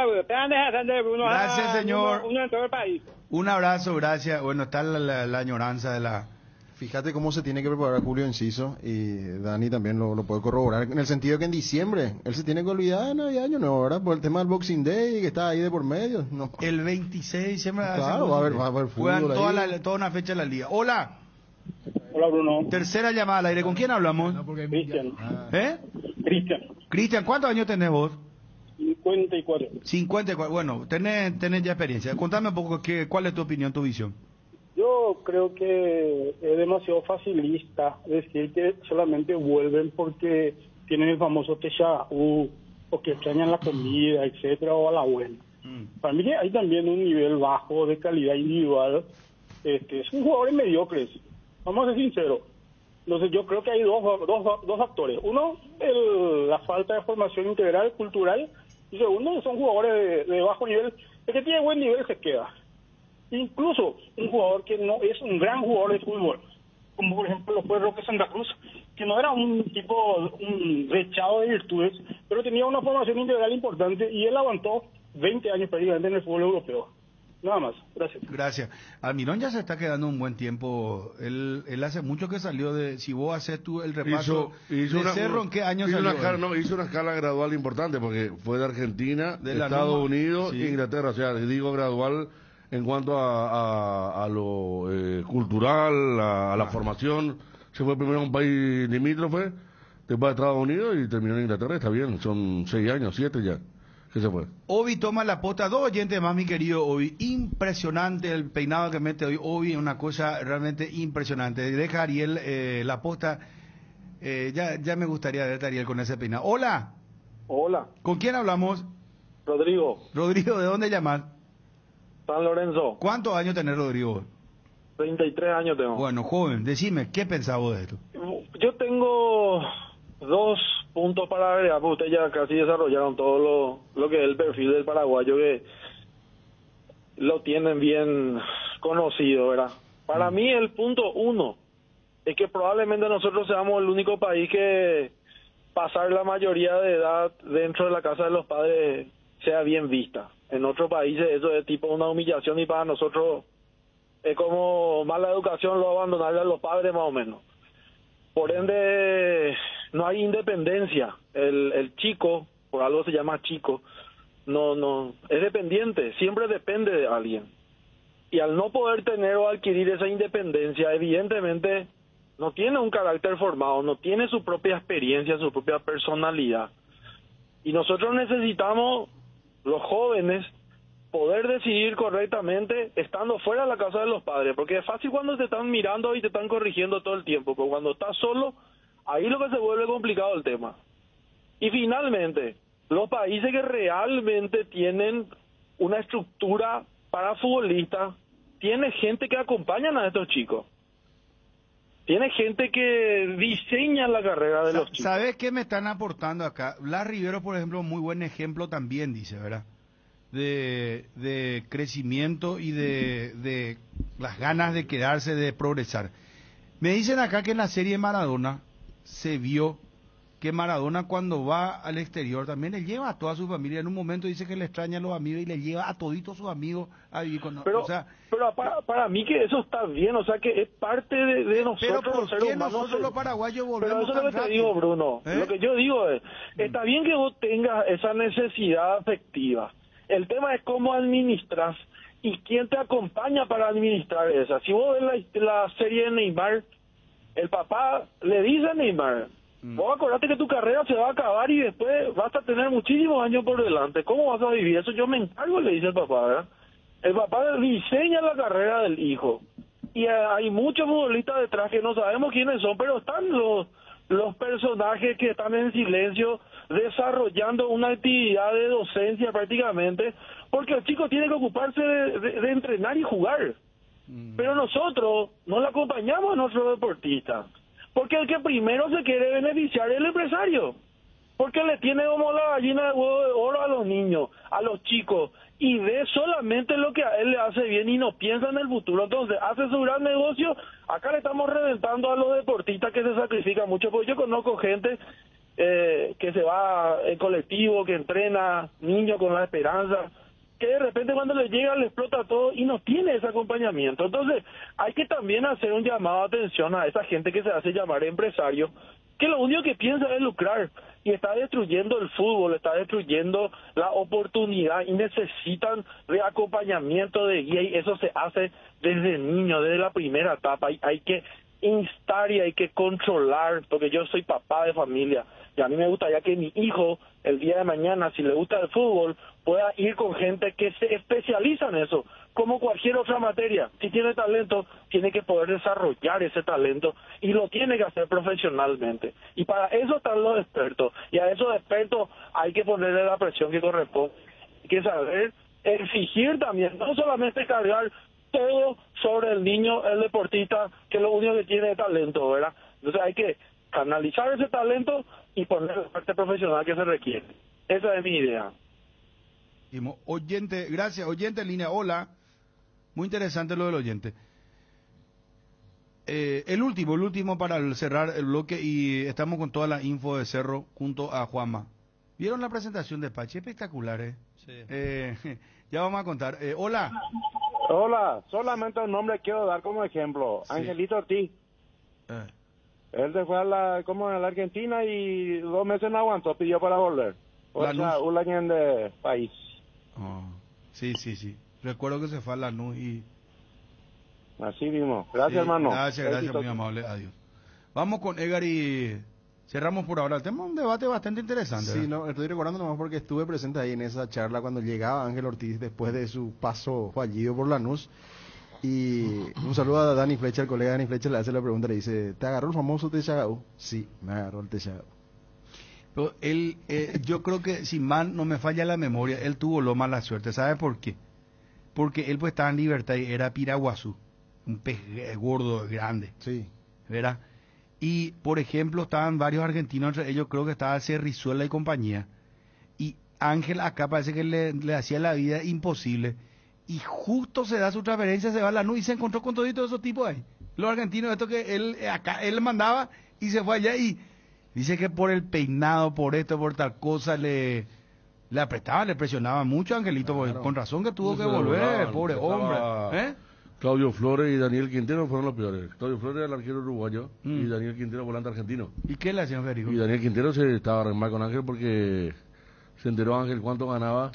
Gracias, señor. Uno en todo el país. Un abrazo, gracias. Bueno, está la añoranza de la... Fíjate cómo se tiene que preparar Julio Enciso, y Dani también lo puede corroborar, en el sentido que en diciembre él se tiene que olvidar de Navidad, Año Nuevo, ¿verdad? Por el tema del Boxing Day, que está ahí de por medio. No. El 26 de diciembre... Claro, va a haber fútbol juegan toda una fecha de la liga. Hola. Hola, Bruno. Tercera llamada al aire. ¿Con quién hablamos? Cristian. Cristian, ¿cuántos años tenés vos? 54. 54. Bueno, tenés ya experiencia. Contame un poco cuál es tu opinión, tu visión. Yo creo que es demasiado facilista decir que solamente vuelven porque tienen el famoso techa o que extrañan la comida, etcétera, o a la abuela. Para mí hay también un nivel bajo de calidad individual. Son jugadores mediocres, vamos a ser sinceros. Entonces yo creo que hay dos factores. Uno, la falta de formación integral, cultural, y segundo, son jugadores de bajo nivel. El que tiene buen nivel se queda. Incluso un jugador que no es un gran jugador de fútbol, como por ejemplo lo fue Roque Santa Cruz, que no era un rechado de virtudes, pero tenía una formación integral importante y él aguantó 20 años prácticamente en el fútbol europeo. Nada más, gracias. Gracias. Almirón ya se está quedando un buen tiempo. Él hace mucho que salió de... Si vos haces tú el repaso hizo de Cerro, ¿en qué año salió? Hizo una escala gradual importante porque fue de Argentina, de Estados Unidos e Inglaterra. O sea, digo gradual en cuanto a lo cultural, a la formación. Se fue primero a un país limítrofe, después a Estados Unidos y terminó en Inglaterra. Está bien, son 6 años, 7 ya. ¿Qué se fue? Obi toma la posta, 2 oyentes más, mi querido Obi. Impresionante el peinado que mete hoy Obi, una cosa realmente impresionante. Deja a Ariel la posta. Ya me gustaría ver a Ariel con ese peinado. Hola. Hola. ¿Con quién hablamos? Rodrigo. Rodrigo, ¿de dónde llamas? San Lorenzo. ¿Cuántos años tenés, Rodrigo? 33 años tengo. Bueno, joven, decime, ¿qué pensás vos de esto? Yo tengo 2 puntos para agregar, porque ustedes ya casi desarrollaron todo lo que es el perfil del paraguayo, que lo tienen bien conocido, ¿verdad? Para mí el punto 1 es que probablemente nosotros seamos el único país que pasar la mayoría de edad dentro de la casa de los padres sea bien vista. En otros países eso es tipo una humillación y para nosotros es como mala educación lo abandonarle a los padres más o menos. Por ende, no hay independencia. El chico, por algo se llama chico, no es dependiente, siempre depende de alguien. Y al no poder tener o adquirir esa independencia, evidentemente no tiene un carácter formado, no tiene su propia experiencia, su propia personalidad. Y nosotros necesitamos, los jóvenes, poder decidir correctamente estando fuera de la casa de los padres, porque es fácil cuando te están mirando y te están corrigiendo todo el tiempo, pero cuando estás solo, ahí lo que se vuelve complicado el tema. Y finalmente, los países que realmente tienen una estructura para futbolistas, tiene gente que acompañan a estos chicos. Tiene gente que diseña la carrera de los chicos. ¿Sabes qué me están aportando acá? Blas Rivero, por ejemplo, muy buen ejemplo también, dice, ¿verdad? De crecimiento y de las ganas de quedarse, de progresar. Me dicen acá que en la serie Maradona se vio que Maradona cuando va al exterior también le lleva a toda su familia. En un momento dice que le extraña a los amigos y le lleva a toditos sus amigos a vivir con pero, o sea, pero para mí que eso está bien, o sea que es parte de nosotros. Pero los seres humanos, nosotros los paraguayos volvemos? Pero eso es lo que te digo, Bruno. Lo que yo digo es, está bien que vos tengas esa necesidad afectiva. El tema es cómo administras y quién te acompaña para administrar esa. Si vos ves la serie de Neymar, el papá le dice a Neymar, vos acordate que tu carrera se va a acabar y después vas a tener muchísimos años por delante. ¿Cómo vas a vivir? Eso yo me encargo, le dice el papá, ¿verdad? El papá diseña la carrera del hijo. Y hay muchos futbolistas detrás que no sabemos quiénes son, pero están los personajes que están en silencio desarrollando una actividad de docencia prácticamente, porque el chico tiene que ocuparse de entrenar y jugar. Pero nosotros no le acompañamos a nuestros deportistas. Porque el que primero se quiere beneficiar es el empresario. Porque le tiene como la gallina de huevo de oro a los niños, a los chicos, y ve solamente lo que a él le hace bien y no piensa en el futuro. Entonces, hace su gran negocio. Acá le estamos reventando a los deportistas que se sacrifican mucho. Porque yo conozco gente que se va en colectivo, que entrena, niños con la esperanza, que de repente cuando le llega le explota todo y no tiene ese acompañamiento. Entonces hay que también hacer un llamado de atención a esa gente que se hace llamar empresario, que lo único que piensa es lucrar y está destruyendo el fútbol, está destruyendo la oportunidad y necesitan de acompañamiento, de guía, y eso se hace desde niño, desde la primera etapa. Hay que instar y hay que controlar, porque yo soy papá de familia y a mí me gustaría que mi hijo el día de mañana, si le gusta el fútbol, pueda ir con gente que se especializa en eso, como cualquier otra materia. Si tiene talento, tiene que poder desarrollar ese talento y lo tiene que hacer profesionalmente. Y para eso están los expertos, y a esos expertos hay que ponerle la presión que corresponde. Hay que saber exigir también, no solamente cargar todo sobre el niño, el deportista, que es lo único que tiene talento, ¿verdad? Entonces hay que canalizar ese talento y poner la parte profesional que se requiere. Esa es mi idea. Oyente, gracias, oyente en línea, hola. Muy interesante lo del oyente. El último para cerrar el bloque, y estamos con toda la info de Cerro junto a Juanma. ¿Vieron la presentación de Pachi? Espectacular, ¿eh? Sí. Ya vamos a contar. Hola. Hola, solamente un nombre quiero dar como ejemplo. Sí. Angelito Ortiz. Él se fue a la Argentina y 2 meses no aguantó, pidió para volver. O sea, un año de país. Oh, sí. Recuerdo que se fue a Lanús y... Así mismo. Gracias, hermano. Gracias, muy amable. Adiós. Vamos con Edgar y cerramos por ahora. Tenemos un debate bastante interesante. Sí, no, estoy recordando nomás porque estuve presente ahí en esa charla cuando llegaba Ángel Ortiz después de su paso fallido por Lanús. Y un saludo a Dani Flecha, el colega Dani Flecha, le hace la pregunta, le dice, ¿te agarró el famoso Techagau? Sí, me agarró el Techagau. Pero él, yo creo que si mal no me falla la memoria, él tuvo lo mala suerte. ¿Sabe por qué? Porque él pues estaba en libertad y era piraguazú, un pez gordo, grande. Sí. ¿Verdad? Y, por ejemplo, estaban varios argentinos, entre ellos creo que estaba Cerrizuela y compañía. Y Ángel acá parece que le hacía la vida imposible. Y justo se da su transferencia, se va a Lanús y se encontró con todos esos tipos ahí. Los argentinos, esto que él mandaba y se fue allá y dice que por el peinado, por esto, por tal cosa, le apretaba, le presionaba mucho a Angelito, claro. Con razón que tuvo que volver, pobre hombre. Claudio Flores y Daniel Quintero fueron los peores. Claudio Flores era el arquero uruguayo y Daniel Quintero volante argentino. ¿Y qué le hacía Federico? Y Daniel Quintero se estaba re mal con Ángel porque se enteró Ángel cuánto ganaba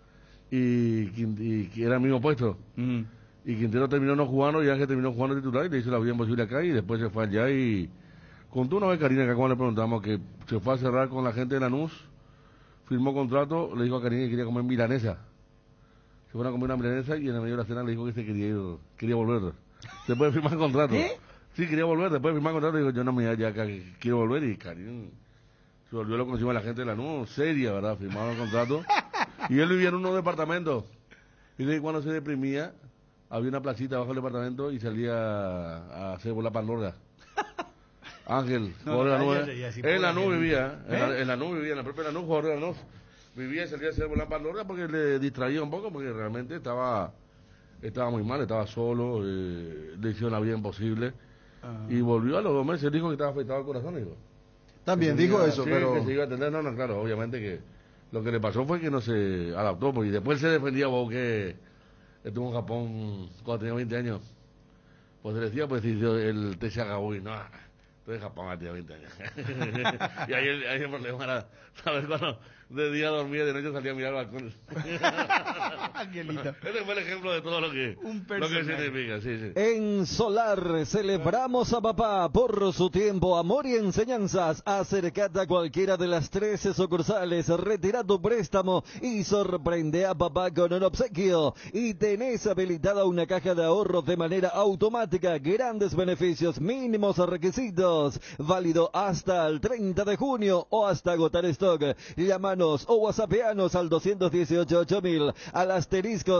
y era el mismo puesto. Y Quintero terminó no jugando y Ángel terminó jugando titular y le hizo la vida imposible acá y después se fue allá y contó una vez Karina acá cuando le preguntamos que se fue a cerrar con la gente de Lanús, firmó contrato, le dijo a Karina que quería comer milanesa. Se fueron a comer una milanesa y en el medio de la cena le dijo que se quería volver. Después de firmar contrato. ¿Qué? Sí, quería volver, después de firmar contrato dijo, yo no me voy ya acá, quiero volver y Karina se volvió lo conocido a la gente de Lanús, seria, ¿verdad? Firmaron el contrato y él vivía en unos departamentos. Y de cuando se deprimía, había una placita abajo del departamento y salía a hacer bola pandorga. Ángel, jugador de la nube. En la nube vivía, en la nube vivía, en la propia Lanús, jugador de la nube. Vivía y salía a hacer bola pandorga porque le distraía un poco, porque realmente estaba muy mal, estaba solo, le hicieron la vida imposible. Y volvió a los 2 meses, dijo que estaba afectado al corazón, dijo. También dijo eso, sí, pero... que se iba a atender, no, claro, obviamente que lo que le pasó fue que no se adaptó, porque después se defendía vos que estuvo en Japón cuando tenía 20 años. Pues se decía, pues el T.C. Agabui, no, estoy en Japón, tenía 20 años. Y ahí el problema era, ¿sabes? Cuando de día dormía y de noche salía a mirar balcones. Angelito. Ese fue el ejemplo de todo lo que significa, sí. En Solar celebramos a papá por su tiempo, amor y enseñanzas. Acércate a cualquiera de las 13 sucursales, retira tu préstamo y sorprende a papá con un obsequio. Y tenés habilitada una caja de ahorros de manera automática. Grandes beneficios, mínimos requisitos. Válido hasta el 30 de junio o hasta agotar stock. Llámanos o whatsappeanos al 218-8000, al asterisco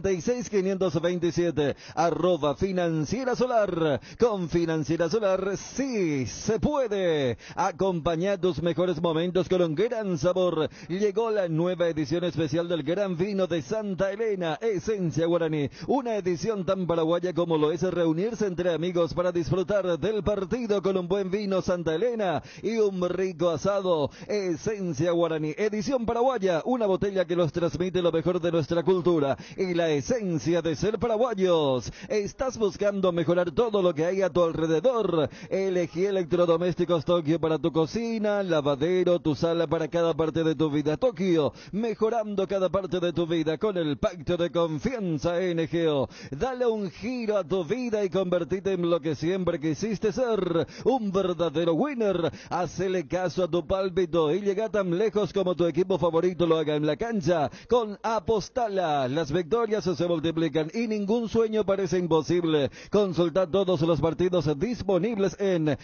76527, @Financiera Solar. Con Financiera Solar sí se puede. Acompaña tus mejores momentos con un gran sabor. Llegó la nueva edición especial del Gran Vino de Santa Elena, Esencia Guaraní. Una edición tan paraguaya como lo es reunirse entre amigos para disfrutar del partido con un buen vino Santa Elena y un rico asado. Esencia Guaraní, edición paraguaya, una botella que nos transmite lo mejor de nuestra cultura y la esencia de ser paraguayos. ¿Estás buscando mejorar todo lo que hay a tu alrededor? Elegí electrodomésticos Tokio para tu cocina, lavadero, tu sala, para cada parte de tu vida. Tokio, mejorando cada parte de tu vida con el pacto de confianza NGO. Dale un giro a tu vida y convertite en lo que siempre quisiste ser, un verdadero winner. Hacele caso a tu pálpito y llega tan lejos como tu equipo favorito lo haga en la cancha. Con Apostala, las victorias se multiplican y ningún sueño parece imposible. Consulta todos los partidos disponibles en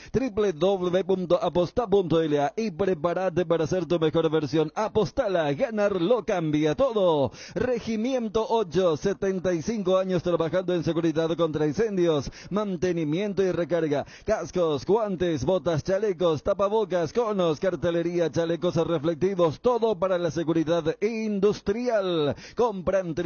www.aposta.la y prepárate para ser tu mejor versión. Apostala, ganar lo cambia todo. Regimiento 8, 75 años trabajando en seguridad contra incendios, mantenimiento y recarga. Cascos, guantes, botas, chalecos, tapabocas, conos, cartelería, chalecos reflectivos, todo para la seguridad industrial. Compra en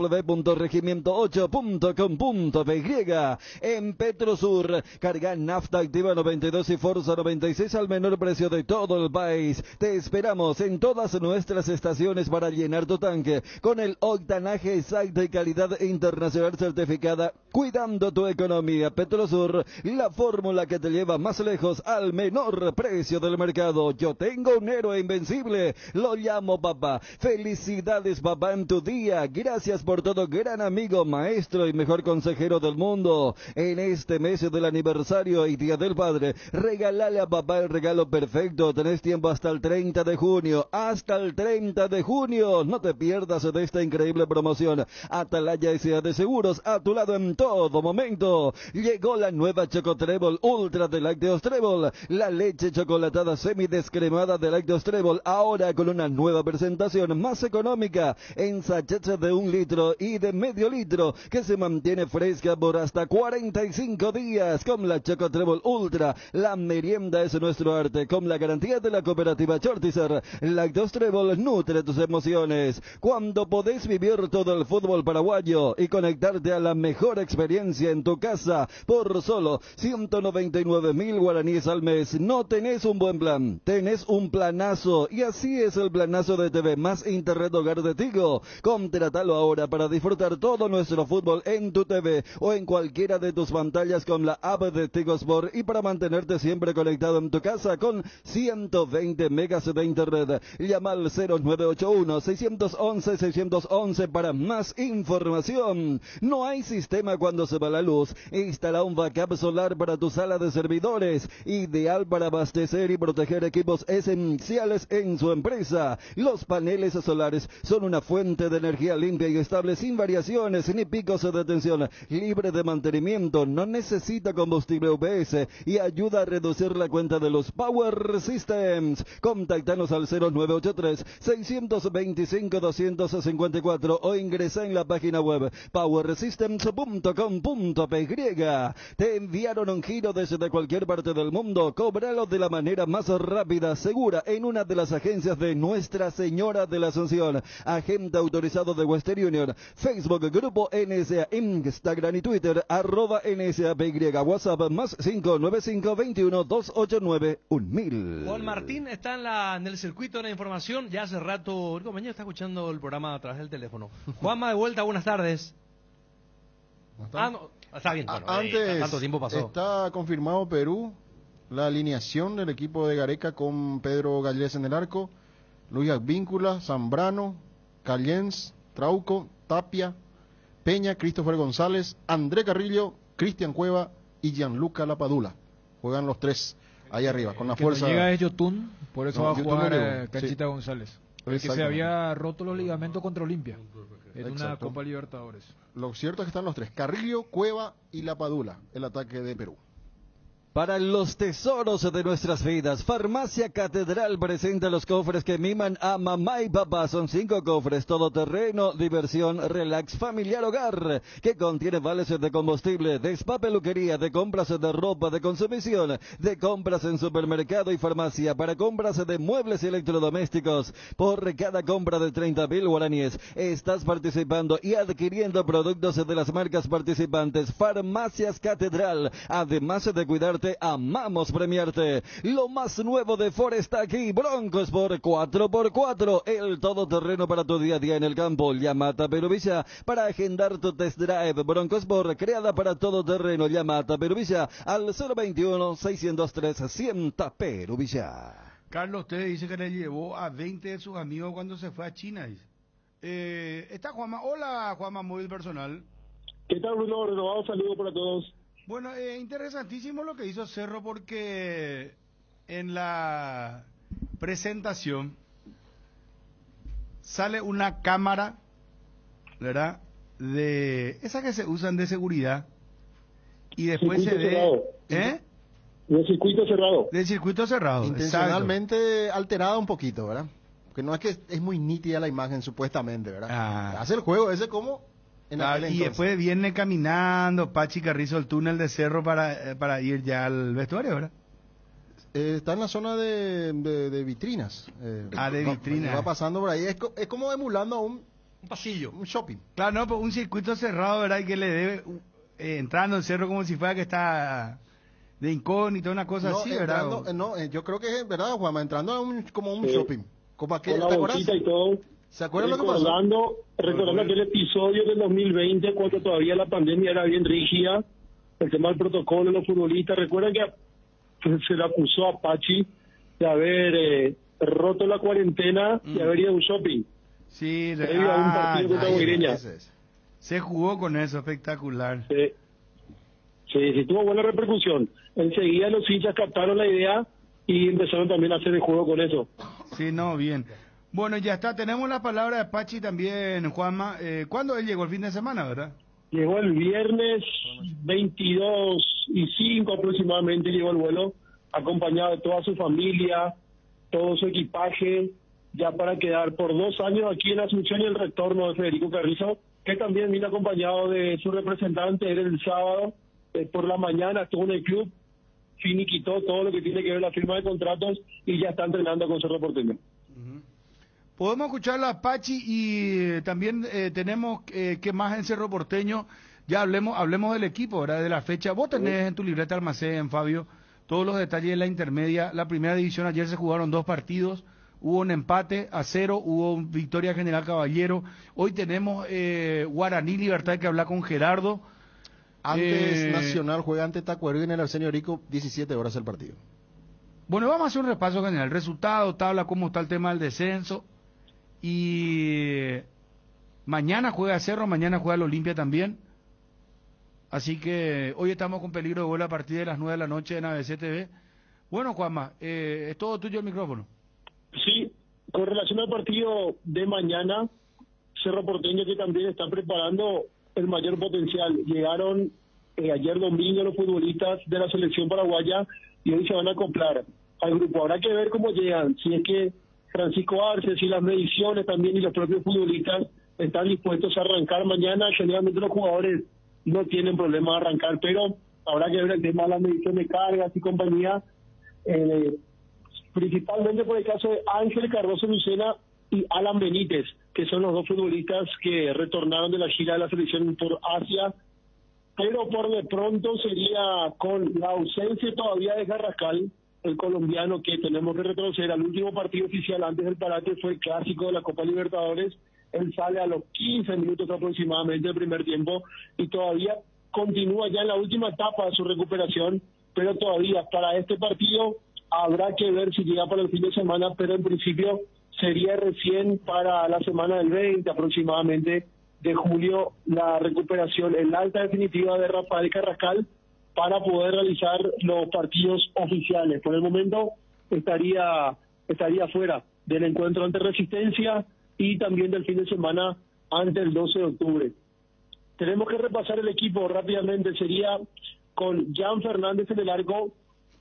www.regimiento8.com.py. En Petrosur, carga nafta activa 92 y Forza 96 al menor precio de todo el país. Te esperamos en todas nuestras estaciones para llenar tu tanque con el octanaje exacto y calidad internacional certificada, cuidando tu economía. Petrosur, la fórmula que te lleva más lejos al menor precio del mercado. Yo tengo un héroe invencible, lo llamo papá. Felicidades papá en tu día. Gracias por todo, gran amigo, maestro y mejor consejero del mundo. En este mes del aniversario y Día del Padre, regálale a papá el regalo perfecto. Tenés tiempo hasta el 30 de junio. Hasta el 30 de junio. No te pierdas de esta increíble promoción. Atalaya S.A. de Seguros, a tu lado en todo momento. Llegó la nueva Chocotrébol Ultra de Lácteos Trébol, la leche chocolatada semidescremada de Lácteos Trébol, ahora con una nueva presentación más económica, en sachets de 1 litro y de medio litro, que se mantiene fresca por hasta 45 días. Con la Chocotrébol Ultra, la merienda es nuestro arte, con la garantía de la cooperativa Chortizer. Lácteos Trébol nutre tus emociones. Cuando podés vivir todo el fútbol paraguayo y conectarte a la mejor experiencia en tu casa por solo 199.000 guaraníes al mes, no tenés un buen plan, tenés un planazo, y así es el planazo de TV más Internet Hogar de Tigo. Contrátalo ahora para disfrutar todo nuestro fútbol en tu TV o en cualquiera de tus pantallas con la app de Tigo Sport, y para mantenerte siempre conectado en tu casa con 120 megas de Internet. Llama al 0981-611-611 para más información. No hay sistema cuando se va la luz. Instala un backup solar para tu sala de servidores, ideal para abastecer y proteger equipos esenciales en su empresa. empresa. Los paneles solares son una fuente de energía limpia y estable, sin variaciones ni picos de tensión, libre de mantenimiento, no necesita combustible UPS y ayuda a reducir la cuenta de los Power Systems. Contactanos al 0983-625-254 o ingresa en la página web powersystems.com.py. Te enviaron un giro desde cualquier parte del mundo. Cóbralo de la manera más rápida, segura, en una de las agencias de Nuestra Señora de la Asunción. Agente autorizado de Western Union. Facebook, Grupo NSA, Instagram y Twitter, @NSAPY. WhatsApp más 595-21-289-1000. Juan Martín está en el circuito de la información. Ya hace rato, el compañero está escuchando el programa a través del teléfono. Juanma, de vuelta, buenas tardes. No, está bien. Bueno, antes, tanto tiempo pasó. está confirmado Perú, la alineación del equipo de Gareca con Pedro Gallés en el arco, Luis Advíncula, Zambrano, Callens, Trauco, Tapia, Peña, Christopher González, André Carrillo, Cristian Cueva y Gianluca Lapadula. Juegan los tres ahí arriba, con la fuerza. Llega es Yotun, por eso va a jugar Canchita sí. González. El que se había roto los ligamentos contra Olimpia en una Exacto. Copa Libertadores. Lo cierto es que están los tres, Carrillo, Cueva y Lapadula, el ataque de Perú. Para los tesoros de nuestras vidas, Farmacia Catedral presenta los cofres que miman a mamá y papá. Son 5 cofres, todoterreno, diversión, relax, familiar, hogar, que contiene vales de combustible, de spa, peluquería, de compras de ropa, de consumición, de compras en supermercado y farmacia, para compras de muebles y electrodomésticos. Por cada compra de 30.000 guaraníes, estás participando y adquiriendo productos de las marcas participantes. Farmacias Catedral, además de cuidarte, amamos premiarte. Lo más nuevo de Ford está aquí, Broncos por 4x4, el todoterreno para tu día a día en el campo. Llama a Perú Villa para agendar tu test drive. Broncos por, creada para todoterreno. Llama a Perú Villa al 021-603-100 Perú Villa. Carlos, usted dice que le llevó a 20 de sus amigos cuando se fue a China. Dice. Está Juanma. Hola, Juanma, móvil personal. ¿Qué tal, Bruno? Renovado saludo para todos. Bueno, interesantísimo lo que hizo Cerro, porque en la presentación sale una cámara, ¿verdad? De esas que se usan de seguridad, y después circuito se ve... cerrado. Del circuito cerrado. Del circuito cerrado, intencionalmente alterada un poquito, ¿verdad? Porque no es que es muy nítida la imagen, supuestamente, ¿verdad? Hace el juego ese como... y después viene caminando Pachi Carrizo el túnel de Cerro para ir ya al vestuario, ¿verdad? Está en la zona de vitrinas. De vitrinas. Va pasando por ahí. Es como emulando a un pasillo. Un shopping. Claro, no, pues un circuito cerrado, ¿verdad? Y que le debe entrando el cerro como si fuera que está de incógnito, una cosa así, ¿verdad? Yo creo que es verdad, Juanma, entrando a como un Sí. shopping. Como aquel, Con la bolsita y todo. ¿Se acuerdan lo que pasó? Recordando aquel episodio del 2020, cuando todavía la pandemia era bien rígida, el tema del protocolo de los futbolistas. Recuerdan que se le acusó a Pachi de haber roto la cuarentena y haber ido a un shopping. Sí, previo a un partido contra Guaireña. Se jugó con eso, espectacular. Sí, tuvo buena repercusión. Enseguida los hinchas captaron la idea y empezaron también a hacer el juego con eso. Sí, no, bien. Bueno, ya está, tenemos la palabra de Pachi también, Juanma. ¿Cuándo él llegó? El fin de semana, ¿verdad? Llegó el viernes 22:05 aproximadamente, llegó el vuelo, acompañado de toda su familia, todo su equipaje, ya para quedar por 2 años aquí en Asunción, y el retorno de Federico Carrizo, que también vino acompañado de su representante. Él el sábado, por la mañana, estuvo en el club, finiquitó todo lo que tiene que ver la firma de contratos y ya está entrenando con Cerro Porteño. Podemos escuchar a Pachi y también tenemos que más en Cerro Porteño. Ya hablemos del equipo, ¿verdad? De la fecha. Vos tenés en tu libreta almacén, Fabio, todos los detalles de la intermedia. La primera división, ayer se jugaron 2 partidos. Hubo un empate a 0, hubo victoria General Caballero. Hoy tenemos Guaraní Libertad, que habla con Gerardo. Antes Nacional juega ante Tacuarembó en el Arsenio Rico, 17 horas el partido. Bueno, vamos a hacer un repaso general. Resultado, tabla, cómo está el tema del descenso. Y mañana juega Cerro, mañana juega el Olimpia también. Así que hoy estamos con peligro de gol a partir de las 9 de la noche en ABC TV. Bueno, Juanma, es todo tuyo el micrófono. Sí, Con relación al partido de mañana, Cerro Porteño, que también está preparando el mayor potencial. Llegaron ayer domingo los futbolistas de la selección paraguaya y hoy se van a acoplar al grupo. Habrá que ver cómo llegan, si es que Francisco Arce, si las mediciones también y los propios futbolistas están dispuestos a arrancar mañana. Generalmente los jugadores no tienen problema de arrancar, pero habrá que ver el tema de la medición de cargas y compañía, principalmente por el caso de Ángel Cardoso Lucena y Alan Benítez, que son los dos futbolistas que retornaron de la gira de la selección por Asia, pero por de pronto sería con la ausencia todavía de Carrascal, el colombiano, que tenemos que retroceder al último partido oficial antes del parate, fue el clásico de la Copa Libertadores. Él sale a los 15 minutos aproximadamente del primer tiempo y todavía continúa ya en la última etapa de su recuperación, pero todavía para este partido habrá que ver si llega para el fin de semana, pero en principio sería recién para la semana del 20 aproximadamente de julio la recuperación, el alta definitiva de Rafael Carrascal para poder realizar los partidos oficiales. Por el momento estaría fuera del encuentro ante Resistencia y también del fin de semana ante el 12 de octubre. Tenemos que repasar el equipo rápidamente. Sería con Jan Fernández en el arco,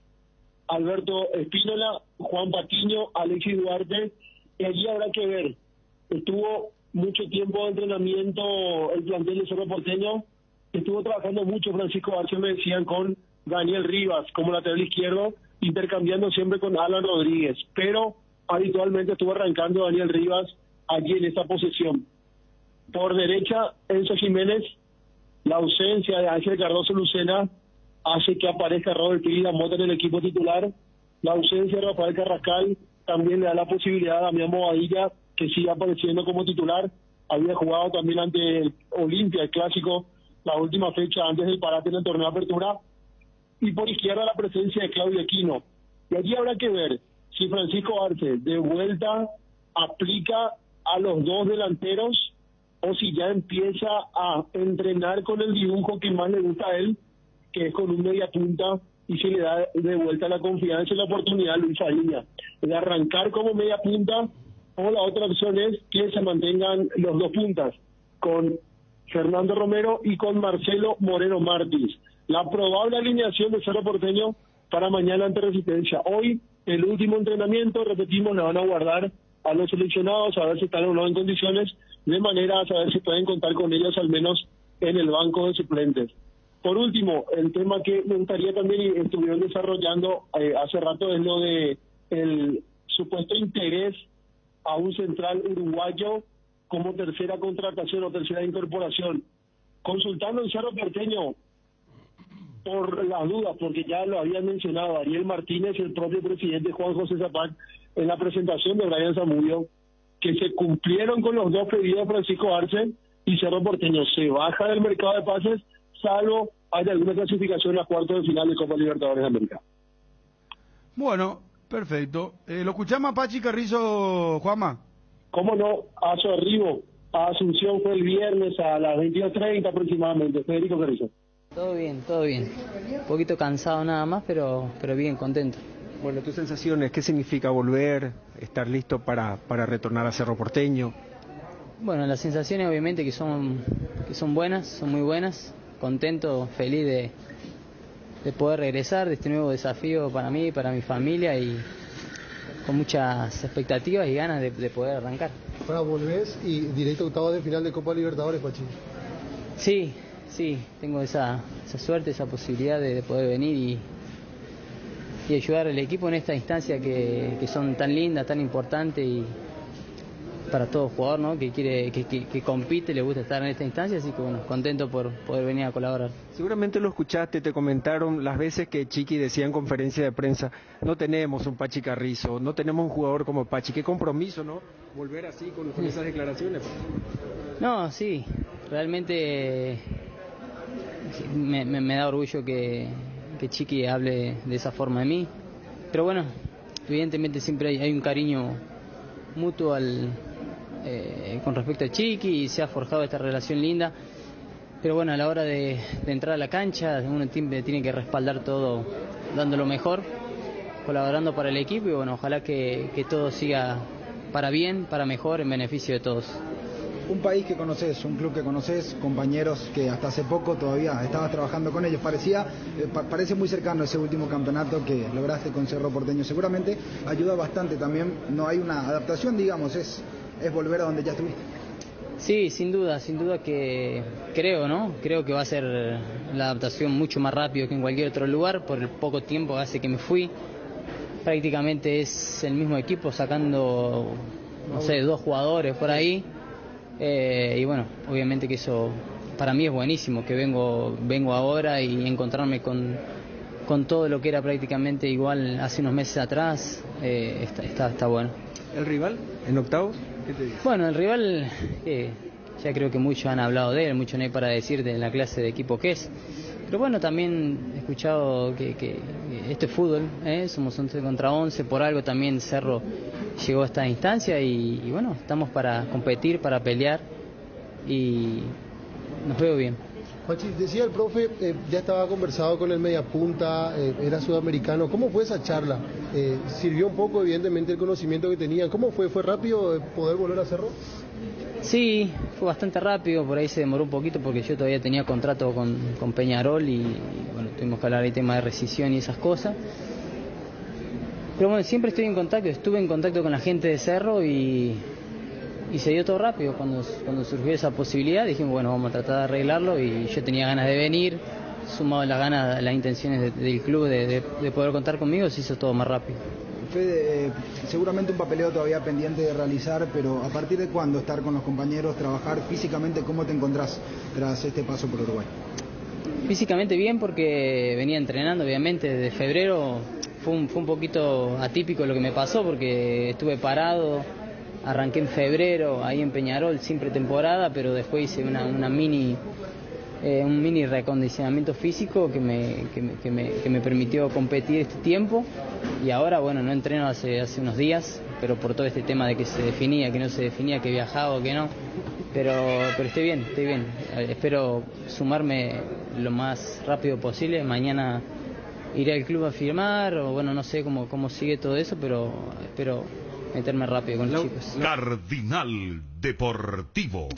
Alberto Espínola, Juan Patiño, Alexis Duarte, y allí habrá que ver. Estuvo mucho tiempo de entrenamiento el plantel de Cerro Porteño, estuvo trabajando mucho Francisco Arce, me decían, con Daniel Rivas como lateral izquierdo, intercambiando siempre con Alan Rodríguez, pero habitualmente estuvo arrancando Daniel Rivas allí en esta posición. Por derecha, Enzo Jiménez. La ausencia de Ángel Cardoso Lucena hace que aparezca Robert Piri Mota en el equipo titular. La ausencia de Rafael Carrascal también le da la posibilidad a Damián Bobadilla, que sigue apareciendo como titular. Había jugado también ante el Olimpia, el clásico, la última fecha antes del parate en el torneo de apertura. Y por izquierda la presencia de Claudio Aquino. Y allí habrá que ver si Francisco Arce de vuelta aplica a los dos delanteros o si ya empieza a entrenar con el dibujo que más le gusta a él, que es con un media punta, y se le da de vuelta la confianza y la oportunidad a Luis Fariña de arrancar como media punta, o la otra opción es que se mantengan los dos puntas, con Fernando Romero y con Marcelo Moreno Martins. La probable alineación de Cerro Porteño para mañana ante Resistencia. Hoy, el último entrenamiento, repetimos, le van a guardar a los seleccionados a ver si están o no en condiciones, de manera a saber si pueden contar con ellos al menos en el banco de suplentes. Por último, el tema que me gustaría también, y estuvieron desarrollando hace rato, es lo de el supuesto interés a un central uruguayo como tercera contratación o tercera incorporación. Consultando en Cerro Porteño, por las dudas, porque ya lo habían mencionado Ariel Martínez y el propio presidente Juan José Zapac en la presentación de Brian Zamudio, que se cumplieron con los dos pedidos de Francisco Arce y Cerro Porteño se baja del mercado de pases, salvo haya alguna clasificación en las cuartos de final de Copa Libertadores de América. Bueno, perfecto. ¿Lo escuchamos a Pachi Carrizo, Juanma? ¿Cómo no? A su arribo a Asunción fue el viernes a las 22:30 aproximadamente. Federico Carrizo. Todo bien, todo bien. Un poquito cansado nada más, pero bien, contento. Bueno, tus sensaciones, ¿qué significa volver, estar listo para retornar a Cerro Porteño? Bueno, las sensaciones obviamente que son buenas, son muy buenas. Contento, feliz de poder regresar, de este nuevo desafío para mí, para mi familia, y con muchas expectativas y ganas de poder arrancar. Ahora volvés y directo a octavos de final de Copa Libertadores, Pachi. Sí, tengo esa suerte, esa posibilidad de poder venir y ayudar al equipo en esta instancia que son tan lindas, tan importantes, y para todo jugador, ¿no? que compite, le gusta estar en esta instancia, así que bueno, contento por poder venir a colaborar. Seguramente lo escuchaste, te comentaron las veces que Chiqui decía en conferencia de prensa, no tenemos un Pachi Carrizo, no tenemos un jugador como Pachi. Qué compromiso, ¿no? Volver así con esas declaraciones. No, sí, realmente me da orgullo que Chiqui hable de esa forma de mí, pero bueno, evidentemente siempre hay un cariño mutuo con respecto a Chiqui, y se ha forjado esta relación linda, pero bueno, a la hora de entrar a la cancha uno tiene que respaldar todo dando lo mejor, colaborando para el equipo, y bueno, ojalá que todo siga para bien, para mejor, en beneficio de todos. Un país que conoces, un club que conoces, compañeros que hasta hace poco todavía estabas trabajando con ellos, parece muy cercano ese último campeonato que lograste con Cerro Porteño, seguramente ayuda bastante también, no hay una adaptación, digamos, es volver a donde ya estuviste. Sí, sin duda que creo que va a ser la adaptación mucho más rápido que en cualquier otro lugar, por el poco tiempo hace que me fui, prácticamente es el mismo equipo sacando, no sé, 2 jugadores por ahí. Y bueno, obviamente que eso para mí es buenísimo, que vengo ahora y encontrarme con todo lo que era prácticamente igual hace unos meses atrás, está bueno. ¿El rival en octavos? ¿Qué te dice? Bueno, el rival, ya creo que muchos han hablado de él, mucho no hay para decir de la clase de equipo que es. Pero bueno, también he escuchado que esto es fútbol, somos 11 contra 11, por algo también Cerro llegó a esta instancia y bueno, estamos para competir, para pelear y nos veo bien. Juanchi, decía el profe, ya estaba conversado con el mediapunta, era sudamericano, ¿cómo fue esa charla? ¿Sirvió un poco evidentemente el conocimiento que tenían? ¿Cómo fue? ¿Fue rápido poder volver a Cerro? Sí, fue bastante rápido, por ahí se demoró un poquito porque yo todavía tenía contrato con Peñarol y bueno, tuvimos que hablar del tema de rescisión y esas cosas. Pero bueno, siempre estuve en contacto con la gente de Cerro y se dio todo rápido. Cuando surgió esa posibilidad dijimos, bueno, vamos a tratar de arreglarlo y yo tenía ganas de venir, sumado las ganas, las intenciones del club de poder contar conmigo, se hizo todo más rápido. Fede, seguramente un papeleo todavía pendiente de realizar, pero ¿a partir de cuándo estar con los compañeros, trabajar físicamente? ¿Cómo te encontrás tras este paso por Uruguay? Físicamente bien porque venía entrenando, obviamente, desde febrero. Fue un poquito atípico lo que me pasó porque estuve parado, arranqué en febrero ahí en Peñarol sin pretemporada, pero después hice un mini reacondicionamiento físico que me permitió competir este tiempo y ahora bueno, no entreno hace unos días, pero por todo este tema de que se definía, que no se definía, que viajaba o que no, pero estoy bien, espero sumarme lo más rápido posible. Mañana iré al club a firmar o bueno, no sé cómo sigue todo eso, pero espero meterme rápido con los chicos. Cardinal Deportivo,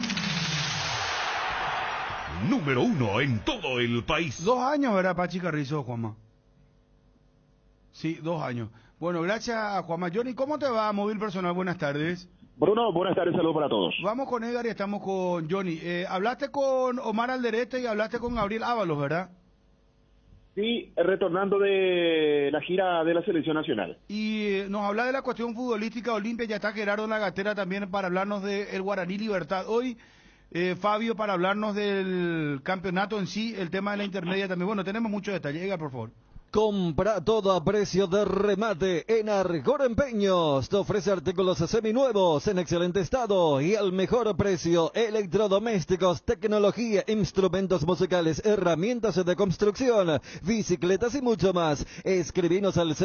número 1 en todo el país. 2 años, ¿verdad, Pachi Carrizo, Juanma? Sí, 2 años. Bueno, gracias a Juanma. Johnny, ¿cómo te va, Móvil Personal? Buenas tardes. Bruno, buenas tardes, saludos para todos. Vamos con Edgar y estamos con Johnny. Hablaste con Omar Alderete y hablaste con Gabriel Ábalos, ¿verdad? Sí, retornando de la gira de la Selección Nacional. Y nos habla de la cuestión futbolística. Olimpia, ya está Gerardo en la gatera también para hablarnos del Guaraní Libertad. Hoy, Fabio, para hablarnos del campeonato en sí, el tema de la intermedia también. Bueno, tenemos muchos detalles. Edgar, por favor. Compra todo a precio de remate en Argor Empeños. Te ofrece artículos seminuevos en excelente estado y al mejor precio. Electrodomésticos, tecnología, instrumentos musicales, herramientas de construcción, bicicletas y mucho más. Escribinos al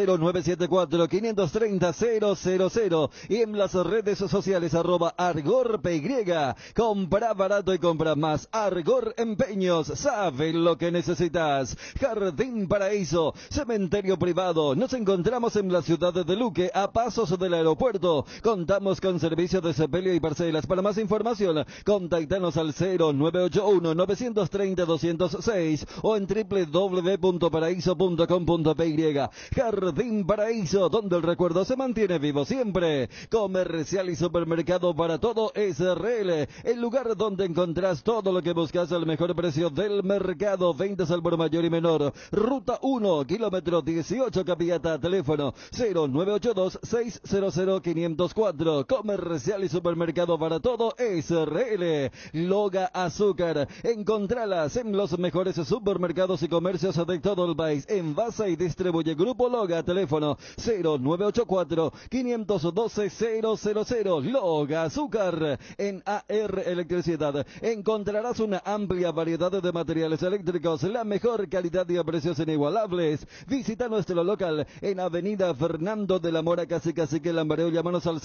0974-530-000 y en las redes sociales @ArgorPY. Compra barato y compra más. Argor Empeños, sabe lo que necesitas. Jardín Paraíso, cementerio privado. Nos encontramos en la ciudad de Luque, a pasos del aeropuerto. Contamos con servicio de sepelio y parcelas. Para más información, contactanos al 0981-930-206 o en www.paraíso.com.py. Jardín Paraíso, donde el recuerdo se mantiene vivo siempre. Comercial y supermercado para todo SRL, el lugar donde encontrás todo lo que buscas al mejor precio del mercado. Ventas al por mayor y menor. Ruta 1, kilómetro 18, Capiata, teléfono 0982-600-504. Comercial y supermercado para todo SRL. Loga Azúcar, encontralas en los mejores supermercados y comercios de todo el país. Envasa y distribuye Grupo Loga, teléfono 0984-512-000. Loga Azúcar. En AR Electricidad encontrarás una amplia variedad de materiales eléctricos, la mejor calidad y a precios inigualables. Aires. Visita nuestro local en Avenida Fernando de la Mora, casi que Lambareo. Llámanos al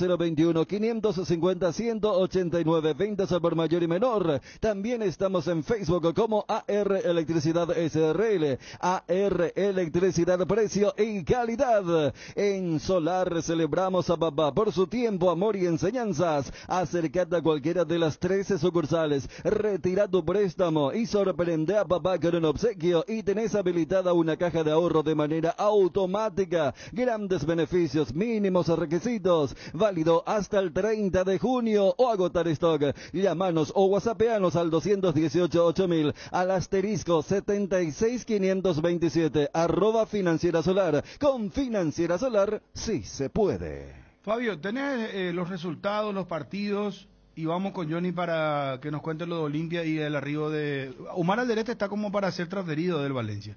021-550-189, ventas al por mayor y menor. También estamos en Facebook como AR Electricidad SRL. AR Electricidad, precio y calidad. En Solar celebramos a papá por su tiempo, amor y enseñanzas. Acércate a cualquiera de las 13 sucursales, retira tu préstamo y sorprende a papá con un obsequio y tenés habilitada una caja de ahorro de manera automática. Grandes beneficios, mínimos requisitos, válido hasta el 30 de junio o agotar stock. Llámanos o whatsappeanos al 218-8000 al asterisco 76527 @Financiera Solar. Con Financiera Solar sí se puede. Fabio, tenés los resultados, los partidos, y vamos con Johnny para que nos cuente lo de Olimpia y el arribo de... Omar Alderete está como para ser transferido del Valencia.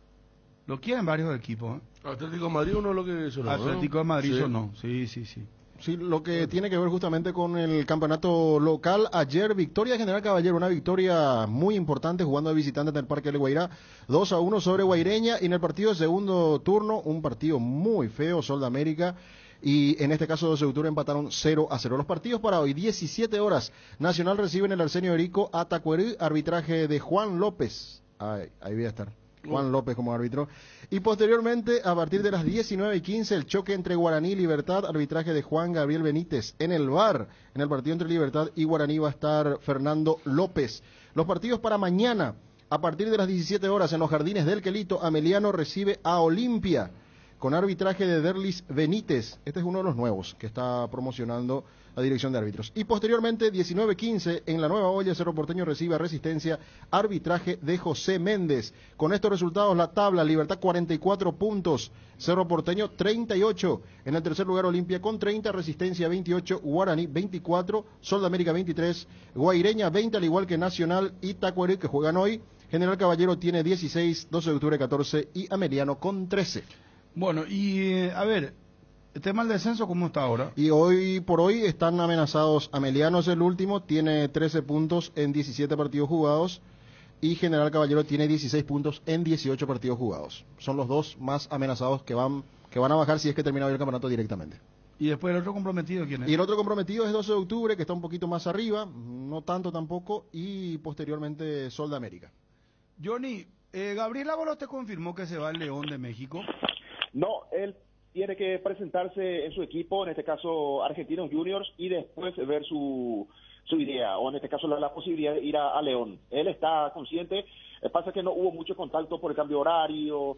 Lo quieren varios equipos. Atlético de Madrid uno es lo que sonó, Atlético de Madrid sí. sonó, sí. Sí, lo que tiene que ver justamente con el campeonato local. Ayer, victoria de General Caballero, una victoria muy importante jugando de visitante en el Parque del Guairá, 2-1 sobre Guaireña, y en el partido de segundo turno, un partido muy feo, Sol de América, y en este caso 12 de octubre empataron 0-0. Los partidos para hoy, 17 horas, Nacional recibe en el Arsenio Erico a Tacuerí, arbitraje de Juan López, ahí voy a estar, Juan López como árbitro, y posteriormente a partir de las 19:15 el choque entre Guaraní y Libertad, arbitraje de Juan Gabriel Benítez. En el VAR, en el partido entre Libertad y Guaraní va a estar Fernando López. Los partidos para mañana, a partir de las 17 horas en los Jardines del Quelito, Ameliano recibe a Olimpia con arbitraje de Derlis Benítez. Este es uno de los nuevos que está promocionando la dirección de árbitros. Y posteriormente, 19:15, en la Nueva Olla, Cerro Porteño recibe a Resistencia, arbitraje de José Méndez. Con estos resultados, la tabla: Libertad 44 puntos, Cerro Porteño 38, en el tercer lugar Olimpia con 30, Resistencia 28, Guaraní 24, Sol de América 23, Guaireña 20, al igual que Nacional y Tacuarí, que juegan hoy. General Caballero tiene 16, 12 de octubre 14 y Ameliano con 13. Bueno, y a ver, el tema del descenso, ¿cómo está ahora? Y hoy por hoy están amenazados. Ameliano es el último, tiene 13 puntos en 17 partidos jugados, y General Caballero tiene 16 puntos en 18 partidos jugados. Son los dos más amenazados que van a bajar si es que termina hoy el campeonato directamente. ¿Y después el otro comprometido quién es? Y el otro comprometido es 12 de octubre, que está un poquito más arriba, no tanto tampoco, y posteriormente Sol de América. Johnny, Gabriel Ábalos te confirmó que se va al León de México. No, él tiene que presentarse en su equipo, en este caso Argentinos Juniors, y después ver su idea, o en este caso la posibilidad de ir a León. Él está consciente, pasa que no hubo mucho contacto por el cambio horario,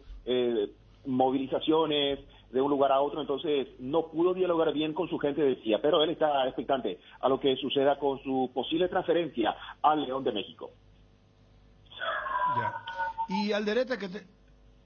movilizaciones de un lugar a otro, entonces no pudo dialogar bien con su gente, decía, pero él está expectante a lo que suceda con su posible transferencia al León de México. Ya. Y Alderete, que te...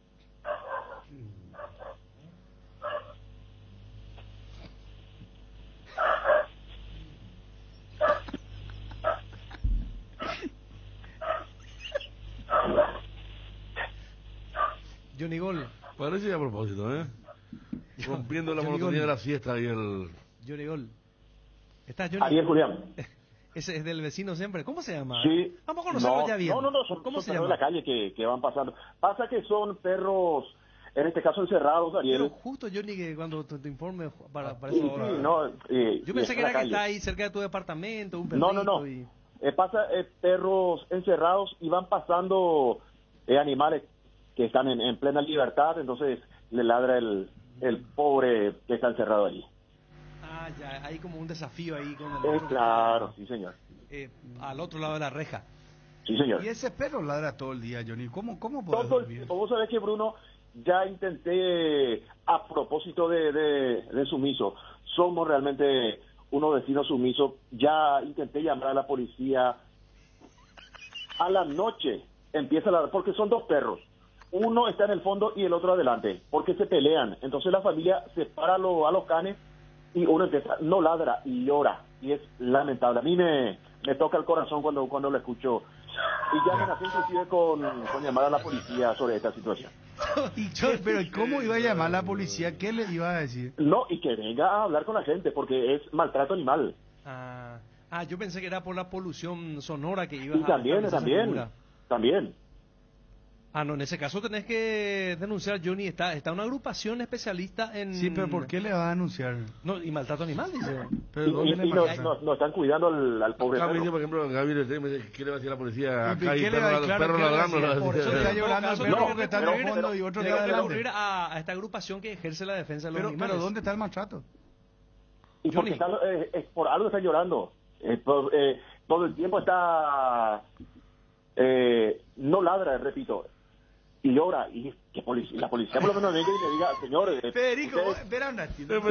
Johnny Gol. Parece a propósito, ¿eh? Rompiendo la monotonía de la siesta y el... Johnny Gol. ¿Estás, Johnny? Ariel Julián. Ese es del vecino siempre. ¿Cómo se llama? Sí. Vamos a conocerlo ya bien. No, son ¿Cómo se perros llama? de la calle que van pasando. Pasa que son perros, en este caso encerrados, Ariel. Pero justo, Johnny, que cuando te informe para Sí, eso. sí, no, yo pensé que era que calle. está ahí cerca de tu departamento, un perrito. No. Y... Pasa perros encerrados y van pasando animales que están en plena libertad, entonces le ladra el pobre que está encerrado allí. Ah, ya, hay como un desafío ahí con el otro Claro, sí, señor. Al otro lado de la reja. Sí, señor. Y ese perro ladra todo el día, Johnny. ¿Cómo podés Todo el dormir? tiempo. Vos sabés que, Bruno, ya intenté, a propósito de sumiso, somos realmente unos vecinos sumisos, ya intenté llamar a la policía. A la noche empieza a ladrar, porque son dos perros. Uno está en el fondo y el otro adelante, porque se pelean. Entonces la familia separa a los canes y uno empieza, no ladra y llora. Y es lamentable. A mí me toca el corazón cuando lo escucho. Y ya me nací inclusive con llamar a la policía sobre esta situación. Pero ¿cómo iba a llamar a la policía? ¿Qué le iba a decir? No, y que venga a hablar con la gente, porque es maltrato animal. Yo pensé que era por la polución sonora que iba Y también. Ah, no, en ese caso tenés que denunciar, Johnny. Está una agrupación especialista en... Sí, pero ¿por qué le va a denunciar? No, y maltrato animal, dice. Pero ¿dónde le maltratan? No están cuidando al pobre Acá me perro. dice, por ejemplo, Gaby, ¿qué le va a decir a la policía? Acá hay ¿Qué le va a decir? perro ladrando. Por eso está llorando el perro porque está en el fondo y otro está adelante. A esta agrupación que ejerce la defensa de los animales. Pero ¿dónde está el maltrato? Y porque por algo está llorando. Todo el tiempo está... no ladra, repito. Y llora, y que la policía por lo menos venga y le diga, señor... Federico, espera un ratito.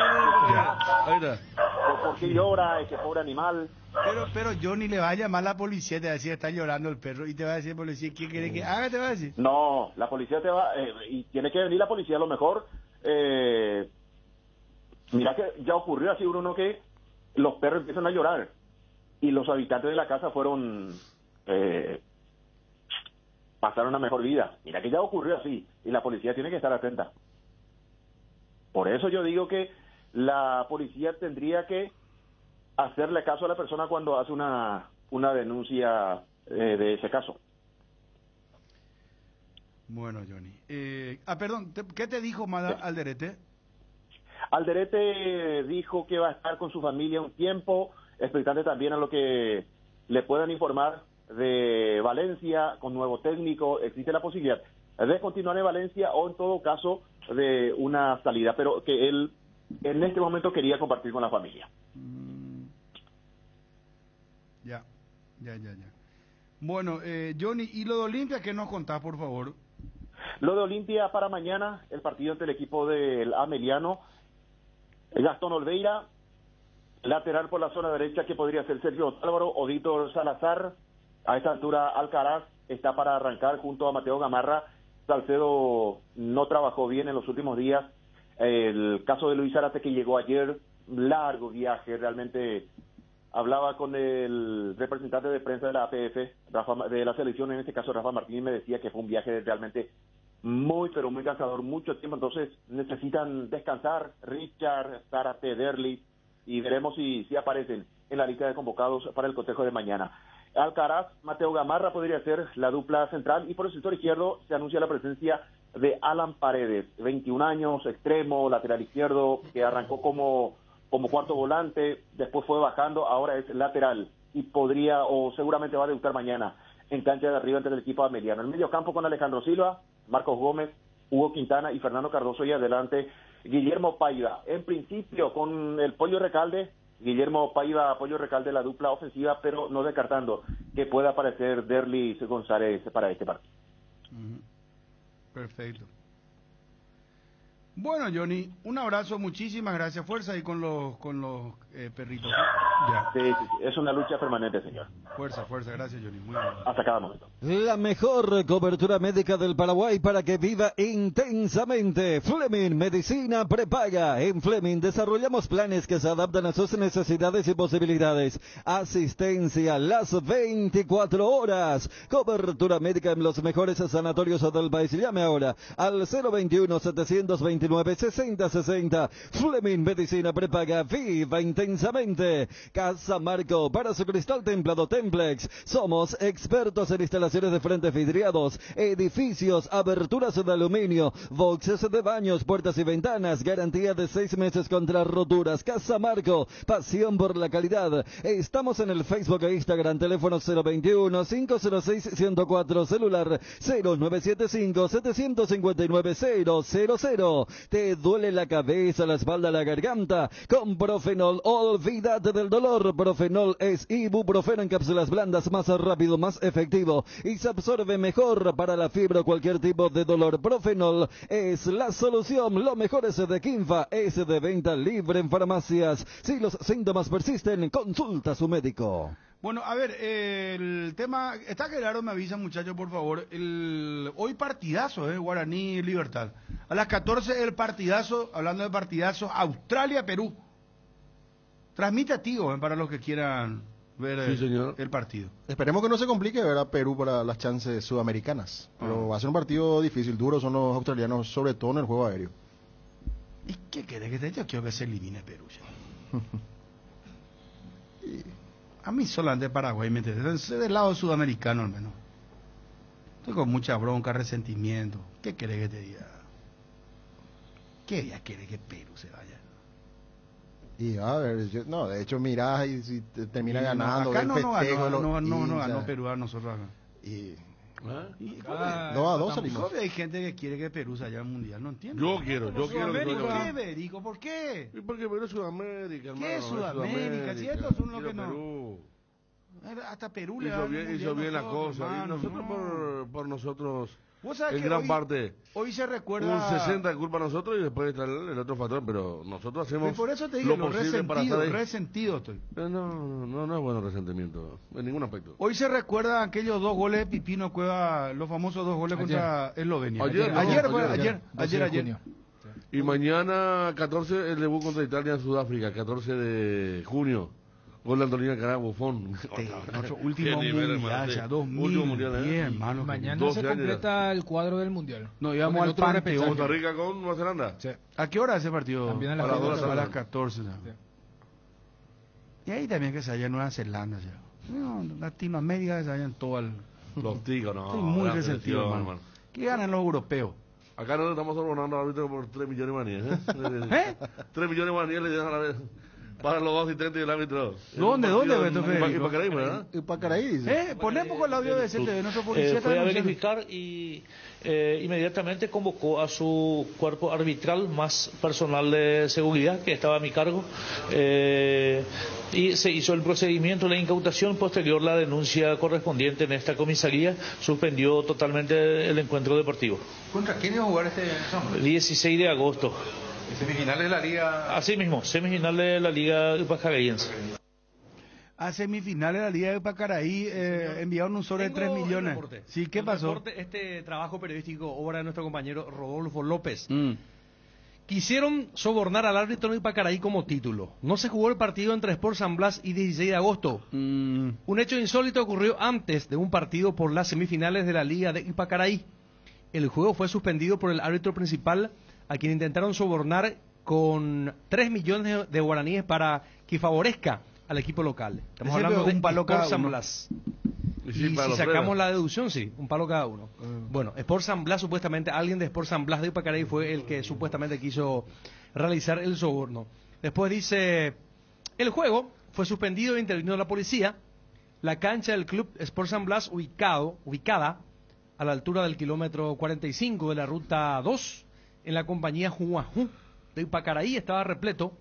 ¿Por qué llora? Ese pobre animal. Pero Johnny le va a llamar a la policía, te va a decir, está llorando el perro, y te va a decir, policía, ¿qué quiere que haga? Te va a decir. No, la policía te va... y tiene que venir la policía a lo mejor. Mira que ya ocurrió así, Bruno, que los perros empiezan a llorar. Y los habitantes de la casa fueron... pasaron una mejor vida. Mira que ya ocurrió así y la policía tiene que estar atenta. Por eso yo digo que la policía tendría que hacerle caso a la persona cuando hace una denuncia de ese caso. Bueno, Johnny. Perdón, ¿qué te dijo Alderete? Alderete dijo que va a estar con su familia un tiempo, expectante también a lo que le puedan informar de Valencia con nuevo técnico. Existe la posibilidad de continuar en Valencia o en todo caso de una salida, pero que él en este momento quería compartir con la familia. Ya. Bueno, Johnny, ¿y lo de Olimpia qué nos contás, por favor? Lo de Olimpia para mañana, el partido ante el equipo del Ameliano. Gastón Olveira, lateral por la zona derecha, que podría ser Sergio Álvaro o Víctor Salazar. A esta altura Alcaraz está para arrancar junto a Mateo Gamarra. Salcedo no trabajó bien en los últimos días. El caso de Luis Zárate, que llegó ayer, largo viaje, realmente hablaba con el representante de prensa de la APF, de la selección, en este caso Rafa Martínez, me decía que fue un viaje realmente muy, pero muy cansador, mucho tiempo, entonces necesitan descansar Richard, Zárate, Derli, y veremos si aparecen en la lista de convocados para el cotejo de mañana. Alcaraz, Mateo Gamarra podría ser la dupla central, y por el sector izquierdo se anuncia la presencia de Alan Paredes, 21 años, extremo, lateral izquierdo, que arrancó como cuarto volante, después fue bajando, ahora es lateral, y podría o seguramente va a debutar mañana en cancha de arriba ante el equipo americano. En el medio campo con Alejandro Silva, Marcos Gómez, Hugo Quintana y Fernando Cardoso, y adelante Guillermo Paiva. En principio con el Pollo Recalde, Guillermo Paiva, Pollo Recalde, la dupla ofensiva, pero no descartando que pueda aparecer Derlis González para este partido. Perfecto. Bueno, Johnny, un abrazo, muchísimas gracias. Fuerza ahí con los perritos. Ya. Sí, es una lucha permanente, señor. Fuerza, gracias, Johnny. Muy bien. Hasta cada momento. La mejor cobertura médica del Paraguay para que viva intensamente. Fleming Medicina Prepaga. En Fleming desarrollamos planes que se adaptan a sus necesidades y posibilidades. Asistencia las 24 horas. Cobertura médica en los mejores sanatorios del país. Llame ahora al 021-729-6060. Fleming Medicina Prepaga. Viva intensamente. Casa Marco para su cristal templado Templex. Somos expertos en instalaciones de frentes vidriados, edificios, aberturas de aluminio, boxes de baños, puertas y ventanas. Garantía de 6 meses contra roturas. Casa Marco, pasión por la calidad. Estamos en el Facebook e Instagram. Teléfono 021-506-104. Celular 0975-759-000. ¿Te duele la cabeza, la espalda, la garganta? Con Profenol, olvídate del dolor. Profenol es ibuprofeno en cápsulas blandas, más rápido, más efectivo y se absorbe mejor para la fiebre o cualquier tipo de dolor. Profenol es la solución. Lo mejor es de Kinfa, es de venta libre en farmacias. Si los síntomas persisten, consulta a su médico. Bueno, a ver, el tema, está claro, me avisan muchachos, por favor, hoy partidazo, Guaraní Libertad. A las 14 el partidazo, hablando de partidazo, Australia-Perú. Transmite a ti, para los que quieran ver el partido. Esperemos que no se complique ver a Perú para las chances sudamericanas, pero va a ser un partido difícil, duro son los australianos, sobre todo en el juego aéreo. ¿Y qué querés que te diga? Yo quiero que se elimine Perú ya. A mí solamente Paraguay, ¿me entiendes? Del lado sudamericano al menos. Estoy con mucha bronca, resentimiento. ¿Qué querés que te diga? ¿Qué día quiere que Perú se vaya? Y a ver, de hecho mirás y si termina ganando, acá no ganó Perú a nosotros acá. No, a dos salimos. Hay gente que quiere que Perú se vaya al mundial, no entiendo. Yo quiero. ¿Por qué, Berico? ¿Por qué? ¿Y por qué Perú es Sudamérica, hermano? ¿Qué es Sudamérica? Si estos son los que no. Perú. Hasta Perú le da hizo bien la cosa. Y nosotros por nosotros, en gran parte, hoy se recuerda un 60 de culpa a nosotros y después está el otro factor, pero nosotros hacemos por eso te digo, lo posible para estar ahí. Resentido estoy. Pero no es bueno resentimiento, en ningún aspecto. Hoy se recuerda aquellos 2 goles de Pipino Cueva, los famosos 2 goles contra Eslovenia. Ayer. Y mañana 14 el debut contra Italia en Sudáfrica, 14 de junio. Gol de Antonio Cará, Buffon. Nuestro último mundial, ya 2010, hermano. Mañana se completa el cuadro del mundial. No, íbamos al Panteón. Costa Rica con Nueva Zelanda. Sí. ¿A qué hora ese partido? También a las 14. Sí. Y ahí también que se haya Nueva Zelanda. Ya. No, Latinoamérica que se hayan todo al... Los ticos, no. Estoy muy resentido, hermano. ¿Qué ganan los europeos? Acá no estamos sobornando al árbitro por 3 millones de maníes. 3 millones de maníes le dan a la vez. Para los 2 y 30 del árbitro. ¿Dónde, Beto? Ipacaraí, ¿verdad? Ipacaraí, dice. Ponemos con el audio de nuestro policía. Fue a verificar y inmediatamente convocó a su cuerpo arbitral más personal de seguridad que estaba a mi cargo y se hizo el procedimiento, la incautación, posterior la denuncia correspondiente en esta comisaría, suspendió totalmente el encuentro deportivo. ¿Contra quién iba a jugar este sábado? 16 de agosto. ¿Semifinales de la Liga? Así mismo, semifinal de la Liga Ipacarayense. A semifinales de la Liga de Ipacaraí enviaron un sobre de 3 millones. Sí, ¿qué pasó? Este trabajo periodístico, obra de nuestro compañero Rodolfo López. Quisieron sobornar al árbitro de Ipacaraí como título. No se jugó el partido entre Sport San Blas y 16 de agosto. Un hecho insólito ocurrió antes de un partido por las semifinales de la Liga de Ipacaraí. El juego fue suspendido por el árbitro principal, a quien intentaron sobornar con 3 millones de guaraníes para que favorezca al equipo local. Estamos hablando de un palo Sport San Blas. Y si sacamos la deducción, sí, un palo cada uno. Bueno, Sport San Blas, supuestamente, alguien de Sport San Blas de Ipacaraí fue el que supuestamente quiso realizar el soborno. Después dice, el juego fue suspendido e intervino la policía. La cancha del club Sport San Blas, ubicada a la altura del kilómetro 45 de la ruta 2, en la compañía Juajú de Ipacaraí, estaba repleta.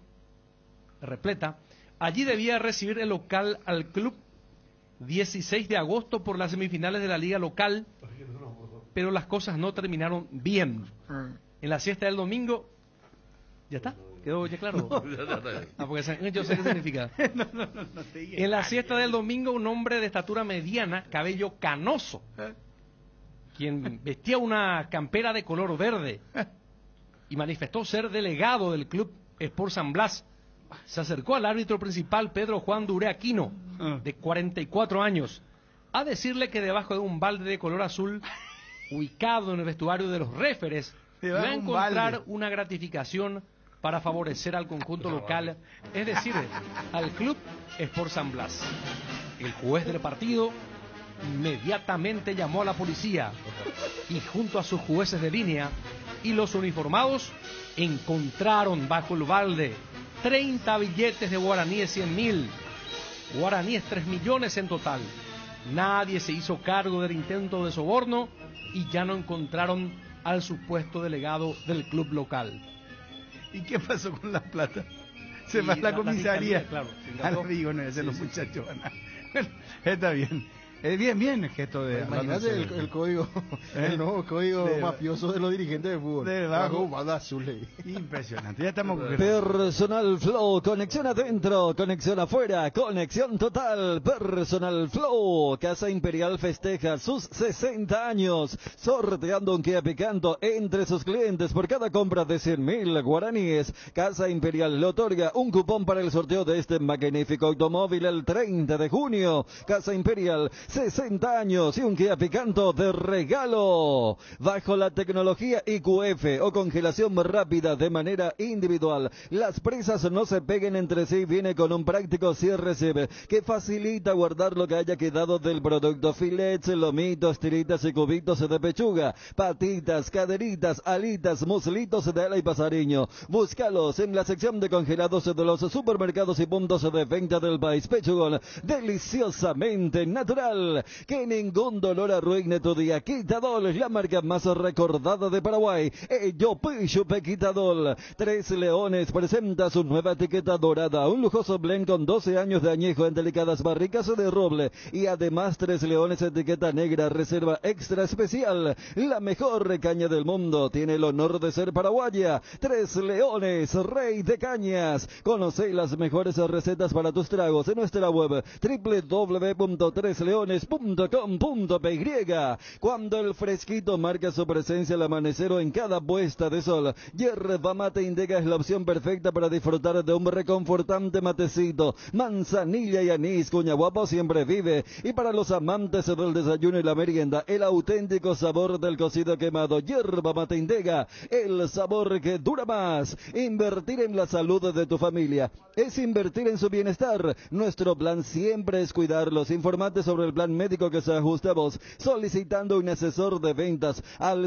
Allí debía recibir el local al club 16 de agosto por las semifinales de la liga local, pero las cosas no terminaron bien. En la siesta del domingo, ¿ya está? ¿Quedó ya claro? Porque yo sé qué significa. En la siesta del domingo, un hombre de estatura mediana, cabello canoso, quien vestía una campera de color verde y manifestó ser delegado del club Sport San Blas, se acercó al árbitro principal Pedro Juan Duré Aquino, de 44 años, a decirle que debajo de un balde de color azul, ubicado en el vestuario de los réferes, iba a encontrar una gratificación para favorecer al conjunto local, es decir, al club Sport San Blas. El juez del partido inmediatamente llamó a la policía y junto a sus jueces de línea y los uniformados encontraron bajo el balde 30 billetes de guaraníes 100.000, guaraníes 3 millones en total. Nadie se hizo cargo del intento de soborno y ya no encontraron al supuesto delegado del club local. ¿Y qué pasó con la plata? Se va a la comisaría. Claro. Digo, no, ese los muchachos. Está bien. Bien el gesto de... Imagínate el código, el nuevo código mafioso de los dirigentes de fútbol. Debajo, banda azul. Impresionante, ya estamos... Personal Flow, conexión adentro, conexión afuera, conexión total. Personal Flow, Casa Imperial festeja sus 60 años, sorteando un Kia Picanto entre sus clientes por cada compra de 100.000 guaraníes. Casa Imperial le otorga un cupón para el sorteo de este magnífico automóvil el 30 de junio. Casa Imperial, 60 años y un Kia Picanto de regalo. Bajo la tecnología IQF o congelación rápida de manera individual, las presas no se peguen entre sí. Viene con un práctico cierre-sebe que facilita guardar lo que haya quedado del producto. Filets, lomitos, tiritas y cubitos de pechuga, patitas, caderitas, alitas, muslitos de ala y pasariño. Búscalos en la sección de congelados de los supermercados y puntos de venta del país. Pechugón, deliciosamente natural, que ningún dolor arruine tu día. Quitadol, la marca más recordada de Paraguay. Ello Pichupe Quitadol. Tres Leones presenta su nueva etiqueta dorada, un lujoso blend con 12 años de añejo en delicadas barricas de roble, y además Tres Leones etiqueta negra, reserva extra especial, la mejor caña del mundo. Tiene el honor de ser paraguaya. Tres Leones, rey de cañas. Conoce las mejores recetas para tus tragos en nuestra web www.tresleones.com.py. Cuando el fresquito marca su presencia al amanecer o en cada puesta de sol, Yerba Mate Indega es la opción perfecta para disfrutar de un reconfortante matecito. Manzanilla y anís, Cuña Guapo siempre vive. Y para los amantes del desayuno y la merienda, el auténtico sabor del cocido quemado. Yerba Mate Indega, el sabor que dura más. Invertir en la salud de tu familia es invertir en su bienestar. Nuestro plan siempre es cuidarlos. Informate sobre el plan médico que se ajusta a vos, solicitando un asesor de ventas al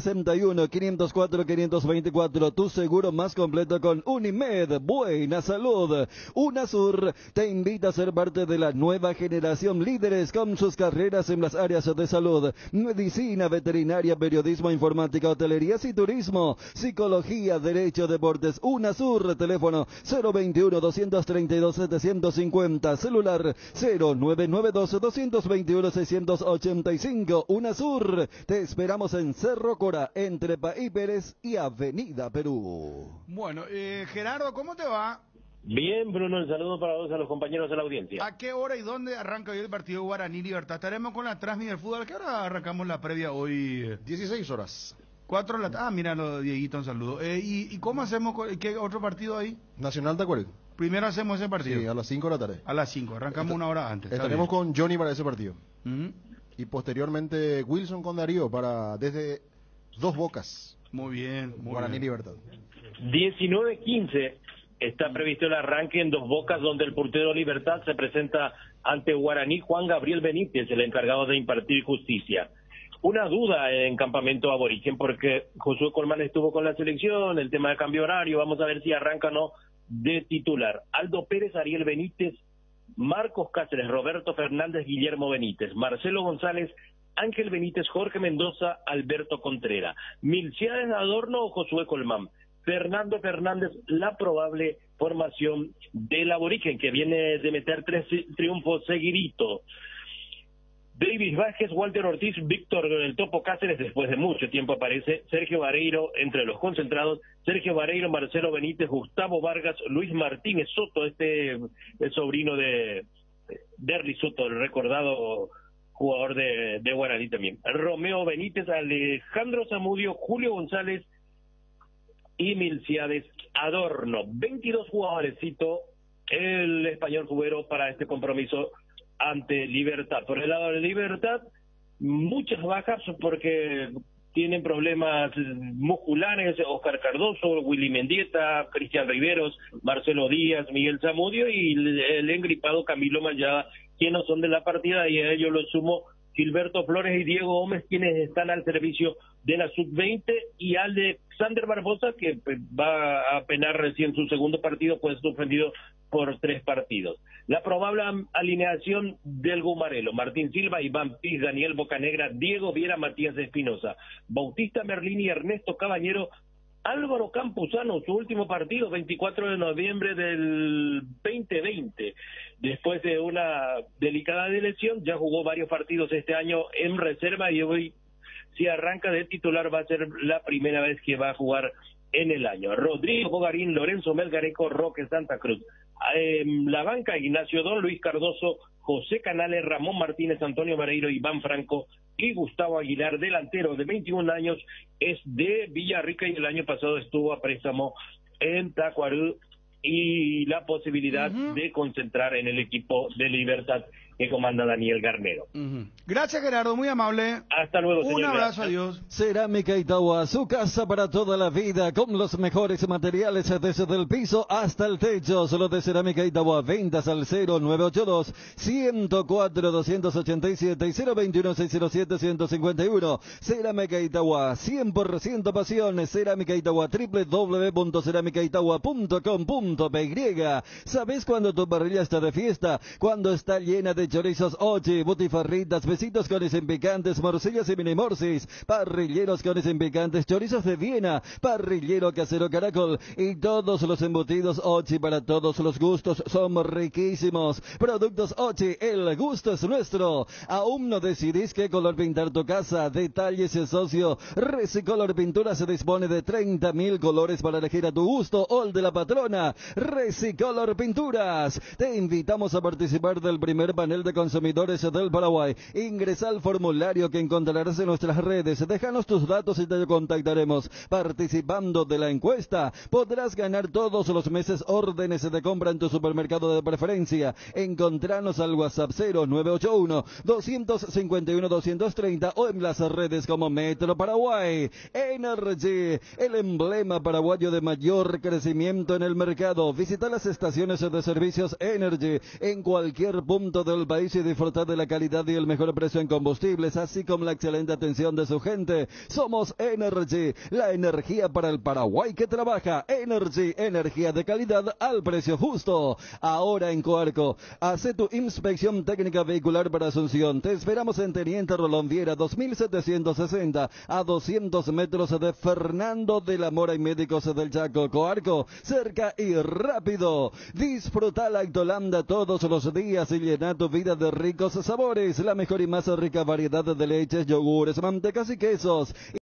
061-504-524. Tu seguro más completo con Unimed. Buena salud. UNASUR te invita a ser parte de la nueva generación líderes con sus carreras en las áreas de salud, medicina, veterinaria, periodismo, informática, hotelerías y turismo, psicología, derecho, deportes. UNASUR, teléfono 021-232-750, celular 0992-221-685. UNASUR, te esperamos en Cerro Cora, entre Paí Pérez y Avenida Perú. Bueno, Gerardo, ¿cómo te va? Bien, Bruno, el saludo para vos, a los compañeros de la audiencia. ¿A qué hora y dónde arranca hoy el partido Guaraní Libertad? Estaremos con la transmisión del fútbol. ¿A qué hora arrancamos la previa hoy? 16 horas. 4 de la tarde. Ah, mira, Dieguito, un saludo. ¿Y cómo hacemos? ¿Qué otro partido hay? Nacional Tacuarel. Primero hacemos ese partido. Sí, a las 5 de la tarde. A las 5, arrancamos una hora antes. Estaremos con Johnny para ese partido. Y posteriormente Wilson con Darío para desde Dos Bocas. Muy bien. Guaraní Libertad. 19:15 está previsto el arranque en Dos Bocas, donde el portero Libertad se presenta ante Guaraní. Juan Gabriel Benítez, el encargado de impartir justicia. Una duda en campamento aborigen, porque Josué Colmán estuvo con la selección, el tema de cambio horario, vamos a ver si arranca o no de titular. Aldo Pérez, Ariel Benítez, Marcos Cáceres, Roberto Fernández, Guillermo Benítez, Marcelo González, Ángel Benítez, Jorge Mendoza, Alberto Contreras, Milciades Adorno o Josué Colmán, Fernando Fernández, la probable formación del aborigen, que viene de meter 3 triunfos seguiditos. Davis Vázquez, Walter Ortiz, Víctor el Topo Cáceres, después de mucho tiempo aparece Sergio Vareiro entre los concentrados, Sergio Vareiro, Marcelo Benítez, Gustavo Vargas, Luis Martínez Soto, el sobrino de Derly Soto, el recordado jugador de Guaraní también, Romeo Benítez, Alejandro Zamudio, Julio González y Milciades Adorno. 22 jugadores, cito el español cubero para este compromiso ante Libertad. Por el lado de Libertad, muchas bajas porque tienen problemas musculares: Oscar Cardoso, Willy Mendieta, Cristian Riveros, Marcelo Díaz, Miguel Zamudio y el engripado Camilo Mayada, quienes no son de la partida, y a ello lo sumo Gilberto Flores y Diego Gómez, quienes están al servicio de la sub-20, y Alexander Barbosa, que va a penar recién su segundo partido, pues suspendido por 3 partidos. La probable alineación del Gumarelo: Martín Silva, Iván Piz, Daniel Bocanegra, Diego Viera, Matías Espinosa, Bautista Merlini, Ernesto Cabañero, Álvaro Campuzano, su último partido, 24 de noviembre del 2020. Después de una delicada lesión, ya jugó varios partidos este año en reserva, y hoy, si arranca de titular, va a ser la primera vez que va a jugar en el año. Rodrigo Bogarín, Lorenzo Melgarejo, Roque Santa Cruz. La banca: Ignacio Don, Luis Cardoso, José Canales, Ramón Martínez, Antonio Vareiro, Iván Franco y Gustavo Aguilar. Delantero de 21 años, es de Villarrica y el año pasado estuvo a préstamo en Tacuarembó, y la posibilidad de concentrar en el equipo de Libertad que comanda Daniel Garnero. Gracias, Gerardo, muy amable. Hasta luego, señor. Un abrazo, Gracias. adiós. Cerámica Itagua, su casa para toda la vida, con los mejores materiales desde el piso hasta el techo. Solo de Cerámica Itagua, ventas al 0982-104-287 y 021-607-151. Cerámica Itagua, 100% pasión. Cerámica Itagua, www.ceramicaitagua.com.py. ¿Sabes cuando tu parrilla está de fiesta? Cuando está llena de chorizos Ochi, butifarritas, besitos cones en picantes, morcillas y mini morcis, parrilleros cones en picantes, chorizos de Viena, parrillero casero Caracol y todos los embutidos Ochi para todos los gustos. Son riquísimos. Productos Ochi, el gusto es nuestro. ¿Aún no decidís qué color pintar tu casa? Detalles el socio. Resicolor Pintura se dispone de 30.000 colores para elegir a tu gusto o el de la patrona. Resicolor Pinturas. Te invitamos a participar del primer panel de consumidores del Paraguay. Ingresa al formulario que encontrarás en nuestras redes. Déjanos tus datos y te contactaremos. Participando de la encuesta, podrás ganar todos los meses órdenes de compra en tu supermercado de preferencia. Encontranos al WhatsApp 0981-251-230 o en las redes como Metro Paraguay. Energy, el emblema paraguayo de mayor crecimiento en el mercado. Visita las estaciones de servicios Energy en cualquier punto del país y disfrutar de la calidad y el mejor precio en combustibles, así como la excelente atención de su gente. Somos Energy, la energía para el Paraguay que trabaja. Energy, energía de calidad al precio justo. Ahora en Coarco, hace tu inspección técnica vehicular para Asunción. Te esperamos en Teniente Rolón Viera, 2760, a 200 metros de Fernando de la Mora y Médicos del Chaco. Coarco, cerca y rápido. Disfruta la Lactolanda todos los días y llena tu vida de ricos sabores. La mejor y más rica variedad de leches, yogures, mantecas y quesos.